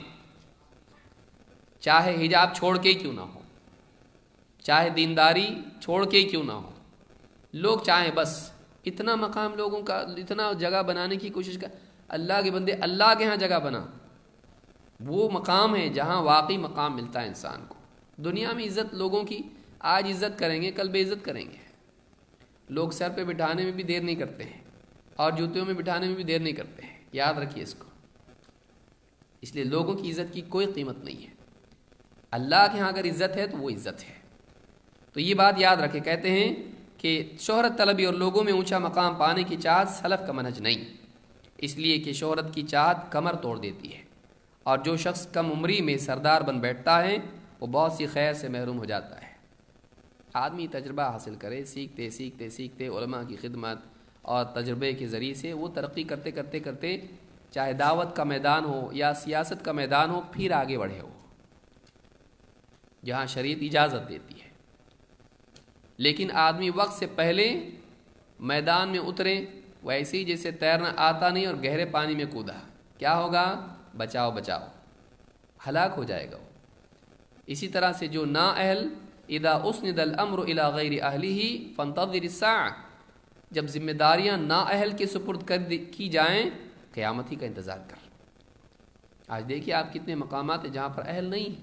چاہے حجاب چھوڑ کے کیوں نہ ہو، چاہے دینداری چھوڑ کے کیوں نہ ہو، لوگ چاہیں بس اتنا مقام لوگوں کا، اتنا جگہ بنانے کی کوشش کر۔ اللہ کے بندے اللہ کے ہاں جگہ بنا، وہ مقام ہے جہاں واقعی مقام ملتا ہے انسان کو۔ دنیا میں عزت لوگوں کی آج عزت کریں گے کل بے عزت کریں گے۔ لوگ سر پہ بٹھانے میں بھی دیر نہیں کرتے ہیں اور جوتیوں میں بٹھانے میں بھی دیر نہیں کرتے ہیں، یاد رکھیے اس کو۔ اس لیے لوگوں کی عزت کی کوئی قیمت نہیں ہے، اللہ کے ہاں اگر عزت ہے تو وہ عزت ہے۔ تو یہ بات یاد رکھے، کہتے ہیں کہ شہرت طلبی اور لوگوں میں اونچا مقام پانے کی چاہت سلف کا منہج نہیں، اس لیے کہ شہرت کی چاہت کمر توڑ دیتی ہے، اور جو شخص کم عمری میں سردار بن بیٹھتا ہے وہ بہت سی خیر سے محروم ہو جاتا ہے۔ آدمی تجربہ حاصل کرے، سیکھتے سیکھتے سیکھتے علماء کی خدمت اور تجربے کے ذریعے سے وہ ترقی کرتے کرتے کرتے چاہے دعوت کا میدان ہو یا سیاست کا میدان ہو، پھر آگے بڑھے ہو جہاں شریعت اجازت دیتی ہے۔ لیکن آدمی وقت سے پہلے میدان میں اترے، ویسے ہی جیسے تیرنا آتا نہیں اور گہرے پانی میں کودا، کیا ہوگا؟ بچاؤ بچاؤ، ہلاک ہو جائے گا وہ۔ اسی طرح سے جو نااہل، اذا اسند الامر الى غیر اہلہ فانتظر الساعہ، جب ذمہ داریاں نااہل کے سپرد کر کی جائیں قیامت ہی کا انتظار کر۔ آج دیکھیے آپ کتنے مقامات ہیں جہاں پر اہل نہیں،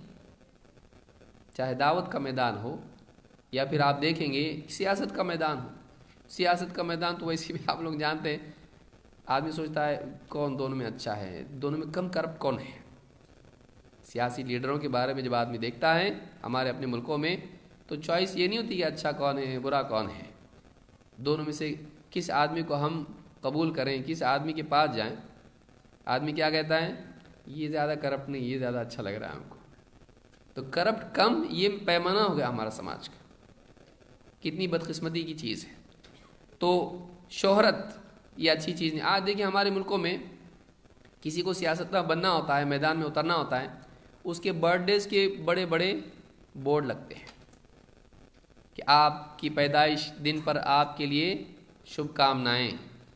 چاہے دعوت کا میدان ہو یا پھر آپ دیکھیں گے سیاست کا میدان ہو۔ سیاست کا میدان تو ویسے بھی آپ لوگ جانتے ہیں، آدمی سوچتا ہے کون دونوں میں اچھا ہے، دونوں میں کم کرپٹ کون ہے۔ سیاسی لیڈروں کے بارے میں جب آدمی دیکھتا ہے ہمارے اپنے ملکوں میں، تو چوائس یہ نہیں ہوتی کہ اچھا کون ہے برا کون ہے، دونوں میں سے کس آدمی کو ہم قبول کریں، کس آدمی کے پاس جائیں۔ آدمی کیا کہتا ہے؟ یہ زیادہ کرپٹ نہیں، یہ زیادہ اچھا لگ رہا ہے ہم کو۔ تو کرپٹ کم، یہ پیمانہ ہو گیا ہمارا سماج کا، کتنی بدقسمتی کی چیز ہے۔ تو شہرت یہ اچھی چیز نہیں۔ آج دیکھیں ہمارے ملکوں میں کسی کو سیاستدان بننا ہوتا ہے، میدان میں اترنا ہوتا ہے، اس کے برتھ ڈیز کے بڑے بڑے بورڈ لگتے ہیں کہ آپ کی پیدائش دن پر آپ کے لیے شبھ کامنائیں۔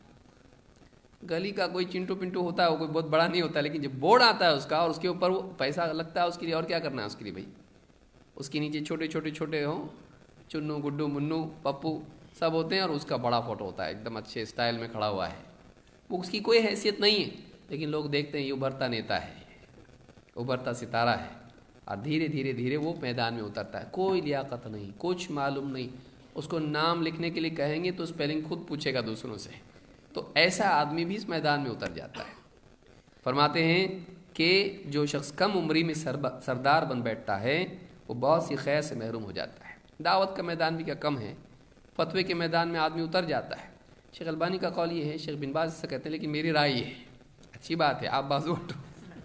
گلی کا کوئی چنٹو پنٹو ہوتا ہے، وہ کوئی بہت بڑا نہیں ہوتا، لیکن جب بورڈ آتا ہے اس کا اور اس کے اوپر وہ پیسہ لگتا ہے اس کے لیے، اور کیا کرنا ہے اس کے لیے بھائی؟ اس کے نیچے چھوٹے چھوٹے چھوٹے ہوں، چنو گڈو منو پپو سب ہوتے ہیں، اور اس کا بڑا فوٹو ہوتا ہے ایک دم اچھے اسٹائل میں کھڑا ہوا ہے۔ وہ اس کی کوئی حیثیت نہیں ہے، لیکن لوگ دیکھتے ہیں یہ ابھرتا نیتا ہے، ابھرتا ستارہ ہے، اور دھیرے دھیرے دھیرے وہ میدان میں اترتا ہے۔ کوئی لیاقت نہیں، کچھ معلوم نہیں، اس کو نام لکھنے کے لیے کہیں گے تو اسپیلنگ خود پوچھے گا دوسروں سے۔ تو ایسا آدمی بھی اس میدان میں اتر جاتا ہے۔ فرماتے ہیں کہ جو شخص کم عمری میں سردار بن بیٹھتا ہے وہ بہت سی خیر سے محروم ہو جاتا ہے۔ دعوت کا میدان بھی کیا کم ہے، فتوے کے میدان میں آدمی اتر جاتا ہے۔ شیخ البانی کا قول یہ ہے، شیخ بن باز سے کہتے ہیں لیکن میری رائے یہ ہے، اچھی بات ہے آپ بازو اٹھو،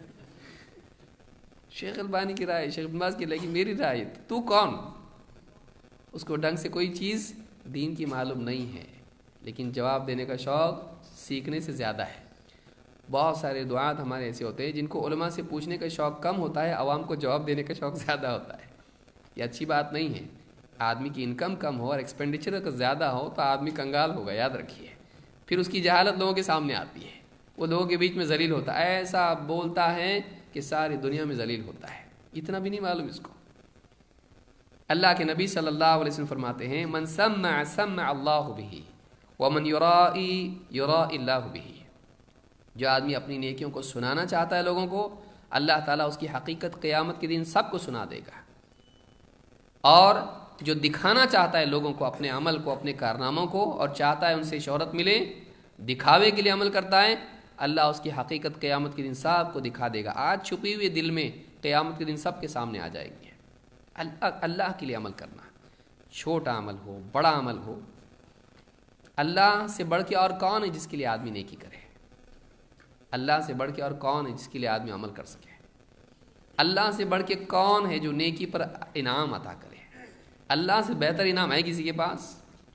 شیخ البانی کی رائے، شیخ بن باز کی، لیکن میری رائے، تو کون؟ اس کو ڈھنگ سے کوئی چیز دین کی معلوم نہیں ہے، لیکن جواب دینے کا شوق سیکھنے سے زیادہ ہے۔ بہت سارے دعات ہمارے ایسے ہوتے ہیں جن کو علماء سے پوچھنے کا شوق کم ہوتا ہے، عوام کو جواب دینے کا شوق زیادہ ہوتا ہے۔ یہ اچھی بات نہیں ہے۔ آدمی کی انکم کم ہو اور ایکسپینڈیچر اگر زیادہ ہو تو آدمی کنگال ہوگا، یاد رکھیے. پھر اس کی جہالت لوگوں کے سامنے آتی ہے، وہ لوگوں کے بیچ میں ذلیل ہوتا ہے، ایسا بولتا ہے کہ ساری دنیا میں ذلیل ہوتا ہے، اتنا بھی نہیں معلوم اس کو. اللہ کے نبی صلی اللہ علیہ وسلم فرماتے ہیں من سمع سمع اللہ بہ ومن یرائی یرائی اللہ بہ. جو آدمی اپنی نیکیوں کو سنانا چاہتا ہے لوگوں کو، اللہ تعالیٰ اس کی حقیقت قیامت کے دن سب کو سنا دے گا. اور جو دکھانا چاہتا ہے لوگوں کو اپنے عمل کو، اپنے کارناموں کو، اور چاہتا ہے ان سے شہرت ملے، دکھاوے کے لیے عمل کرتا ہے، اللہ اس کی حقیقت قیامت کے دن سب کو دکھا دے گا. آج چھپی ہوئی دل میں قیامت کے دن سب کے سامنے آ جائے گی. اللہ کے لیے عمل کرنا، چھوٹا عمل ہو بڑا عمل ہو. اللہ سے بڑھ کے اور کون ہے جس کے لیے آدمی نیکی کرے؟ اللہ سے بڑھ کے اور کون ہے جس کے لیے آدمی عمل کر سکے؟ اللہ سے بڑھ کے کون ہے جو نیکی پر انعام عطا کرے؟ اللہ سے بہتر انعام ہے کسی کے پاس؟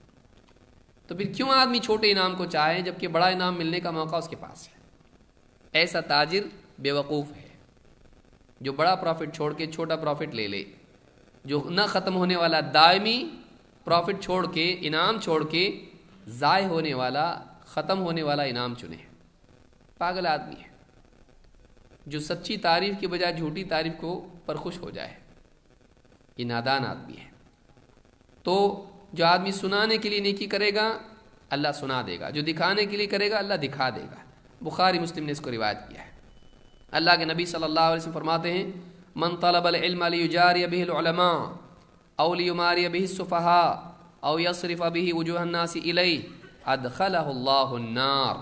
تو پھر کیوں آدمی چھوٹے انعام کو چاہے جبکہ بڑا انعام ملنے کا موقع اس کے پاس ہے؟ ایسا تاجر بے وقوف ہے جو بڑا پروفٹ چھوڑ کے چھوٹا پروفٹ لے لے، جو نہ ختم ہونے والا دائمی پروفٹ چھوڑ کے، انعام چھوڑ کے، ضائع ہونے والا ختم ہونے والا انعام چنے. پاگل آدمی ہے جو سچی تعریف کی بجائے جھوٹی تعریف کو پر خوش ہو جائے. یہ نادان آدمی ہے. تو جو آدمی سنانے کے لیے نیکی کرے گا اللہ سنا دے گا، جو دکھانے کے لیے کرے گا اللہ دکھا دے گا. بخاری مسلم نے اس کو روایت کیا ہے. اللہ کے نبی صلی اللہ علیہ وسلم فرماتے ہیں من طلب العلم لیجاری به العلماء او لیماری به السفہاء او یصرف به وجوہ الناس الیہ ادخلہ اللہ النار.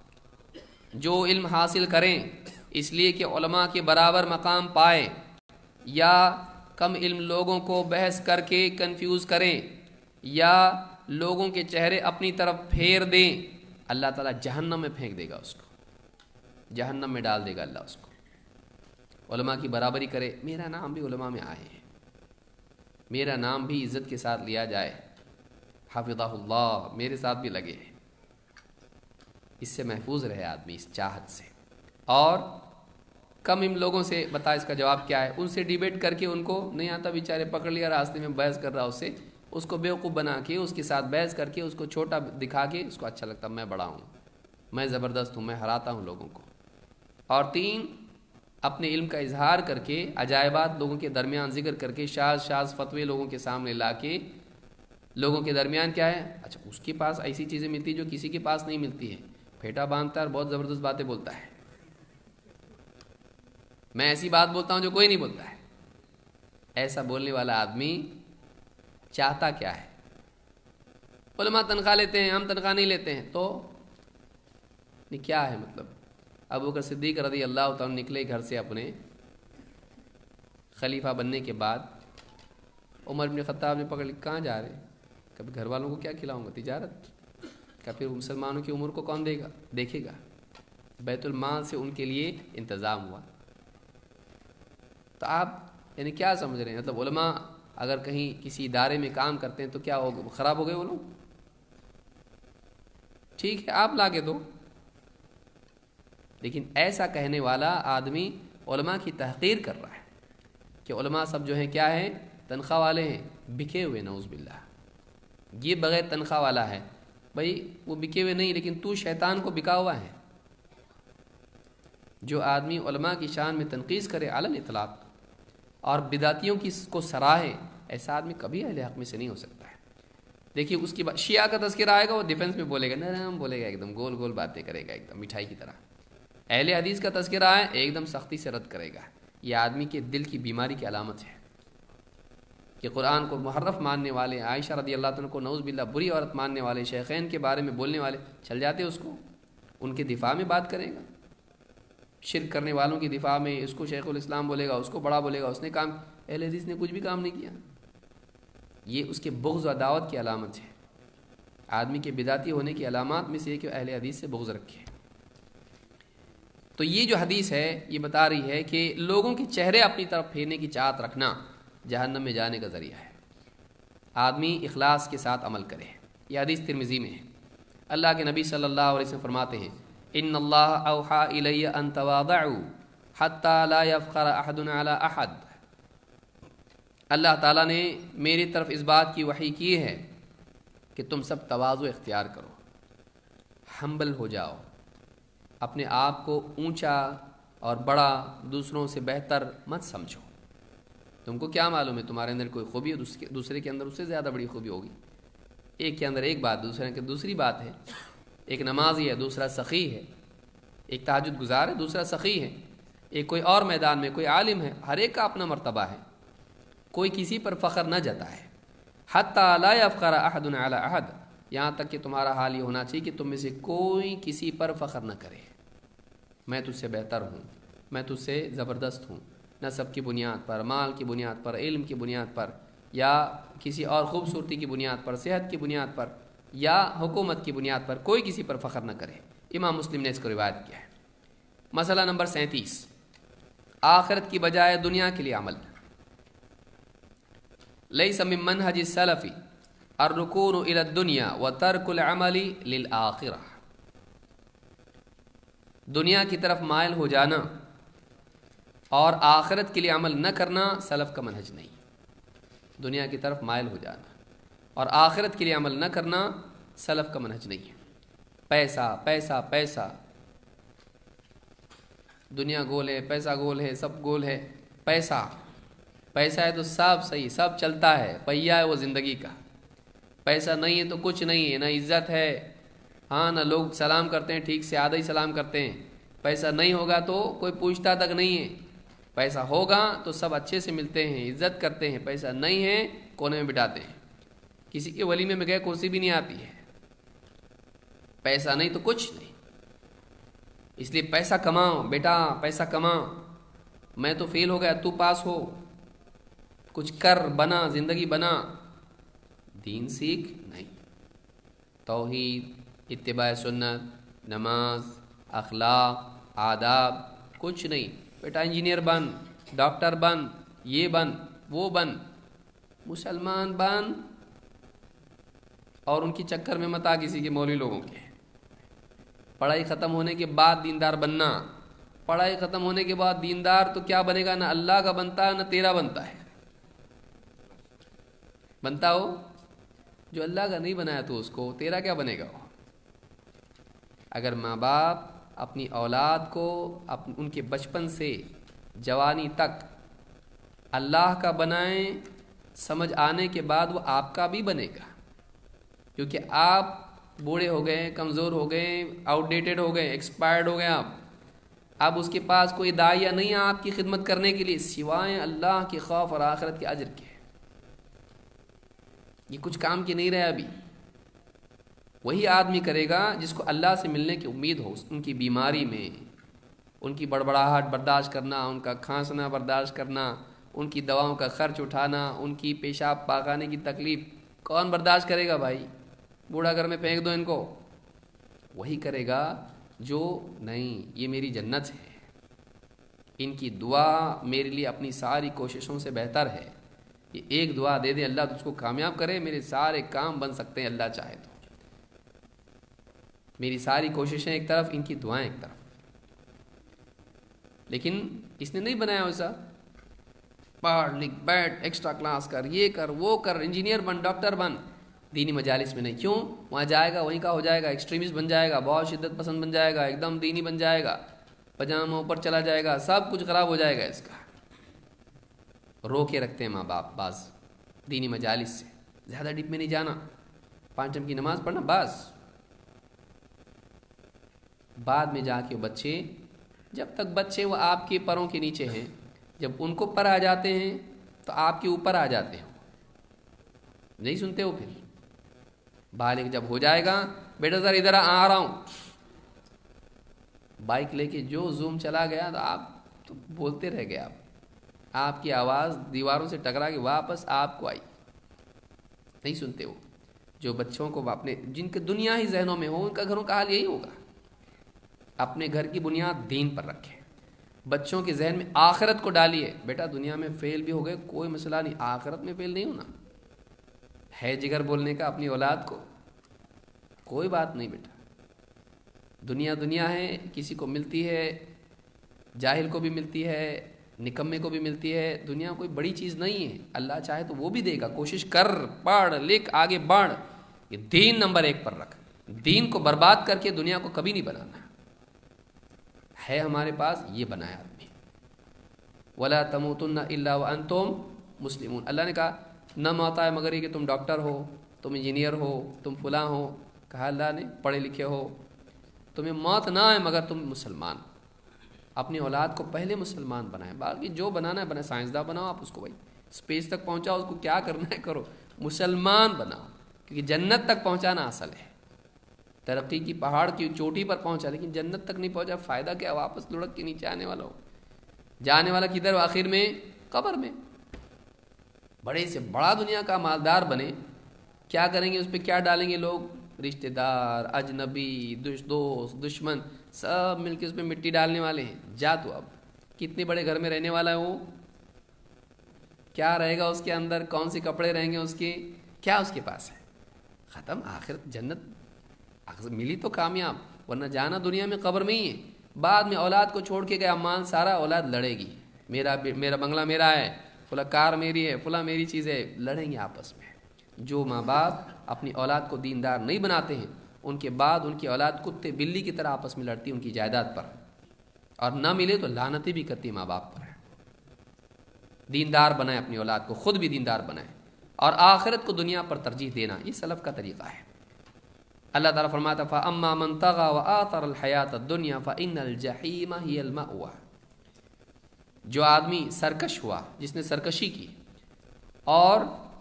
جو علم حاصل کریں اس لیے کہ علماء کے برابر مقام پائے، یا کم علم لوگوں کو بحث کر کے کنفیوز کریں، یا لوگوں کے چہرے اپنی طرف پھیر دیں، اللہ تعالیٰ جہنم میں پھینک دے گا، اس کو جہنم میں ڈال دے گا اللہ اس کو. علماء کی برابری کرے، میرا نام بھی علماء میں آئے، میرا نام بھی عزت کے ساتھ لیا جائے، حافظہ اللہ میرے ساتھ بھی لگے، اس سے محفوظ رہے آدمی، اس چاہت سے. اور کم ان لوگوں سے بتا اس کا جواب کیا ہے، ان سے ڈیبیٹ کر کے، ان کو نہیں آتا بیچارے پکڑ لیا راستے میں بحث کر رہا اس سے، اس کو بیوقوف بنا کے اس کے ساتھ بحث کر کے اس کو چھوٹا دکھا کے اس کو اچھا لگتا میں بڑا ہوں، میں زبردست ہوں، میں ہراتا ہوں لوگوں کو. اور تین، اپنے علم کا اظہار کر کے، عجائبات لوگوں کے درمیان ذکر کر کے، شاذ شاذ فتوے لوگوں کے سامنے لا کے، لوگوں کے درمیان کیا ہے، اچھا اس کے پاس ایسی چیزیں ملتی جو کسی کے پاس نہیں ملتی ہے، پھیٹا باندھتا ہے اور بہت زبردست باتیں بولتا ہے. میں ایسی بات بولتا ہوں جو کوئی نہیں بولتا ہے. ایسا بولنے والا آدمی چاہتا کیا ہے؟ علماء تنخواہ لیتے ہیں، ہم تنخواہ نہیں لیتے ہیں، تو نہیں کیا ہے مطلب؟ ابو بکر صدیق رضی اللہ تعالیٰ نکلے گھر سے اپنے خلیفہ بننے کے بعد، عمر بن خطاب نے پکڑ لی، کہاں جا رہے ہیں؟ کبھی گھر والوں کو کیا کھلاؤں گا؟ تجارت کا. پھر مسلمانوں کی عمر کو کون دے گا دیکھے گا؟ بیت المال سے ان کے لیے انتظام ہوا. تو آپ یعنی کیا سمجھ رہے ہیں؟ مطلب علماء اگر کہیں کسی ادارے میں کام کرتے ہیں تو کیا ہو خراب ہو گئے وہ لوگ؟ ٹھیک ہے آپ لا کے دو. لیکن ایسا کہنے والا آدمی علماء کی تحقیر کر رہا ہے کہ علماء سب جو ہیں کیا ہیں؟ تنخواہ والے ہیں، بکے ہوئے، نعوذ باللہ. یہ بغیر تنخواہ والا ہے، بھائی وہ بکے ہوئے نہیں، لیکن تو شیطان کو بکا ہوا ہے. جو آدمی علماء کی شان میں تنقیص کرے علن اطلاق اور بدعتیوں کی کو سراہے، ایسا آدمی کبھی اہل حق میں سے نہیں ہو سکتا ہے. دیکھیے اس کی بات، شیعہ کا تذکرہ آئے گا وہ ڈیفنس میں بولے گا، نرم بولے گا، ایک دم گول گول باتیں کرے گا، ایک دم مٹھائی کی طرح. اہل حدیث کا تذکرہ آئے ایک دم سختی سے رد کرے گا. یہ آدمی کے دل کی بیماری کی علامت ہے کہ قرآن کو محرف ماننے والے، عائشہ رضی اللہ عنہ کو نعوذ باللہ بری عورت ماننے والے، شیخین کے بارے میں بولنے والے چل جاتے اس کو ان کے دفاع میں بات کرے گا. شرک کرنے والوں کی دفاع میں اس کو شیخ الاسلام بولے گا، اس کو بڑا بولے گا، اس نے کام، اہل حدیث نے کچھ بھی کام نہیں کیا. یہ اس کے بغض و عداوت کی علامت ہے. آدمی کے بدعتی ہونے کی علامات میں سے یہ کہ اہل حدیث سے بغض رکھے. تو یہ جو حدیث ہے یہ بتا رہی ہے کہ لوگوں کے چہرے اپنی طرف پھیرنے کی چاہت رکھنا جہنم میں جانے کا ذریعہ ہے. آدمی اخلاص کے ساتھ عمل کرے. یہ حدیث ترمذی میں ہے. اللہ کے نبی صلی اللہ علیہ وسلم فرماتے ہیں ان اللہ اوحا الی ان تواضعوا حتی لا یفخر احد علی احد. اللہ تعالیٰ نے میری طرف اس بات کی وحی کی ہے کہ تم سب تواضع اختیار کرو، ہمبل ہو جاؤ، اپنے آپ کو اونچا اور بڑا، دوسروں سے بہتر مت سمجھو۔ تم کو کیا معلوم ہے تمہارے اندر کوئی خوبی ہے، دوسرے کے اندر اس سے زیادہ بڑی خوبی ہوگی۔ ایک کے اندر ایک بات، دوسرے کے دوسری بات ہے۔ ایک نمازی ہے، دوسرا سخی ہے، ایک تہجد گزار ہے، دوسرا سخی ہے، ایک کوئی اور میدان میں کوئی عالم ہے، ہر ایک کا اپنا مرتبہ ہے، کوئی کسی پر فخر نہ جتائے۔ حتی لا یفخر احد علی احد، یہاں تک کہ تمہارا حال یہ ہونا چاہیے کہ تم میں سے کوئی کسی پر فخر نہ کرے، میں تجھ سے بہتر ہوں، میں تجھ سے زبردست ہوں، نسب کی بنیاد پر، مال کی بنیاد پر، علم کی بنیاد پر، یا کسی اور خوبصورتی کی بنیاد پر، صحت کی بنیاد پر، یا حکومت کی بنیاد پر، کوئی کسی پر فخر نہ کرے۔ امام مسلم نے اس کو روایت کیا ہے۔ مسئلہ نمبر سینتیس، آخرت کی بجائے دنیا کے لیے عمل۔ لیس من منہج السلف الرکون الی الدنیا وترک العمل للآخرہ، دنیا کی طرف مائل ہو جانا اور آخرت کے لیے عمل نہ کرنا سلف کا منہج نہیں۔ دنیا کی طرف مائل ہو جانا اور آخرت کے لیے عمل نہ کرنا سلف کا منہج نہیں ہے۔ پیسہ پیسہ پیسہ، دنیا گول ہے، پیسہ گول ہے، سب گول ہے۔ پیسہ پیسہ ہے تو سب صحیح، سب چلتا ہے، پہیا ہے وہ زندگی کا۔ پیسہ نہیں ہے تو کچھ نہیں ہے، نہ عزت ہے، ہاں نہ لوگ سلام کرتے ہیں ٹھیک سے، آدھا ہی سلام کرتے ہیں۔ پیسہ نہیں ہوگا تو کوئی پوچھتا تک نہیں ہے، پیسہ ہوگا تو سب اچھے سے ملتے ہیں، عزت کرتے ہیں۔ پیسہ نہیں ہے کونے میں بٹھاتے ہیں، کسی کے ولیمے میں گئے کرسی بھی نہیں آتی ہے۔ پیسہ نہیں تو کچھ نہیں، اس لیے پیسہ کماؤ بیٹا، پیسہ کماؤ، میں تو فیل ہو گیا تو پاس ہو، کچھ کر، بنا، زندگی بنا۔ دین سیکھ نہیں، توحید، اتباع سنت، نماز، اخلاق، آداب، کچھ نہیں۔ بیٹا انجینئر بن، ڈاکٹر بن، یہ بن، وہ بن، مسلمان بن، اور ان کی چکر میں مت آ کسی کے مولوی لوگوں کے۔ پڑھائی ختم ہونے کے بعد دیندار بننا، پڑھائی ختم ہونے کے بعد دیندار تو کیا بنے گا، نہ اللہ کا بنتا ہے نہ تیرا بنتا ہے۔ بنتا ہو جو اللہ کا نہیں بنایا تو اس کو تیرا کیا بنے گا۔ اگر ماں باپ اپنی اولاد کو ان کے بچپن سے جوانی تک اللہ کا بنائیں، سمجھ آنے کے بعد وہ آپ کا بھی بنے گا، کیونکہ آپ بوڑھے ہو گئے، کمزور ہو گئے، آؤٹ ڈیٹڈ ہو گئے، ایکسپائرڈ ہو گئے آپ۔ اب اس کے پاس کوئی داعیہ نہیں ہے آپ کی خدمت کرنے کے لیے سوائے اللہ کے خوف اور آخرت کے اجر کے۔ یہ کچھ کام کی نہیں رہا ابھی۔ وہی آدمی کرے گا جس کو اللہ سے ملنے کی امید ہو، ان کی بیماری میں، ان کی بڑبڑاہٹ برداشت کرنا، ان کا کھانسنا برداشت کرنا، ان کی دواؤں کا خرچ اٹھانا، ان کی پیشاب پاخانے کی تکلیف کون برداشت کرے گا بھائی؟ بوڑھا گھر میں پھینک دو ان کو۔ وہی کرے گا جو نہیں، یہ میری جنت ہے، ان کی دعا میرے لیے اپنی ساری کوششوں سے بہتر ہے، یہ ایک دعا دے دے اللہ تو اس کو کامیاب کرے، میرے سارے کام بن سکتے ہیں اللہ چاہے تو۔ میری ساری کوششیں ایک طرف، ان کی دعائیں ایک طرف۔ لیکن اس نے نہیں بنایا ویسا، پڑھ لکھ بیٹھ، ایکسٹرا کلاس کر، یہ کر، وہ کر، انجینئر بن، ڈاکٹر بن، دینی مجالس میں نہیں۔ کیوں؟ وہاں جائے گا وہیں کا ہو جائے گا، ایکسٹریمسٹ بن جائے گا، بہت شدت پسند بن جائے گا، ایک دم دینی بن جائے گا، پجامہ اوپر چلا جائے گا، سب کچھ خراب ہو جائے گا اس کا۔ رو کے رکھتے ہیں ماں باپ بعض دینی مجالس سے، زیادہ ڈیپ میں نہیں جانا، پانچ ٹائم کی نماز پڑھنا بس۔ بعد میں جا کے بچے، جب تک بچے وہ آپ کے پروں کے نیچے ہیں، جب ان کو پر آ جاتے ہیں تو آپ کے اوپر آ جاتے ہیں، نہیں سنتے ہو۔ پھر بالغ جب ہو جائے گا، بیٹا ذرا ادھر آ رہا ہوں، بائک لے کے جو زوم چلا گیا تو آپ تو بولتے رہ گئے، آپ آپ کی آواز دیواروں سے ٹکرا کے واپس آپ کو آئی، نہیں سنتے ہو۔ جو بچوں کو اپنے، جن کے دنیا ہی ذہنوں میں ہو، ان کا گھروں کا حال یہی ہوگا۔ اپنے گھر کی بنیاد دین پر رکھیں، بچوں کے ذہن میں آخرت کو ڈالیے۔ بیٹا دنیا میں فیل بھی ہو گئے کوئی مسئلہ نہیں، آخرت میں فیل نہیں ہونا ہے۔ جگر بولنے کا اپنی اولاد کو، کوئی بات نہیں بیٹا، دنیا دنیا ہے، کسی کو ملتی ہے، جاہل کو بھی ملتی ہے، نکمے کو بھی ملتی ہے. دنیا کوئی بڑی چیز نہیں ہے, اللہ چاہے تو وہ بھی دے گا. کوشش کر, پڑھ لکھ, آگے بڑھ. یہ دین نمبر ایک پر رکھ. دین کو برباد کر کے دنیا کو کبھی نہیں بنانا ہے. ہمارے پاس یہ بنایا آدمی. وَلَا تَمُوتُنَّ إِلَّا وَأَنْتُمْ مُسْلِمُونَ. اللہ نے کہا نہ موت آئے مگر یہ کہ تم ڈاکٹر ہو, تم انجینئر ہو, تم فلاں ہو. کہا اللہ نے پڑھے لکھے ہو. تمہیں موت نہ آئے مگر تم مسلمان. اپنی اولاد کو پہلے مسلمان بنائیں, باقی جو بنانا ہے بنائیں. سائنسداں بناؤ آپ اس کو, بھائی اسپیس تک پہنچاؤ, اس کو کیا کرنا ہے کرو. مسلمان بناؤ, کیونکہ جنت تک پہنچانا اصل ہے. ترقی کی پہاڑ کی چوٹی پر پہنچا, لیکن جنت تک نہیں پہنچا, فائدہ کیا, واپس لڑک کے نیچے آنے والا ہو. جانے والا کدھر, آخر میں قبر میں. بڑے سے بڑا دنیا کا مالدار بنے, کیا کریں گے, اس پہ کیا ڈالیں گے لوگ, رشتہ دار, اجنبی, دوست, دشمن, سب مل کے اس پہ مٹی ڈالنے والے ہیں. جا تو اب کتنے بڑے گھر میں رہنے والا ہے وہ, کیا رہے گا اس کے اندر, کون سے کپڑے رہیں گے اس کے, کیا اس کے پاس ہے. ختم. آخر جنت ملی تو کامیاب, ورنہ جانا دنیا میں قبر میں ہی ہے. بعد میں اولاد کو چھوڑ کے گیا مال سارا, اولاد لڑے گی, میرا میرا بنگلہ میرا ہے, فلاں کار میری ہے, فلاں میری چیز ہے, لڑیں گے آپس میں. جو ماں باپ اپنی اولاد کو دیندار نہیں بناتے ہیں, ان کے بعد ان کی اولاد کتے بلی کی طرح آپس میں لڑتی ہے ان کی جائیداد پر, اور نہ ملے تو لعنتیں بھی کرتی ماں باپ پر. دیندار بنائیں اپنی اولاد کو, خود بھی دیندار بنائیں, اور آخرت کو دنیا پر ترجیح دینا, یہ سلف کا طریقہ ہے. اللہ تعالیٰ فرماتا فَأَمَّا مَنْ طَغَى وَآثَرَ الْحَيَاةَ الدُّنْيَا فَإِنَّ الْجَحِيمَ هِيَ الْمَأْوَى. جو آدمی سرکش ہوا, جس نے سرکشی کی, اور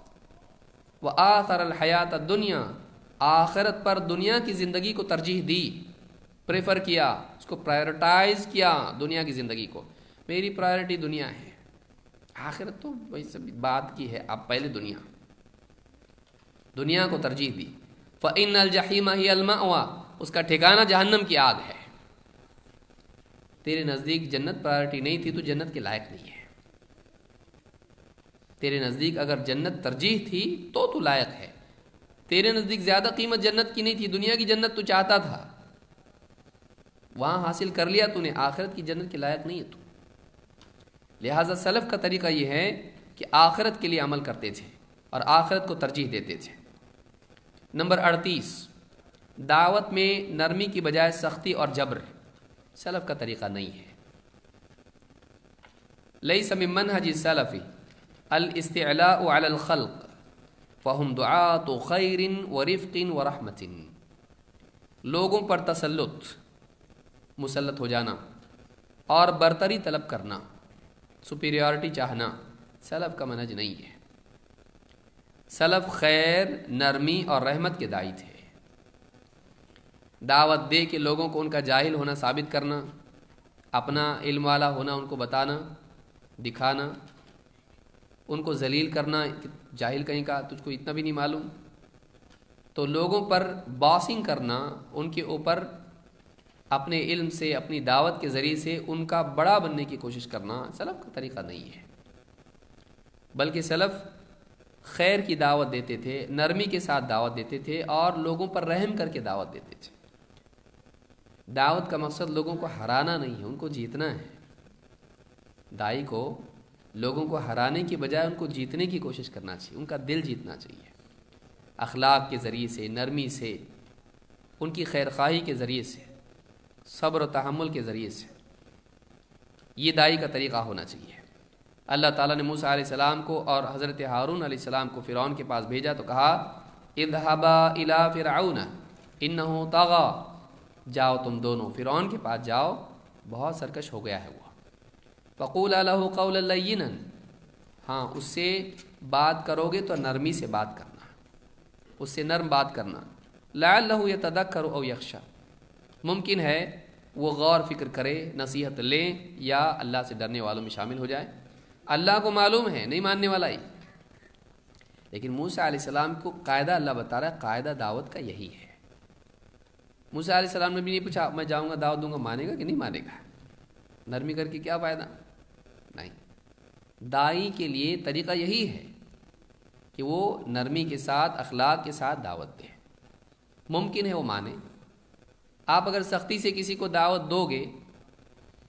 وَآثَرَ الْحَيَاةَ الدُّنْيَا, آخرت پر دنیا کی زندگی کو ترجیح دی, پریفر کیا, اس کو پرائیورٹائز کیا دنیا کی زندگی کو. میری پرائیورٹی دنیا ہے, آخرت تو وہی سب بات کی ہے, اب پہلے دنیا دنیا کو ترجیح دی. فَإِنَّ الْجَحِيمَ هِيَ الْمَأْوَى, اس کا ٹھکانہ جہنم کی آگ ہے. تیرے نزدیک جنت پرائیورٹی نہیں تھی تو جنت کے لائق نہیں ہے. تیرے نزدیک اگر جنت ترجیح تھی تو تو لائق ہے. تیرے نزدیک زیادہ قیمت جنت کی نہیں تھی, دنیا کی جنت تو چاہتا تھا, وہاں حاصل کر لیا تو نے, آخرت کی جنت کے لائق نہیں ہے تو. لہٰذا سلف کا طریقہ یہ ہے کہ آخرت کے لیے عمل کرتے تھے اور آخرت کو ترجیح دیتے تھے. نمبر اڑتیس, دعوت میں نرمی کی بجائے سختی اور جبر سلف کا طریقہ نہیں ہے. لیس من منہج السلف الاستعلاء علی الخلق فهم دعاة خیر ورفق ورحمت. لوگوں پر تسلط, مسلط ہو جانا اور برتری طلب کرنا, سپیریورٹی چاہنا, سلف کا منہج نہیں ہے. سلف خیر, نرمی اور رحمت کے داعی تھے. دعوت دے کے لوگوں کو ان کا جاہل ہونا ثابت کرنا, اپنا علم والا ہونا ان کو بتانا, دکھانا, ان کو ذلیل کرنا, جاہل کہیں کا, تجھ کو اتنا بھی نہیں معلوم. تو لوگوں پر باسنگ کرنا, ان کے اوپر اپنے علم سے, اپنی دعوت کے ذریعے سے ان کا بڑا بننے کی کوشش کرنا سلف کا طریقہ نہیں ہے. بلکہ سلف خیر کی دعوت دیتے تھے, نرمی کے ساتھ دعوت دیتے تھے, اور لوگوں پر رحم کر کے دعوت دیتے تھے. دعوت کا مقصد لوگوں کو ہرانا نہیں ہے, ان کو جیتنا ہے. دائی کو لوگوں کو ہرانے کی بجائے ان کو جیتنے کی کوشش کرنا چاہیے, ان کا دل جیتنا چاہیے, اخلاق کے ذریعے سے, نرمی سے, ان کی خیر خواہی کے ذریعے سے, صبر و تحمل کے ذریعے سے. یہ دائی کا طریقہ ہونا چاہیے. اللہ تعالیٰ نے موسیٰ علیہ السلام کو اور حضرت ہارون علیہ السلام کو فرعون کے پاس بھیجا تو کہا اذهبا الى فرعون انه طغى, جاؤ تم دونوں فرعون کے پاس جاؤ, بہت سرکش ہو گیا ہے وہ. فقولا له قولا لینا, ہاں اس سے بات کرو گے تو نرمی سے بات کرنا, اس سے نرم بات کرنا. لعلہ یتذکر او یخشی, ممکن ہے وہ غور فکر کرے, نصیحت لے, یا اللہ سے ڈرنے والوں میں شامل ہو جائے. اللہ کو معلوم ہے نہیں ماننے والا ہی, لیکن موسیٰ علیہ السلام کو قاعدہ اللہ بتا رہا ہے, قاعدہ دعوت کا یہی ہے. موسیٰ علیہ السلام نے بھی نہیں پوچھا میں جاؤں گا دعوت دوں گا, مانے گا کہ نہیں مانے گا, نرمی کر کے کیا فائدہ, نہیں. دائی کے لیے طریقہ یہی ہے کہ وہ نرمی کے ساتھ, اخلاق کے ساتھ دعوت دے. ممکن ہے وہ مانے. آپ اگر سختی سے کسی کو دعوت دو گے,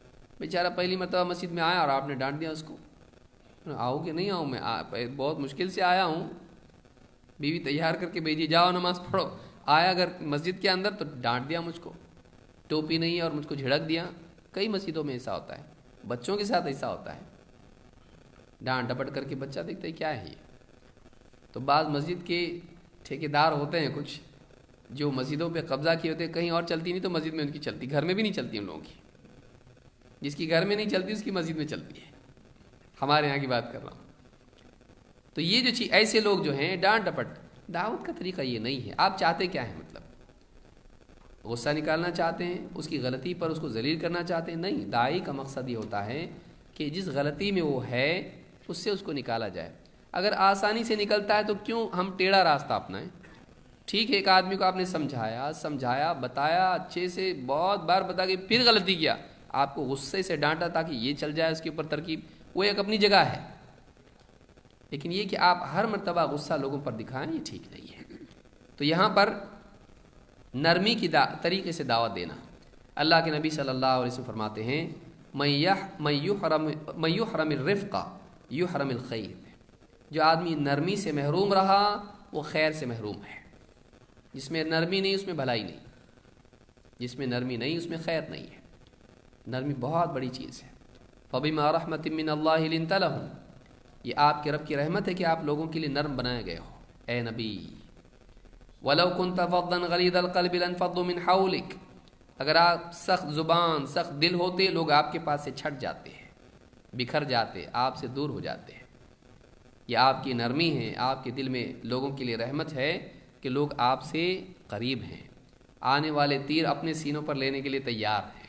بیچارہ پہلی مرتبہ مسجد میں آیا اور آپ نے ڈانٹ دیا اس کو. آؤ کہ نہیں آؤں میں؟ بہت مشکل سے آیا ہوں، بیوی تیار کر کے بھیجی، جاؤ نماز پڑھو. آیا اگر مسجد کے اندر تو ڈانٹ دیا مجھ کو، ٹوپی نہیں اور مجھ کو جھڑک دیا. کئی مسجدوں میں ایسا ہوتا ہے، بچوں کے ساتھ ایسا ہوتا ہے. ڈانٹ ڈپٹ کر کے بچہ دیکھتا ہے کیا ہے یہ. تو بعض مسجد کے ٹھیکیدار ہوتے ہیں کچھ جو مسجدوں پہ قبضہ کیے ہوتے ہیں، کہیں اور چلتی نہیں تو مسجد میں ان کی چلتی، گھر میں بھی نہیں چلتی ان لوگوں کی. جس کی گھر میں نہیں چلتی اس کی مسجد میں چلتی ہے. ہمارے یہاں کی بات کر رہا ہوں. تو یہ جو چیز، ایسے لوگ جو ہیں ڈانٹ ڈپٹ، دعوت کا طریقہ یہ نہیں ہے. آپ چاہتے کیا ہیں؟ مطلب غصہ نکالنا چاہتے ہیں، اس کی غلطی پر اس کو ذلیل کرنا چاہتے ہیں؟ نہیں، داعی کا مقصد یہ ہوتا ہے کہ جس غلطی میں وہ ہے اس سے اس کو نکالا جائے. اگر آسانی سے نکلتا ہے تو کیوں ہم ٹیڑھا راستہ اپنائیں؟ ٹھیک ہے، ایک آدمی کو آپ نے سمجھایا سمجھایا بتایا اچھے سے، بہت بار بتا کے پھر غلطی کیا، آپ کو غصے سے ڈانٹا تاکہ یہ چل جائے اس کے اوپر ترکیب، وہ ایک اپنی جگہ ہے. لیکن یہ کہ آپ ہر مرتبہ غصہ لوگوں پر دکھائیں، یہ ٹھیک نہیں ہے. تو یہاں پر نرمی کی دا طریقے سے دعوت دینا. اللہ کے نبی صلی اللہ علیہ وسلم فرماتے ہیں من یحرم الرفق یحرم الخیر. جو آدمی نرمی سے محروم رہا وہ خیر سے محروم ہے. جس میں نرمی نہیں اس میں بھلائی نہیں، جس میں نرمی نہیں اس میں خیر نہیں ہے. نرمی بہت بڑی چیز ہے. فبما رحمت من اللہ لنت لهم، یہ آپ کے رب کی رحمت ہے کہ آپ لوگوں کے لیے نرم بنائے گئے ہو اے نبی. وَلَوْ كُنْتَ فَضًّا غَلِيظَ الْقَلْبِ لَانفَضُّوا مِنْ حَوْلِكَ، اگر آپ سخت زبان سخت دل ہوتے لوگ آپ کے پاس سے چھٹ جاتے ہیں، بکھر جاتے، آپ سے دور ہو جاتے ہیں. یہ آپ کی نرمی ہے، آپ کے دل میں لوگوں کے لیے رحمت ہے کہ لوگ آپ سے قریب ہیں، آنے والے تیر اپنے سینوں پر لینے کے لیے تیار ہیں.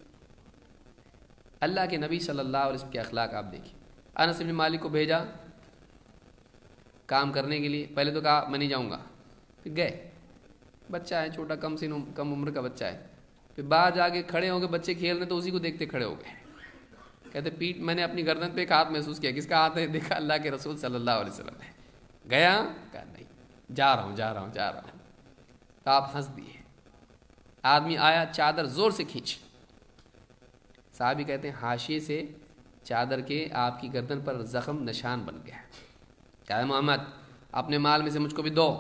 اللہ کے نبی صلی اللہ علیہ وسلم کے اخلاق آپ دیکھیں. انس بن مالک کو بھیجا کام کرنے کے لیے، پہلے تو کہا میں نہیں جاؤں گا، پھر گئے. بچہ ہے چھوٹا، کم سن کم عمر کا بچہ ہے. پھر بعد جا کے کھڑے ہو گئے بچے کھیلنے، تو اسی کو دیکھتے کھڑے ہو گئے. کہتے پیٹ، میں نے اپنی گردن پہ ایک ہاتھ محسوس کیا. کس کا ہاتھ ہے؟ دیکھا اللہ کے رسول صلی اللہ علیہ وسلم ہے. گیا؟ کہا نہیں، جا رہا ہوں جا رہا ہوں جا رہا ہوں. تو آپ ہنس دیے. آدمی آیا، چادر زور سے کھینچ. صحابی کہتے ہیں حاشیے سے چادر کے آپ کی گردن پر زخم نشان بن گیا. کہا محمد اپنے مال میں سے مجھ کو بھی دو.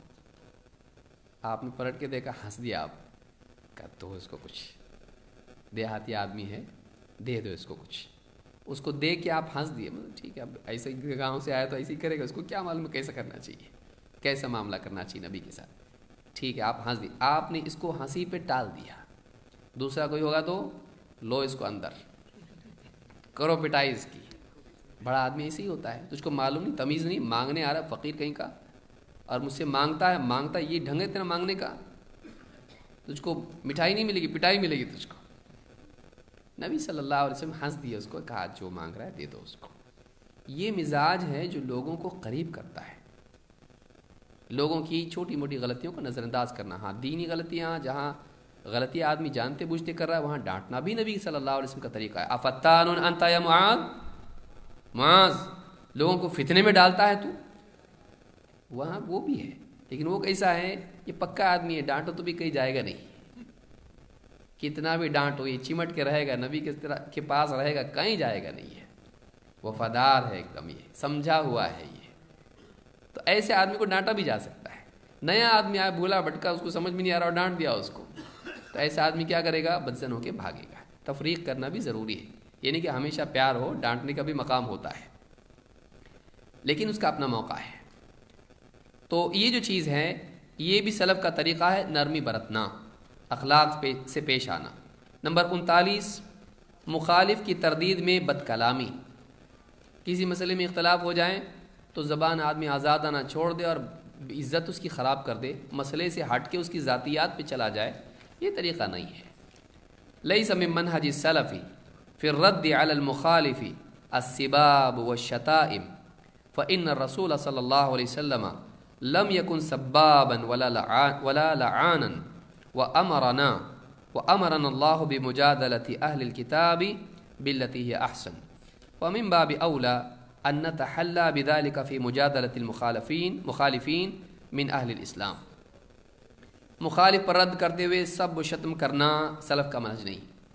آپ نے پلٹ کے دیکھا، ہنس دیا. آپ کہا دو اس کو کچھ، دیہاتی آدمی ہے، دے دو اس کو کچھ. اس کو دے کے آپ ہنس دیے. مطلب ٹھیک ہے، اب ایسے ہی گاؤں سے آیا تو ایسے ہی کرے گا، اس کو کیا معلوم کیسا کرنا چاہیے، کیسا معاملہ کرنا چاہیے نبی کے ساتھ. ٹھیک ہے، آپ ہنس دیے. آپ نے اس کو ہنسی پہ ٹال دیا. دوسرا کوئی ہوگا تو لو اس کو اندر کرو پٹائی اس کی. بڑا آدمی ایسے ہی ہوتا ہے، تجھ کو معلوم نہیں، تمیز نہیں، مانگنے آ رہا ہے فقیر کہیں کا اور مجھ سے مانگتا ہے مانگتا ہے یہ ڈھنگ ہے تیرا مانگنے کا. تجھ کو مٹھائی نہیں ملے گی، پٹائی ملے گی تجھ کو. نبی صلی اللہ علیہ وسلم ہنس دیا اس کو، کہا جو مانگ رہا ہے دے دو اس کو. یہ مزاج ہے جو لوگوں کو قریب کرتا ہے. لوگوں کی چھوٹی موٹی غلطیوں کو نظر انداز کرنا. ہاں دینی غلطیاں، جہاں غلطی آدمی جانتے بوجھتے کر رہا ہے وہاں ڈانٹنا بھی نبی صلی اللہ علیہ وسلم کا طریقہ ہے. افتان انت یا معاذ، معاذ لوگوں کو فتنے میں ڈالتا ہے تو. وہاں وہ بھی ہے، لیکن وہ کیسا ہے؟ یہ پکا آدمی ہے، ڈانٹو تو بھی کہیں جائے گا نہیں. کتنا بھی ڈانٹو یہ چمٹ کے رہے گا، نبی کے طرح کے پاس رہے گا، کہیں جائے گا نہیں ہے. وفادار ہے ایک دم، یہ سمجھا ہوا ہے یہ. تو ایسے آدمی کو ڈانٹا بھی جا سکتا ہے. نیا آدمی آیا بھولا بھٹکا، اس کو سمجھ میں نہیں آ رہا اور ڈانٹ دیا اس کو، تو ایسا آدمی کیا کرے گا؟ بدزن ہو کے بھاگے گا. تفریق کرنا بھی ضروری ہے، یعنی کہ ہمیشہ پیار ہو، ڈانٹنے کا بھی مقام ہوتا ہے لیکن اس کا اپنا موقع ہے. تو یہ جو چیز ہے یہ بھی سلف کا طریقہ ہے، نرمی برتنا، اخلاق سے پیش آنا. نمبر انتالیس، مخالف کی تردید میں بد کلامی. کسی مسئلے میں اختلاف ہو جائیں تو زبان آدمی آزادہ نہ چھوڑ دے اور عزت اس کی خراب کر دے، مسئلے سے ہٹ کے اس کی ذاتیات پہ چلا جائے، یہ طریقہ نہیں ہے. لیس من منہج السلف فی الرد علی المخالف السباب والشتائم فإن الرسول صلی اللہ علیہ وسلم لم يكن سبابا ولا لعان ولا لعانا وأمرنا وأمرنا الله بمجادلة أهل الكتاب بالتي هي أحسن ومن باب أولى أن نتحلى بذلك في مجادلة المخالفين مخالفين من أهل الإسلام. مخالف پر رد کرتے ہوئے سب و شتم کرنا سلف کا منہج نہیں.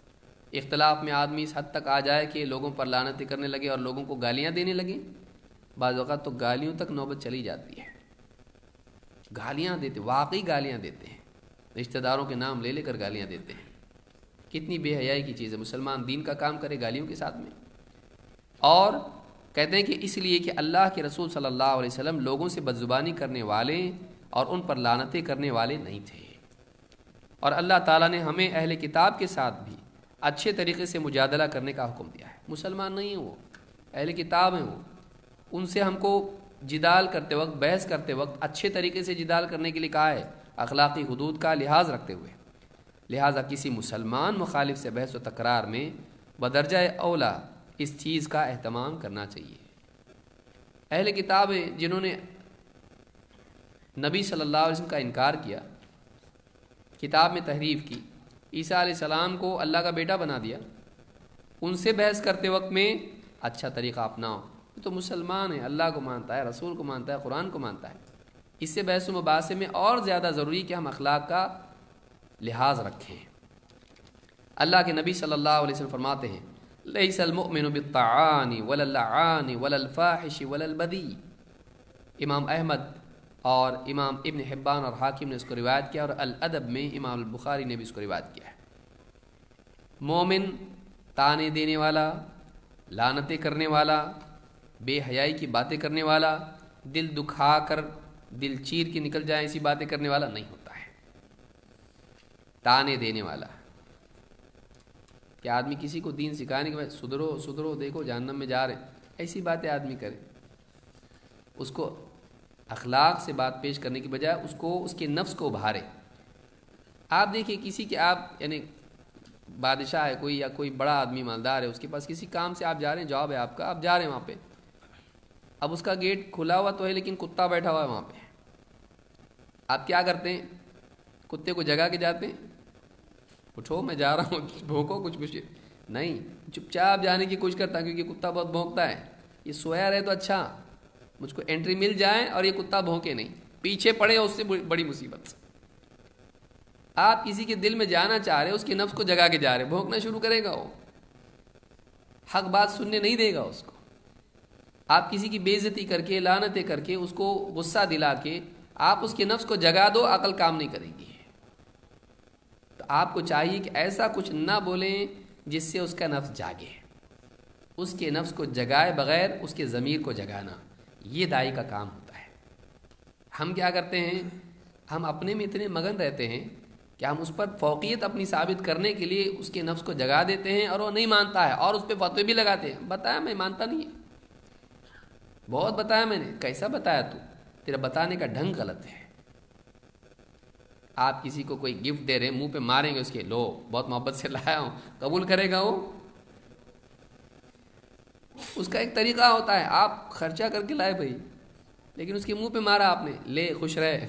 اختلاف میں آدمی اس حد تک آ جائے کہ لوگوں پر لعنتیں کرنے لگے اور لوگوں کو گالیاں دینے لگے. بعض اوقات تو گالیوں تک نوبت چلی جاتی ہے. گالیاں دیتے، واقعی گالیاں دیتے ہیں، رشتہ داروں کے نام لے لے کر گالیاں دیتے ہیں. کتنی بے حیائی کی چیز ہے. مسلمان دین کا کام کرے گالیوں کے ساتھ میں. اور کہتے ہیں کہ اس لیے کہ اللہ کے رسول صلی اللہ علیہ وسلم لوگوں سے بدزبانی کرنے والے اور ان پر لعنتیں کرنے والے نہیں تھے. اور اللہ تعالیٰ نے ہمیں اہل کتاب کے ساتھ بھی اچھے طریقے سے مجادلہ کرنے کا حکم دیا ہے. مسلمان نہیں ہیں وہ، اہل کتاب ہیں وہ. ان سے ہم کو جدال کرتے وقت، بحث کرتے وقت اچھے طریقے سے جدال کرنے کے لیے کہا ہے، اخلاقی حدود کا لحاظ رکھتے ہوئے. لہٰذا کسی مسلمان مخالف سے بحث و تکرار میں بدرجہ اولا اس چیز کا اہتمام کرنا چاہیے. اہل کتاب ہیں جنہوں نے نبی صلی اللہ علیہ وسلم کا انکار کیا، کتاب میں تحریف کی، عیسیٰ علیہ السلام کو اللہ کا بیٹا بنا دیا، ان سے بحث کرتے وقت میں اچھا طریقہ اپناؤ. یہ تو مسلمان ہے، اللہ کو مانتا ہے، رسول کو مانتا ہے، قرآن کو مانتا ہے. اس سے بحث و مباحثے میں اور زیادہ ضروری کہ ہم اخلاق کا لحاظ رکھیں. اللہ کے نبی صلی اللہ علیہ وسلم فرماتے ہیں لیس المؤمن بالطعان ولا اللعان ولا الفاحش ولا البذی. امام احمد اور امام ابن حبان اور حاکم نے اس کو روایت کیا، اور الادب میں امام البخاری نے بھی اس کو روایت کیا ہے. مومن تانے دینے والا، لعنتیں کرنے والا، بے حیائی کی باتیں کرنے والا، دل دکھا کر دل چیر کے نکل جائے ایسی باتیں کرنے والا نہیں ہوتا ہے. تانے دینے والا کہ آدمی کسی کو دین سکھانے کے بعد سدھرو سدھرو دیکھو جہنم میں جا رہے، ایسی باتیں آدمی کرے. اس کو اخلاق سے بات پیش کرنے کی بجائے اس کو اس کے نفس کو ابھارے. آپ دیکھیں کسی کے آپ یعنی بادشاہ ہے کوئی یا کوئی بڑا آدمی مالدار ہے، اس کے پاس کسی کام سے آپ جا رہے ہیں، جواب ہے آپ کا، آپ جا رہے ہیں وہاں پہ. اب اس کا گیٹ کھلا ہوا تو ہے لیکن کتا بیٹھا ہوا ہے وہاں پہ. آپ کیا کرتے ہیں؟ کتے کو جگا کے جاتے ہیں، اٹھو میں جا رہا ہوں، بھونکو کچھ کچھ نہیں، چپ چاپ جانے کی کوشش کرتا کیونکہ کتا بہت بھونکتا ہے. یہ سویا رہے تو اچھا، مجھ کو انٹری مل جائے اور یہ کتا بھونکے نہیں، پیچھے پڑے اس سے بڑی مصیبت. آپ کسی کے دل میں جانا چاہ رہے، اس کے نفس کو جگا کے جا رہے، بھونکنا شروع کرے گا، وہ حق بات سننے نہیں دے گا اس کو. آپ کسی کی بے عزتی کر کے، لعنتیں کر کے، اس کو غصہ دلا کے آپ اس کے نفس کو جگا دو، عقل کام نہیں کرے گی. تو آپ کو چاہیے کہ ایسا کچھ نہ بولیں جس سے اس کا نفس جاگے. اس کے نفس کو جگائے بغیر اس کے ضمیر کو جگانا، یہ داعی کا کام ہوتا ہے. ہم کیا کرتے ہیں؟ ہم اپنے میں اتنے مگن رہتے ہیں کہ ہم اس پر فوقیت اپنی ثابت کرنے کے لیے اس کے نفس کو جگا دیتے ہیں اور وہ نہیں مانتا ہے اور اس پہ فتوے بھی لگاتے ہیں. بتایا میں مانتا نہیں ہے، بہت بتایا میں نے. کیسا بتایا تو؟ تیرا بتانے کا ڈھنگ غلط ہے. آپ کسی کو کوئی گفٹ دے رہے ہیں، منہ پہ ماریں گے اس کے، لو بہت محبت سے لایا ہوں، قبول کرے گا وہ؟ اس کا ایک طریقہ ہوتا ہے، آپ خرچہ کر کے لائے بھائی، لیکن اس کے منہ پہ مارا آپ نے، لے خوش رہے.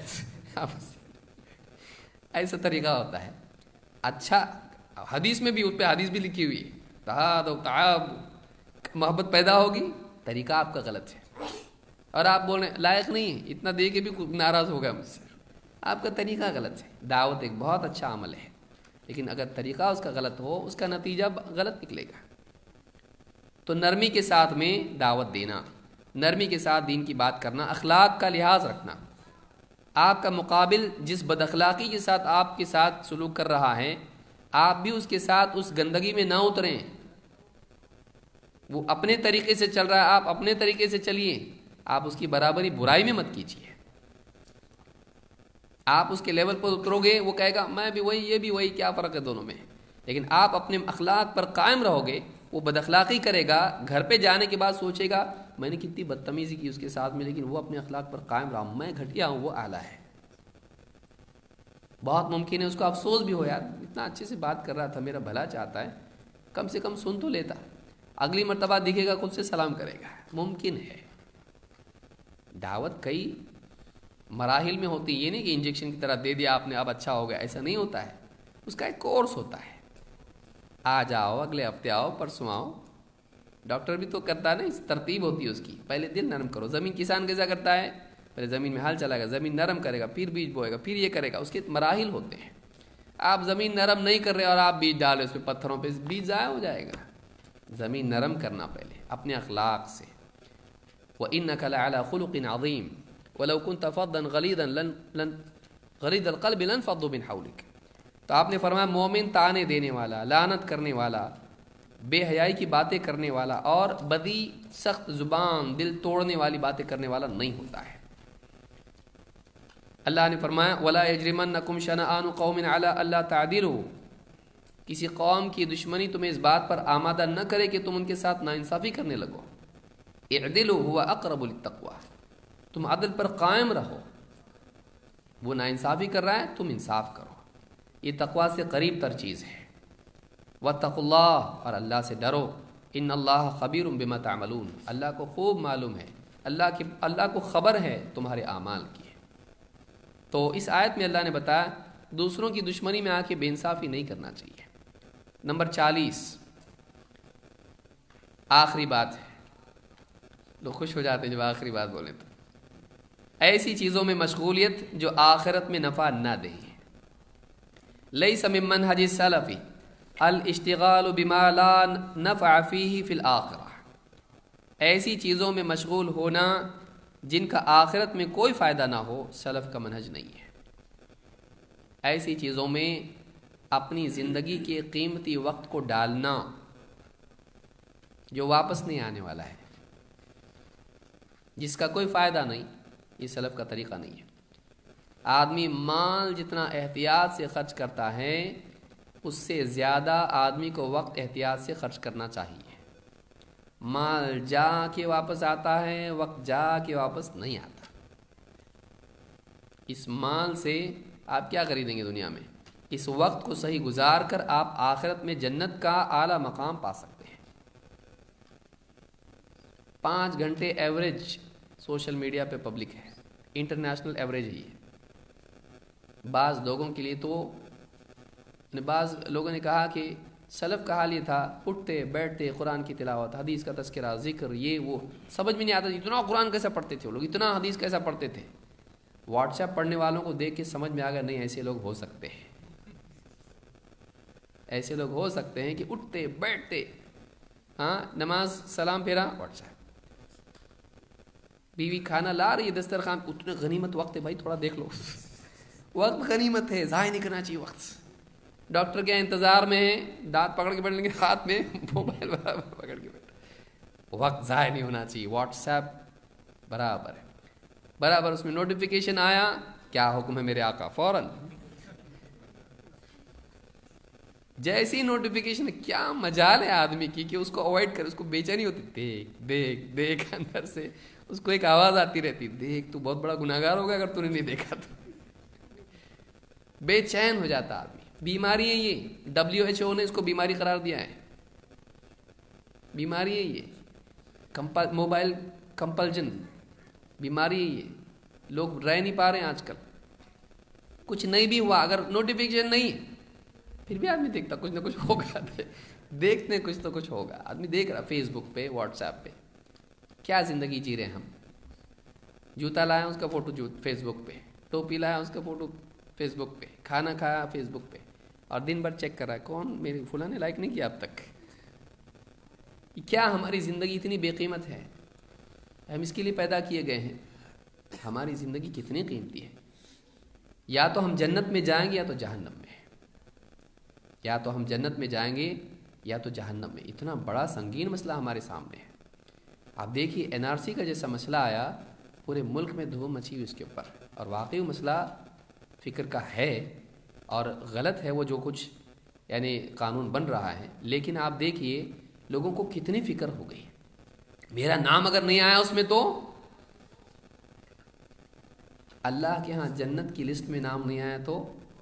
ایسا طریقہ ہوتا ہے. اچھا حدیث میں بھی اس پہ حدیث بھی لکھی ہوئی ہے، تہاد و تعاب، محبت پیدا ہوگی. طریقہ آپ کا غلط ہے اور آپ بول رہے ہیں لائق نہیں ہے، اتنا دے کے بھی ناراض ہو گیا مجھ سے. آپ کا طریقہ غلط ہے. دعوت ایک بہت اچھا عمل ہے، لیکن اگر طریقہ اس کا غلط ہو اس کا نتیجہ غلط نکلے گا. تو نرمی کے ساتھ میں دعوت دینا، نرمی کے ساتھ دین کی بات کرنا، اخلاق کا لحاظ رکھنا. آپ کا مقابل جس بد اخلاقی کے ساتھ آپ کے ساتھ سلوک کر رہا ہے، آپ بھی اس کے ساتھ اس گندگی میں نہ اتریں. وہ اپنے طریقے سے چل رہا ہے، آپ اپنے طریقے سے چلیے. آپ اس کی برابری برائی میں مت کیجیے. آپ اس کے لیول پر اترو گے، وہ کہے گا میں بھی وہی، یہ بھی وہی، کیا فرق ہے دونوں میں. لیکن آپ اپنے اخلاق پر قائم رہو گے، وہ بد اخلاقی کرے گا، گھر پہ جانے کے بعد سوچے گا میں نے کتنی بدتمیزی کی اس کے ساتھ میں، لیکن وہ اپنے اخلاق پر قائم رہا، میں گھٹیا ہوں، وہ اعلیٰ ہے. بہت ممکن ہے اس کو افسوس بھی ہو، یار اتنا اچھے سے بات کر رہا تھا، میرا بھلا چاہتا ہے، کم سے کم سن تو لیتا. اگلی مرتبہ دکھے گا خود سے سلام کرے گا. ممکن ہے. دعوت کئی مراحل میں ہوتی ہے، یہ نہیں کہ انجیکشن کی طرح دے دیا آپ نے اب اچھا ہو گیا، ایسا نہیں ہوتا ہے. اس کا ایک کورس ہوتا ہے. آج آؤ، اگلے ہفتے آؤ، پرسوں آؤ. ڈاکٹر بھی تو کرتا ہے نا، اس ترتیب ہوتی ہے اس کی. پہلے دل نرم کرو. زمین کسان کیسا کرتا ہے؟ پہلے زمین میں ہل چلائے گا، زمین نرم کرے گا، پھر بیج بوئے گا، پھر یہ کرے گا. اس کے مراحل ہوتے ہیں. آپ زمین نرم نہیں کر رہے اور آپ بیج ڈالے اس پہ پتھروں پہ، بیج ضائع ہو جائے گا. زمین نرم کرنا پہلے اپنے اخلاق سے. وَإِنَّكَ لَعَلَى خُلُقٍ عَظِيمٍ وَلَوْ كُنْتَ فَظًّا غَلِيظَ غَلِيظَ الْقَلْبِ لَانفَضُّوا مِنْ حَوْلِكَ. تو آپ نے فرمایا مومن طعنے دینے والا، لعنت کرنے والا، بے حیائی کی باتیں کرنے والا اور بدی سخت زبان دل توڑنے والی باتیں کرنے والا نہیں ہوتا ہے. اللہ نے فرمایا وَلَا يَجْرِمَنَّكُمْ شَنَآنُ قَوْمٍ عَلَىٰ أَلَّا تَعْدِلُوا. کسی قوم کی دشمنی تمہیں اس بات پر آمادہ نہ کرے کہ تم ان کے ساتھ ناانصافی کرنے لگو. اعدلوا هو اقرب للتقوى. تم عدل پر قائم رہو. وہ ناانصافی کر رہا ہے تم انصاف کرو. یہ تقویٰ سے قریب تر چیز ہے. واتقوا اللہ، اور اللہ سے ڈرو. ان اللہ خبیر بما تعملون. اللہ کو خوب معلوم ہے، اللہ کی اللہ کو خبر ہے تمہارے اعمال کی. تو اس آیت میں اللہ نے بتایا دوسروں کی دشمنی میں آ کے بے انصافی نہیں کرنا چاہیے. نمبر چالیس، آخری بات ہے. لوگ خوش ہو جاتے ہیں جب آخری بات بولیں تو. ایسی چیزوں میں مشغولیت جو آخرت میں نفع نہ دے. لیس من منہج السلف الاشتغال بما لا نفع فیہ فی الآخرہ. ایسی چیزوں میں مشغول ہونا جن کا آخرت میں کوئی فائدہ نہ ہو سلف کا منہج نہیں ہے. ایسی چیزوں میں اپنی زندگی کے قیمتی وقت کو ڈالنا جو واپس نہیں آنے والا ہے، جس کا کوئی فائدہ نہیں، یہ سلف کا طریقہ نہیں ہے. آدمی مال جتنا احتیاط سے خرچ کرتا ہے اس سے زیادہ آدمی کو وقت احتیاط سے خرچ کرنا چاہیے. مال جا کے واپس آتا ہے، وقت جا کے واپس نہیں آتا. اس مال سے آپ کیا خریدیں گے دنیا میں؟ اس وقت کو صحیح گزار کر آپ آخرت میں جنت کا اعلیٰ مقام پا سکتے ہیں. پانچ گھنٹے ایوریج سوشل میڈیا پہ پبلک ہے، انٹرنیشنل ایوریج ہی ہے. بعض لوگوں کے لیے تو بعض لوگوں نے کہا کہ سلف کا حال یہ تھا، اٹھتے بیٹھتے قرآن کی تلاوت، حدیث کا تذکرہ، ذکر، یہ وہ سمجھ میں نہیں آتا. اتنا قرآن کیسا پڑھتے تھے وہ لوگ، اتنا حدیث کیسا پڑھتے تھے. واٹس ایپ پڑھنے والوں کو دیکھ کے سمجھ میں آ گیا نہیں ایسے لوگ ہو سکتے ہیں. ایسے لوگ ہو سکتے ہیں کہ اٹھتے بیٹھتے، ہاں نماز سلام پھیرا واٹس ایپ، بیوی کھانا لا رہی ہے دسترخوان، اتنے غنیمت وقت ہے بھائی تھوڑا دیکھ لو. وقت غنیمت ہے، ضائع نہیں کرنا چاہیے وقت. ڈاکٹر کے انتظار میں ہے، دانت پکڑ کے بیٹھ لیں گے، ہاتھ میں موبائل برابر پکڑ کے بیٹھ. وقت ضائع نہیں ہونا چاہیے. واٹس ایپ برابر ہے، برابر اس میں نوٹیفیکیشن آیا کیا حکم ہے میرے آقا، فوراً جیسی نوٹیفیکیشن، کیا مجال ہے آدمی کی کہ اس کو اوائڈ کرے. اس کو بے چینی ہوتی، دیکھ دیکھ دیکھ، اندر سے اس کو ایک آواز آتی رہتی، دیکھ تو بہت بڑا گناہگار ہوگا اگر تو نے نہیں دیکھا تو. بے چین ہو جاتا آدمی. بیماری ہے یہ، ڈبلیو ایچ او نے اس کو بیماری قرار دیا ہے. بیماری ہے یہ، کمپل موبائل کمپلجن بیماری ہے یہ. لوگ رہ نہیں پا رہے ہیں آج کل. کچھ نہیں بھی ہوا اگر نوٹیفیکیشن نہیں پھر بھی آدمی دیکھتا کچھ نہ کچھ ہوگا. دیکھتے کچھ تو کچھ ہوگا. آدمی دیکھ رہا فیس بک پہ، واٹس ایپ پہ. کیا زندگی جی رہے ہیں ہم. جوتا لایا اس کا فوٹو جو فیس بک پہ، ٹوپی لایا اس کا فوٹو فیس بک پہ، کھانا کھایا فیس بک پہ، اور دن بھر چیک کر رہا ہے کون میرے فلاں نے لائک نہیں کیا اب تک. کیا ہماری زندگی اتنی بے قیمت ہے؟ ہم اس کے لیے پیدا کیے گئے ہیں. ہماری زندگی کتنی قیمتی ہے. یا تو ہم جنت میں جائیں گے یا تو جہنم میں. یا تو ہم جنت میں جائیں گے یا تو جہنم میں. اتنا بڑا سنگین مسئلہ ہمارے سامنے ہے. آپ دیکھیے این آر سی کا جیسا مسئلہ آیا، پورے ملک میں دھوم مچی ہوئی اس کے اوپر. اور واقعی مسئلہ فکر کا ہے اور غلط ہے وہ جو کچھ یعنی قانون بن رہا ہے. لیکن آپ دیکھیے لوگوں کو کتنی فکر ہو گئی. میرا نام اگر نہیں آیا اس میں تو اللہ کے ہاں جنت کی لسٹ میں نام نہیں آیا تو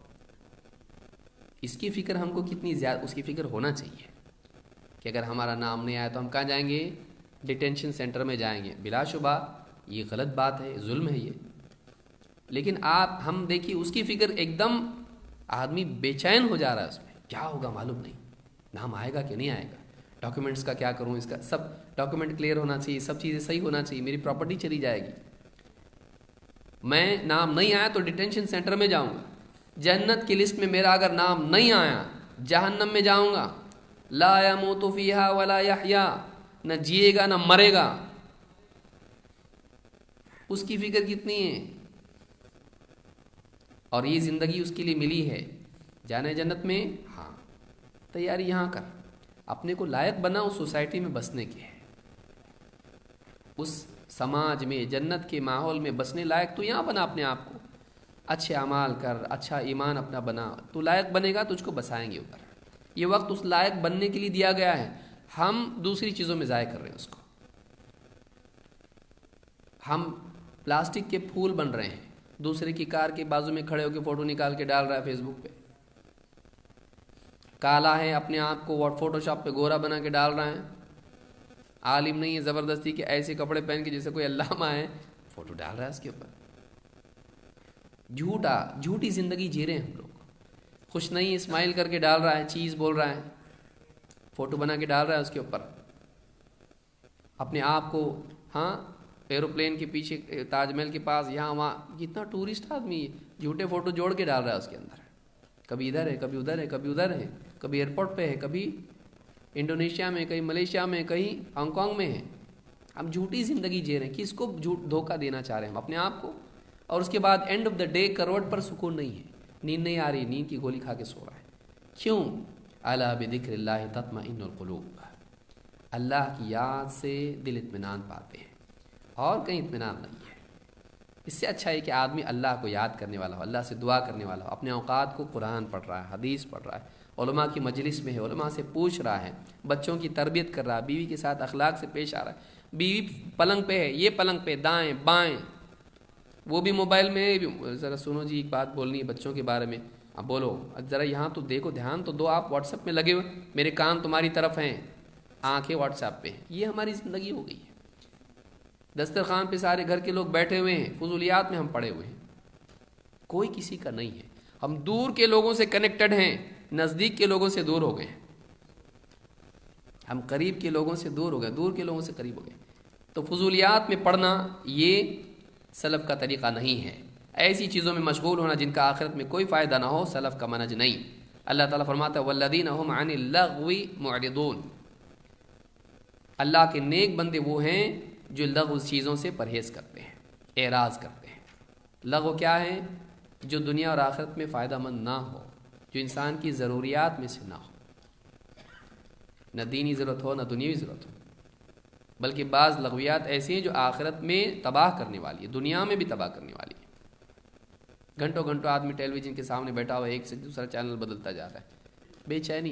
اس کی فکر ہم کو کتنی زیادہ اس کی فکر ہونا چاہیے کہ اگر ہمارا نام نہیں آیا تو ہم کہاں جائیں گے؟ ڈیٹینشن سینٹر میں جائیں گے. بلا شبہ یہ غلط بات ہے، ظلم ہے یہ. لیکن آپ ہم دیکھیے اس کی فکر ایک دم آدمی بے چین ہو جا رہا ہے. اس میں کیا ہوگا معلوم نہیں، نام آئے گا کہ نہیں آئے گا، ڈاکیومنٹس کا کیا کروں، اس کا سب ڈاکیومنٹ کلیئر ہونا چاہیے، سب چیزیں صحیح ہونا چاہیے، میری پراپرٹی چلی جائے گی. میں نام نہیں آیا تو ڈیٹینشن سینٹر میں جاؤں گا، جنت کی لسٹ میں میرا اگر نام نہیں آیا جہنم میں جاؤں گا. لا یموت فیہا ولا یحیا، نہ جیے گا نہ مرے گا. اس کی فکر کتنی ہے، اور یہ زندگی اس کے لیے ملی ہے. جانا ہے جنت میں، ہاں تیاری یہاں کر، اپنے کو لائق بنا اس سوسائٹی میں بسنے کے ہے، اس سماج میں جنت کے ماحول میں بسنے لائق تو یہاں بنا اپنے آپ کو. اچھے اعمال کر، اچھا ایمان اپنا بنا، تو لائق بنے گا، تجھ کو بسائیں گے اوپر. یہ وقت اس لائق بننے کے لیے دیا گیا ہے، ہم دوسری چیزوں میں ضائع کر رہے ہیں اس کو. ہم پلاسٹک کے پھول بن رہے ہیں، دوسرے کی کار کے بازو میں کھڑے ہو کے فوٹو نکال کے ڈال رہا ہے فیس بک پہ. کالا ہے اپنے آپ کو فوٹو شاپ پہ گورا بنا کے ڈال رہا ہے. عالم نہیں ہے زبردستی کہ ایسے کپڑے پہن کے جیسے کوئی علامہ ہے فوٹو ڈال رہا ہے اس کے اوپر. جھوٹا جھوٹی زندگی جی رہے ہیں ہم لوگ. خوش نہیں اسمائل کر کے ڈال رہا ہے، چیز بول رہا ہے، فوٹو بنا کے ڈال رہا ہے اس کے اوپر. اپنے آپ کو ہاں ایروپلین کے پیچھے، تاج محل کے پاس، یہاں وہاں، کتنا ٹورسٹ آدمی جھوٹے فوٹو جوڑ کے ڈال رہا ہے اس کے اندر. کبھی ادھر ہے، کبھی ادھر ہے، کبھی ادھر ہے، کبھی ایئرپورٹ پہ ہے، کبھی انڈونیشیا میں، کہیں ملیشیا میں، کہیں ہانگ کانگ میں ہے. ہم جھوٹی زندگی جی رہے ہیں. کس کو جھوٹ دھوکہ دینا چاہ رہے ہیں ہم اپنے آپ کو. اور اس کے بعد اینڈ آف دا ڈے کروٹ پر سکون نہیں ہے، نیند نہیں آ رہی، نیند کی گولی کھا کے سو رہا ہے. کیوں؟ الا بذکر اللہ تطمئن القلوب. اللہ کی یاد سے دل اطمینان پاتے ہیں، اور کہیں اطمینان نہیں ہے. اس سے اچھا ہے کہ آدمی اللہ کو یاد کرنے والا ہو، اللہ سے دعا کرنے والا ہو، اپنے اوقات کو قرآن پڑھ رہا ہے، حدیث پڑھ رہا ہے، علماء کی مجلس میں ہے، علماء سے پوچھ رہا ہے، بچوں کی تربیت کر رہا ہے، بیوی کے ساتھ اخلاق سے پیش آ رہا ہے. بیوی پلنگ پہ ہے، یہ پلنگ پہ، دائیں بائیں، وہ بھی موبائل میں. ذرا سنو جی، ایک بات بولنی ہے بچوں کے بارے میں. اب بولو ذرا، یہاں تو دیکھو، دھیان تو دو. آپ واٹس ایپ میں لگے ہوئے، میرے کان تمہاری طرف ہیں، آنکھیں واٹس ایپ پہ ہیں. یہ ہماری زندگی ہو گئی ہے. دسترخوان پہ سارے گھر کے لوگ بیٹھے ہوئے ہیں، فضولیات میں ہم پڑے ہوئے ہیں، کوئی کسی کا نہیں ہے. ہم دور کے لوگوں سے کنیکٹڈ ہیں، نزدیک کے لوگوں سے دور ہو گئے. ہم قریب کے لوگوں سے دور ہو گئے، دور کے لوگوں سے قریب ہو گئے. تو فضولیات میں پڑھنا یہ سلف کا طریقہ نہیں ہے. ایسی چیزوں میں مشغول ہونا جن کا آخرت میں کوئی فائدہ نہ ہو، سلف کا منہج نہیں. اللہ تعالیٰ فرماتا ہے والذین هم عن اللغو معرضون. اللہ کے نیک بندے وہ ہیں جو لغو چیزوں سے پرہیز کرتے ہیں، اعراض کرتے ہیں. لغو کیا ہے؟ جو دنیا اور آخرت میں فائدہ مند نہ ہو، جو انسان کی ضروریات میں سے نہ ہو. نہ دینی ضرورت ہو، نہ دنیاوی ضرورت ہو. بلکہ بعض لغویات ایسی ہیں جو آخرت میں تباہ کرنے والی ہے، دنیا میں بھی تباہ کرنے والی ہے. گھنٹوں گھنٹوں آدمی ٹیلی ویژن کے سامنے بیٹھا ہوا، ایک سے دوسرا چینل بدلتا جا رہا ہے، بے چینی.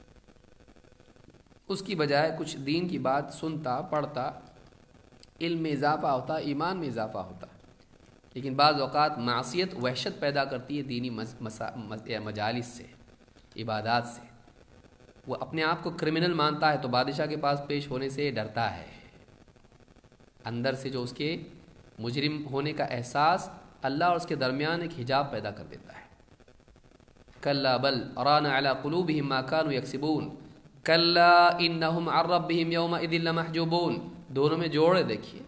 اس کی بجائے کچھ دین کی بات سنتا، پڑھتا، علم میں اضافہ ہوتا، ایمان میں اضافہ ہوتا. لیکن بعض اوقات معصیت وحشت پیدا کرتی ہے دینی مجالس سے، عبادات سے. وہ اپنے آپ کو کرمنل مانتا ہے تو بادشاہ کے پاس پیش ہونے سے ڈرتا ہے. اندر سے جو اس کے مجرم ہونے کا احساس اللہ اور اس کے درمیان ایک حجاب پیدا کر دیتا ہے. کلا بل ران علی قلوبہم ما کانوا یکسبون کلا انہم عن ربہم یومئذ لمحجوبون. دونوں میں جوڑے دیکھیے.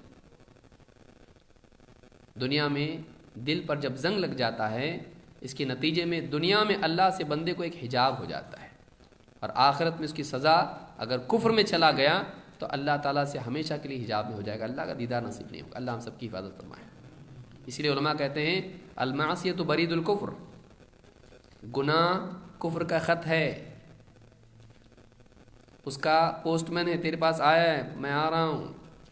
دنیا میں دل پر جب زنگ لگ جاتا ہے، اس کے نتیجے میں دنیا میں اللہ سے بندے کو ایک حجاب ہو جاتا ہے، اور آخرت میں اس کی سزا اگر کفر میں چلا گیا تو اللہ تعالیٰ سے ہمیشہ کے لیے حجاب میں ہو جائے گا، اللہ کا دیدار نصیب نہیں ہوگا. اللہ ہم سب کی حفاظت فرمائے. اس لیے علماء کہتے ہیں المعصیۃ برید الکفر. گناہ کفر کا خط ہے، اس کا پوسٹ مین ہے، تیرے پاس آیا ہے، میں آ رہا ہوں.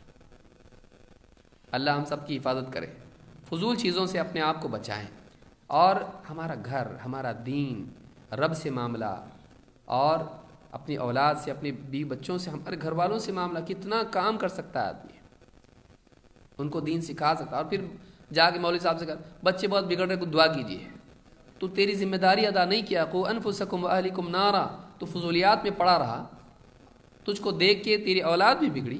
اللہ ہم سب کی حفاظت کرے. فضول چیزوں سے اپنے آپ کو بچائیں. اور ہمارا گھر، ہمارا دین، رب سے معاملہ، اور اپنی اولاد سے، اپنے بیوی بچوں سے، ہمارے گھر والوں سے معاملہ. کتنا کام کر سکتا ہے آدمی، ان کو دین سکھا سکتا ہے. اور پھر جا کے مولوی صاحب سے کہا بچے بہت بگڑ رہے، کو دعا کیجیے. تو تیری ذمہ داری ادا نہیں کیا. قو انفسکم واہلکم نارا. تو فضولیات میں پڑا رہا، تجھ کو دیکھ کے تیری اولاد بھی بگڑی.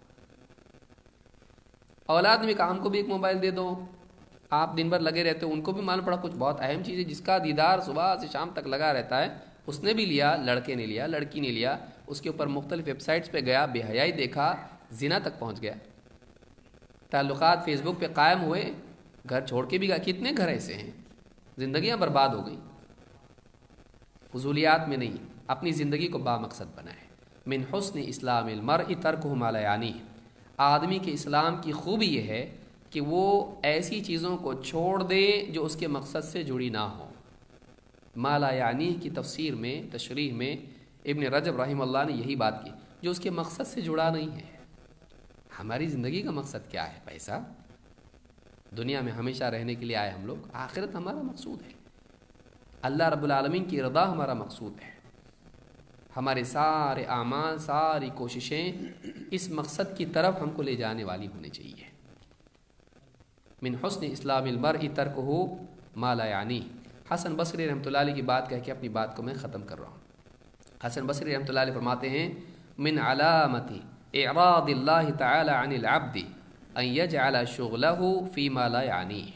اولاد نے بھی کہا ہم کو بھی ایک موبائل دے دو. آپ دن بھر لگے رہتے ہو، ان کو بھی معلوم پڑا کچھ بہت اہم چیز ہے جس کا دیدار صبح سے شام تک لگا رہتا ہے. اس نے بھی لیا، لڑکے نے لیا، لڑکی نے لیا. اس کے اوپر مختلف ویب سائٹس پہ گیا، بے حیائی دیکھا، زنا تک پہنچ گیا. تعلقات فیس بک پہ قائم ہوئے، گھر چھوڑ کے بھی گیا. کتنے گھر ایسے ہیں زندگیاں برباد ہو گئیں، فضولیات میں نہیں، اپنی زندگی کو بامقصد بنائیں۔ من حسن اسلام المرء ترکہ ما لا یعنیہ، آدمی کے اسلام کی خوبی یہ ہے کہ وہ ایسی چیزوں کو چھوڑ دے جو اس کے مقصد سے جڑی نہ ہو۔ ما لا یعنی کی تفسیر میں، تشریح میں ابن رجب رحمہ اللہ نے یہی بات کی، جو اس کے مقصد سے جڑا نہیں ہے۔ ہماری زندگی کا مقصد کیا ہے؟ پیسہ؟ دنیا میں ہمیشہ رہنے کے لیے آئے ہم لوگ، آخرت ہمارا مقصود ہے، اللہ رب العالمین کی رضا ہمارا مقصود ہے۔ ہمارے سارے اعمال، ساری کوششیں اس مقصد کی طرف ہم کو لے جانے والی ہونی چاہیے۔ من حسن اسلام المرء ترکہ ما لا یعنی۔ حسن بصری رحمۃ اللہ علیہ کی بات کہہ کے اپنی بات کو میں ختم کر رہا ہوں۔ حسن بصری رحمۃ اللہ علیہ فرماتے ہیں من علامت اعراض اللہ تعالی عن العبد ان یجعل شغلہ فیما لا یعنیہ۔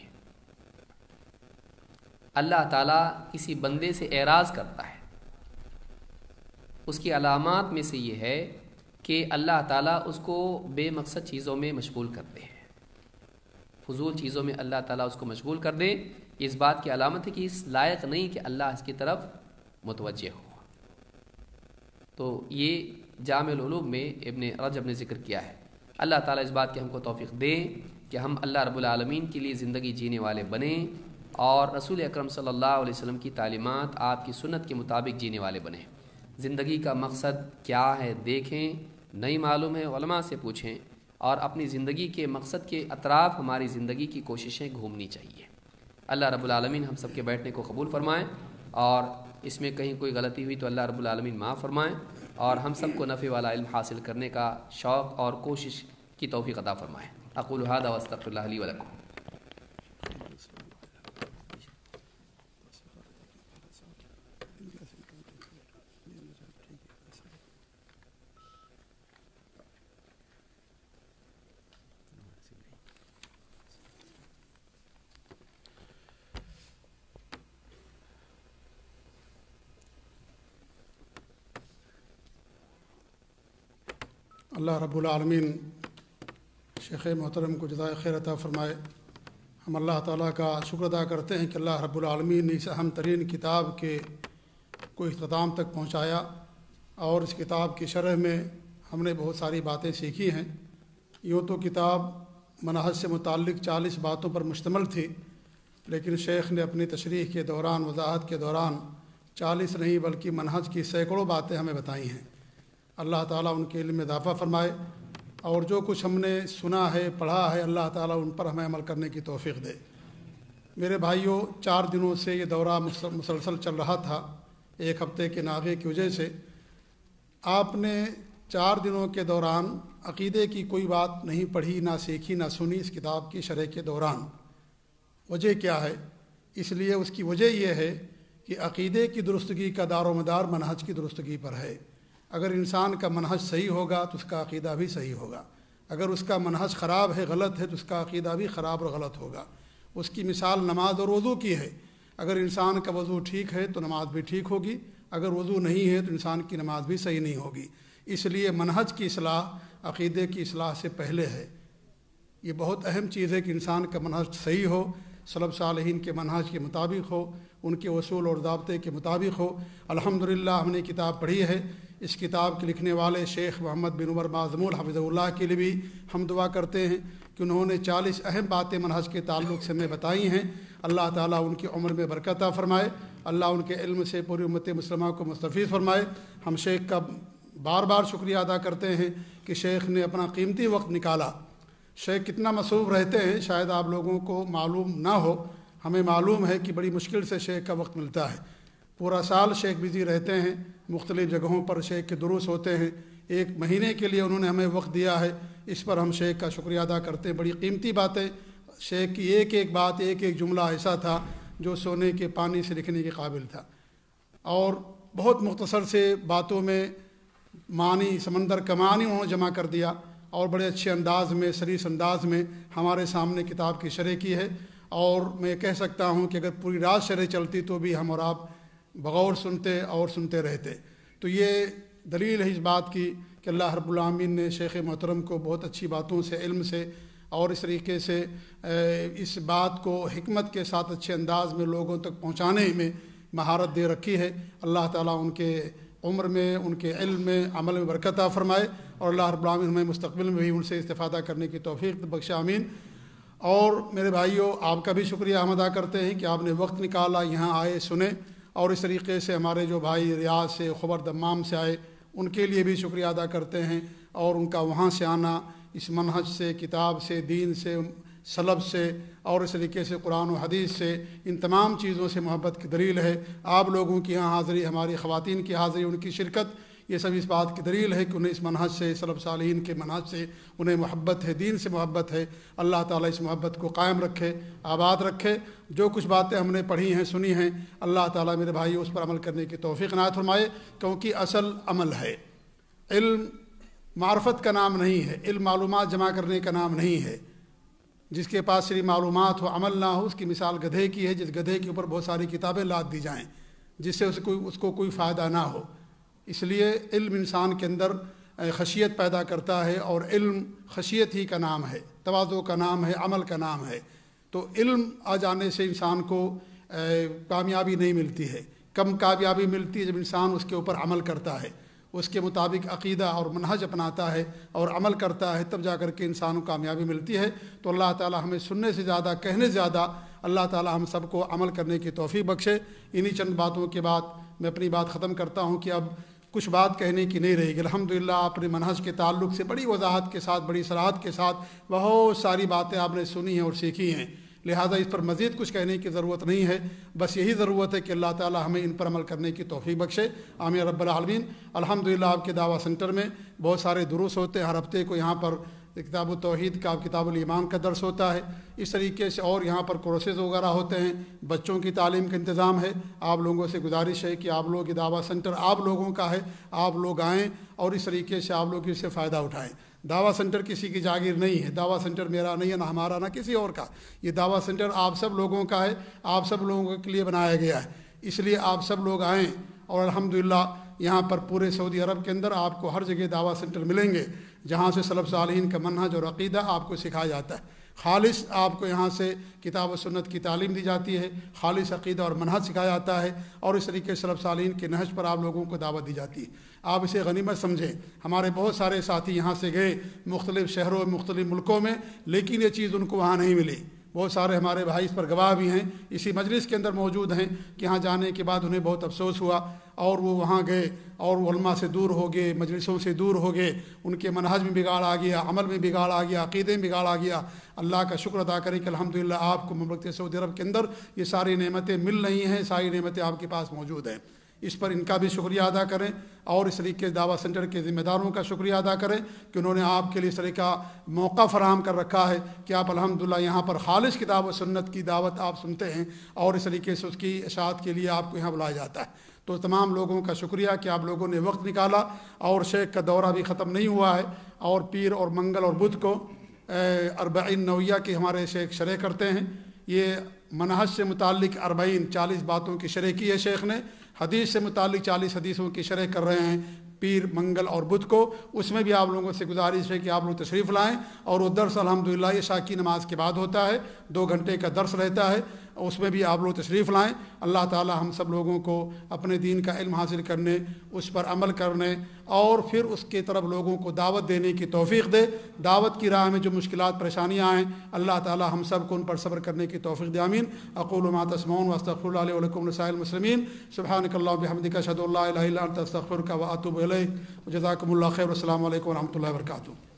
اللہ تعالیٰ کسی بندے سے اعراض کرتا ہے، اس کی علامات میں سے یہ ہے کہ اللہ تعالیٰ اس کو بے مقصد چیزوں میں مشغول کر دے، فضول چیزوں میں اللہ تعالیٰ اس کو مشغول کر دے۔ اس بات کی علامت ہے کہ اس لائق نہیں کہ اللہ اس کی طرف متوجہ ہو۔ تو یہ جامع العلوم میں ابن رجب نے ذکر کیا ہے۔ اللہ تعالیٰ اس بات کی ہم کو توفیق دے کہ ہم اللہ رب العالمین کے لیے زندگی جینے والے بنیں اور رسول اکرم صلی اللہ علیہ وسلم کی تعلیمات، آپ کی سنت کے مطابق جینے والے بنیں۔ زندگی کا مقصد کیا ہے دیکھیں، نہیں معلوم ہے علماء سے پوچھیں، اور اپنی زندگی کے مقصد کے اطراف ہماری زندگی کی کوششیں گھومنی چاہیے۔ اللہ رب العالمین ہم سب کے بیٹھنے کو قبول فرمائیں، اور اس میں کہیں کوئی غلطی ہوئی تو اللہ رب العالمین معاف فرمائیں، اور ہم سب کو نفع والا علم حاصل کرنے کا شوق اور کوشش کی توفیق عطا فرمائیں۔ اقول ھذا واستغفر اللہ لی ولکم۔ اللہ رب العالمین شیخ محترم کو جزائے خیر عطا فرمائے۔ ہم اللہ تعالیٰ کا شکر ادا کرتے ہیں کہ اللہ رب العالمین نے اس اہم ترین کتاب کے کو اختتام تک پہنچایا، اور اس کتاب کی شرح میں ہم نے بہت ساری باتیں سیکھی ہیں۔ یوں تو کتاب منہج سے متعلق چالیس باتوں پر مشتمل تھی، لیکن شیخ نے اپنی تشریح کے دوران، وضاحت کے دوران چالیس نہیں بلکہ منہج کی سینکڑوں باتیں ہمیں بتائی ہیں۔ اللہ تعالیٰ ان کے علم میں اضافہ فرمائے، اور جو کچھ ہم نے سنا ہے، پڑھا ہے، اللہ تعالیٰ ان پر ہمیں عمل کرنے کی توفیق دے۔ میرے بھائیوں، چار دنوں سے یہ دورہ مسلسل چل رہا تھا، ایک ہفتے کے ناغے کی وجہ سے۔ آپ نے چار دنوں کے دوران عقیدے کی کوئی بات نہیں پڑھی، نہ سیکھی، نہ سنی اس کتاب کی شرح کے دوران۔ وجہ کیا ہے؟ اس لیے اس کی وجہ یہ ہے کہ عقیدے کی درستگی کا دار و مدار منہج کی درستگی پر ہے۔ اگر انسان کا منہج صحیح ہوگا تو اس کا عقیدہ بھی صحیح ہوگا، اگر اس کا منہج خراب ہے، غلط ہے، تو اس کا عقیدہ بھی خراب اور غلط ہوگا۔ اس کی مثال نماز اور وضو کی ہے۔ اگر انسان کا وضو ٹھیک ہے تو نماز بھی ٹھیک ہوگی، اگر وضو نہیں ہے تو انسان کی نماز بھی صحیح نہیں ہوگی۔ اس لیے منہج کی اصلاح عقیدے کی اصلاح سے پہلے ہے۔ یہ بہت اہم چیز ہے کہ انسان کا منہج صحیح ہو، سلف صالحین کے منہج کے مطابق ہو، ان کے اصول اور ضابطے کے مطابق ہو۔ الحمدللہ ہم نے کتاب پڑھی ہے۔ اس کتاب کے لکھنے والے شیخ محمد بن عمر معظمول حفظہ اللہ کے لیے بھی ہم دعا کرتے ہیں کہ انہوں نے چالیس اہم باتیں منہج کے تعلق سے ہمیں بتائی ہیں۔ اللہ تعالیٰ ان کی عمر میں برکت عطا فرمائے، اللہ ان کے علم سے پوری امت مسلمہ کو مستفیض فرمائے۔ ہم شیخ کا بار بار شکریہ ادا کرتے ہیں کہ شیخ نے اپنا قیمتی وقت نکالا۔ شیخ کتنا مصروف رہتے ہیں شاید آپ لوگوں کو معلوم نہ ہو، ہمیں معلوم ہے کہ بڑی مشکل سے شیخ کا وقت ملتا ہے۔ پورا سال شیخ بزی رہتے ہیں، مختلف جگہوں پر شیخ کے دروس ہوتے ہیں۔ ایک مہینے کے لیے انہوں نے ہمیں وقت دیا ہے، اس پر ہم شیخ کا شکریہ ادا کرتے ہیں۔ بڑی قیمتی باتیں، شیخ کی ایک ایک بات، ایک ایک جملہ ایسا تھا جو سونے کے پانی سے لکھنے کے قابل تھا، اور بہت مختصر سے باتوں میں معنی، سمندر کا معنی انہوں نے جمع کر دیا، اور بڑے اچھے انداز میں، سلیس انداز میں ہمارے سامنے کتاب کی شرح کی ہے۔ اور میں کہہ سکتا ہوں کہ اگر پوری رات شرح چلتی تو بھی ہم اور آپ بغور سنتے اور سنتے رہتے۔ تو یہ دلیل ہے اس بات کی کہ اللہ رب العالمین نے شیخ محترم کو بہت اچھی باتوں سے، علم سے اور اس طریقے سے اس بات کو حکمت کے ساتھ اچھے انداز میں لوگوں تک پہنچانے میں مہارت دے رکھی ہے۔ اللہ تعالیٰ ان کے عمر میں، ان کے علم میں، عمل میں برکت عطا فرمائے، اور اللہ رب العالمین ہمیں مستقبل میں بھی ان سے استفادہ کرنے کی توفیق بخشے، آمین۔ اور میرے بھائیوں، آپ کا بھی شکریہ ہم ادا کرتے ہیں کہ آپ نے وقت نکالا، یہاں آئے، سنے، اور اس طریقے سے ہمارے جو بھائی ریاض سے، خبر دمام سے آئے، ان کے لیے بھی شکریہ ادا کرتے ہیں، اور ان کا وہاں سے آنا اس منہج سے، کتاب سے، دین سے، سلب سے، اور اس طریقے سے قرآن و حدیث سے، ان تمام چیزوں سے محبت کی دلیل ہے۔ آپ لوگوں کی یہاں حاضری، ہماری خواتین کی حاضری، ان کی شرکت، یہ سب اس بات کی دلیل ہے کہ انہیں اس منہج سے، سلف صالحین کے منہج سے انہیں محبت ہے، دین سے محبت ہے۔ اللہ تعالیٰ اس محبت کو قائم رکھے، آباد رکھے۔ جو کچھ باتیں ہم نے پڑھی ہیں، سنی ہیں، اللہ تعالیٰ میرے بھائی اس پر عمل کرنے کی توفیق عنایت فرمائے، کیونکہ اصل عمل ہے۔ علم معرفت کا نام نہیں ہے، علم معلومات جمع کرنے کا نام نہیں ہے۔ جس کے پاس صرف معلومات ہو، عمل نہ ہو، اس کی مثال گدھے کی ہے، جس گدھے کے اوپر بہت ساری کتابیں لاد دی جائیں جس سے اس کو اس کو کوئی فائدہ نہ ہو۔ اس لیے علم انسان کے اندر خشیت پیدا کرتا ہے، اور علم خشیت ہی کا نام ہے، تواضع کا نام ہے، عمل کا نام ہے۔ تو علم آ جانے سے انسان کو کامیابی نہیں ملتی ہے، کم کامیابی ملتی ہے جب انسان اس کے اوپر عمل کرتا ہے، اس کے مطابق عقیدہ اور منہج اپناتا ہے اور عمل کرتا ہے، تب جا کر کے انسان کو کامیابی ملتی ہے۔ تو اللہ تعالیٰ ہمیں سننے سے زیادہ، کہنے سے زیادہ، اللہ تعالیٰ ہم سب کو عمل کرنے کی توفیق بخشے۔ انہی چند باتوں کے بعد میں اپنی بات ختم کرتا ہوں کہ اب کچھ بات کہنے کی نہیں رہے گی۔ الحمدللہ آپ نے منہج کے تعلق سے بڑی وضاحت کے ساتھ، بڑی صراحت کے ساتھ بہت ساری باتیں آپ نے سنی ہیں اور سیکھی ہیں، لہذا اس پر مزید کچھ کہنے کی ضرورت نہیں ہے۔ بس یہی ضرورت ہے کہ اللہ تعالیٰ ہمیں ان پر عمل کرنے کی توفیق بخشے، آمین رب العالمین۔ الحمدللہ آپ کے دعویٰ سنٹر میں بہت سارے دروس ہوتے ہیں، ہر ہفتے کو یہاں پر کتاب التوحید کا، کتاب الایمان کا درس ہوتا ہے، اس طریقے سے اور یہاں پر کورسز وغیرہ ہوتے ہیں، بچوں کی تعلیم کا انتظام ہے۔ آپ لوگوں سے گزارش ہے کہ آپ لوگوں کی دعویٰ سنٹر آپ لوگوں کا ہے، آپ لوگ آئیں اور اس طریقے سے آپ لوگ اس سے فائدہ اٹھائیں۔ دعویٰ سنٹر کسی کی جاگیر نہیں ہے، دعویٰ سنٹر میرا نہیں ہے، نہ ہمارا، نہ کسی اور کا۔ یہ دعویٰ سنٹر آپ سب لوگوں کا ہے، آپ سب لوگوں کے لیے بنایا گیا ہے، اس لیے آپ سب لوگ آئیں۔ اور الحمدللہ یہاں پر پورے سعودی عرب کے اندر آپ کو ہر جگہ دعویٰ سنٹر ملیں گے جہاں سے سلف صالحین کا منہج اور عقیدہ آپ کو سکھایا جاتا ہے۔ خالص آپ کو یہاں سے کتاب و سنت کی تعلیم دی جاتی ہے، خالص عقیدہ اور منہج سکھایا جاتا ہے، اور اس طریقے سے سلف صالحین کے نہج پر آپ لوگوں کو دعوت دی جاتی ہے۔ آپ اسے غنیمت سمجھیں۔ ہمارے بہت سارے ساتھی یہاں سے گئے مختلف شہروں، مختلف ملکوں میں، لیکن یہ چیز ان کو وہاں نہیں ملی۔ بہت سارے ہمارے بھائی اس پر گواہ بھی ہیں، اسی مجلس کے اندر موجود ہیں کہ یہاں جانے کے بعد انہیں بہت افسوس ہوا، اور وہ وہاں گئے اور وہ علماء سے دور ہو گئے، مجلسوں سے دور ہو گئے، ان کے منہج میں بگاڑ آ گیا، عمل میں بگاڑ آ گیا، عقیدے میں بگاڑ آ گیا۔ اللہ کا شکر ادا کریں کہ الحمدللہ آپ کو مملکت سعودی عرب کے اندر یہ ساری نعمتیں مل رہی ہیں، ساری نعمتیں آپ کے پاس موجود ہیں۔ اس پر ان کا بھی شکریہ ادا کریں، اور اس طریقے سے دعویٰ سنٹر کے ذمہ داروں کا شکریہ ادا کریں کہ انہوں نے آپ کے لیے اس طرح کا موقع فراہم کر رکھا ہے کہ آپ الحمدللہ یہاں پر خالص کتاب و سنت کی دعوت آپ سنتے ہیں، اور اس طریقے سے اس کی اشاعت کے لیے آپ کو یہاں بلایا جاتا ہے۔ تو تمام لوگوں کا شکریہ کہ آپ لوگوں نے وقت نکالا، اور شیخ کا دورہ بھی ختم نہیں ہوا ہے، اور پیر اور منگل اور بدھ کو اربعین نویہ کے ہمارے شیخ شرح کرتے ہیں۔ یہ منہج سے متعلق اربعین چالیس باتوں کی شرح کی ہے شیخ نے، حدیث سے متعلق چالیس حدیثوں کی شرح کر رہے ہیں پیر، منگل اور بدھ کو۔ اس میں بھی آپ لوگوں سے گزارش ہے کہ آپ لوگ تشریف لائیں، اور وہ درس الحمدللہ عشاء کی نماز کے بعد ہوتا ہے، دو گھنٹے کا درس رہتا ہے، اس میں بھی آپ لوگ تشریف لائیں۔ اللہ تعالی ہم سب لوگوں کو اپنے دین کا علم حاصل کرنے، اس پر عمل کرنے، اور پھر اس کی طرف لوگوں کو دعوت دینے کی توفیق دے۔ دعوت کی راہ میں جو مشکلات پریشانیاں آئیں، اللہ تعالی ہم سب کو ان پر صبر کرنے کی توفیق دے، آمین۔ اقول ما تسمعون واستغفر اللہ لي ولكم ولسائر المسلمين سبحانك اللهم وبحمدك اشهد ان لا اله الا انت استغفرك واتوب اليك وجزاكم الله خير والسلام علیکم ورحمۃ اللہ وبرکاتہ۔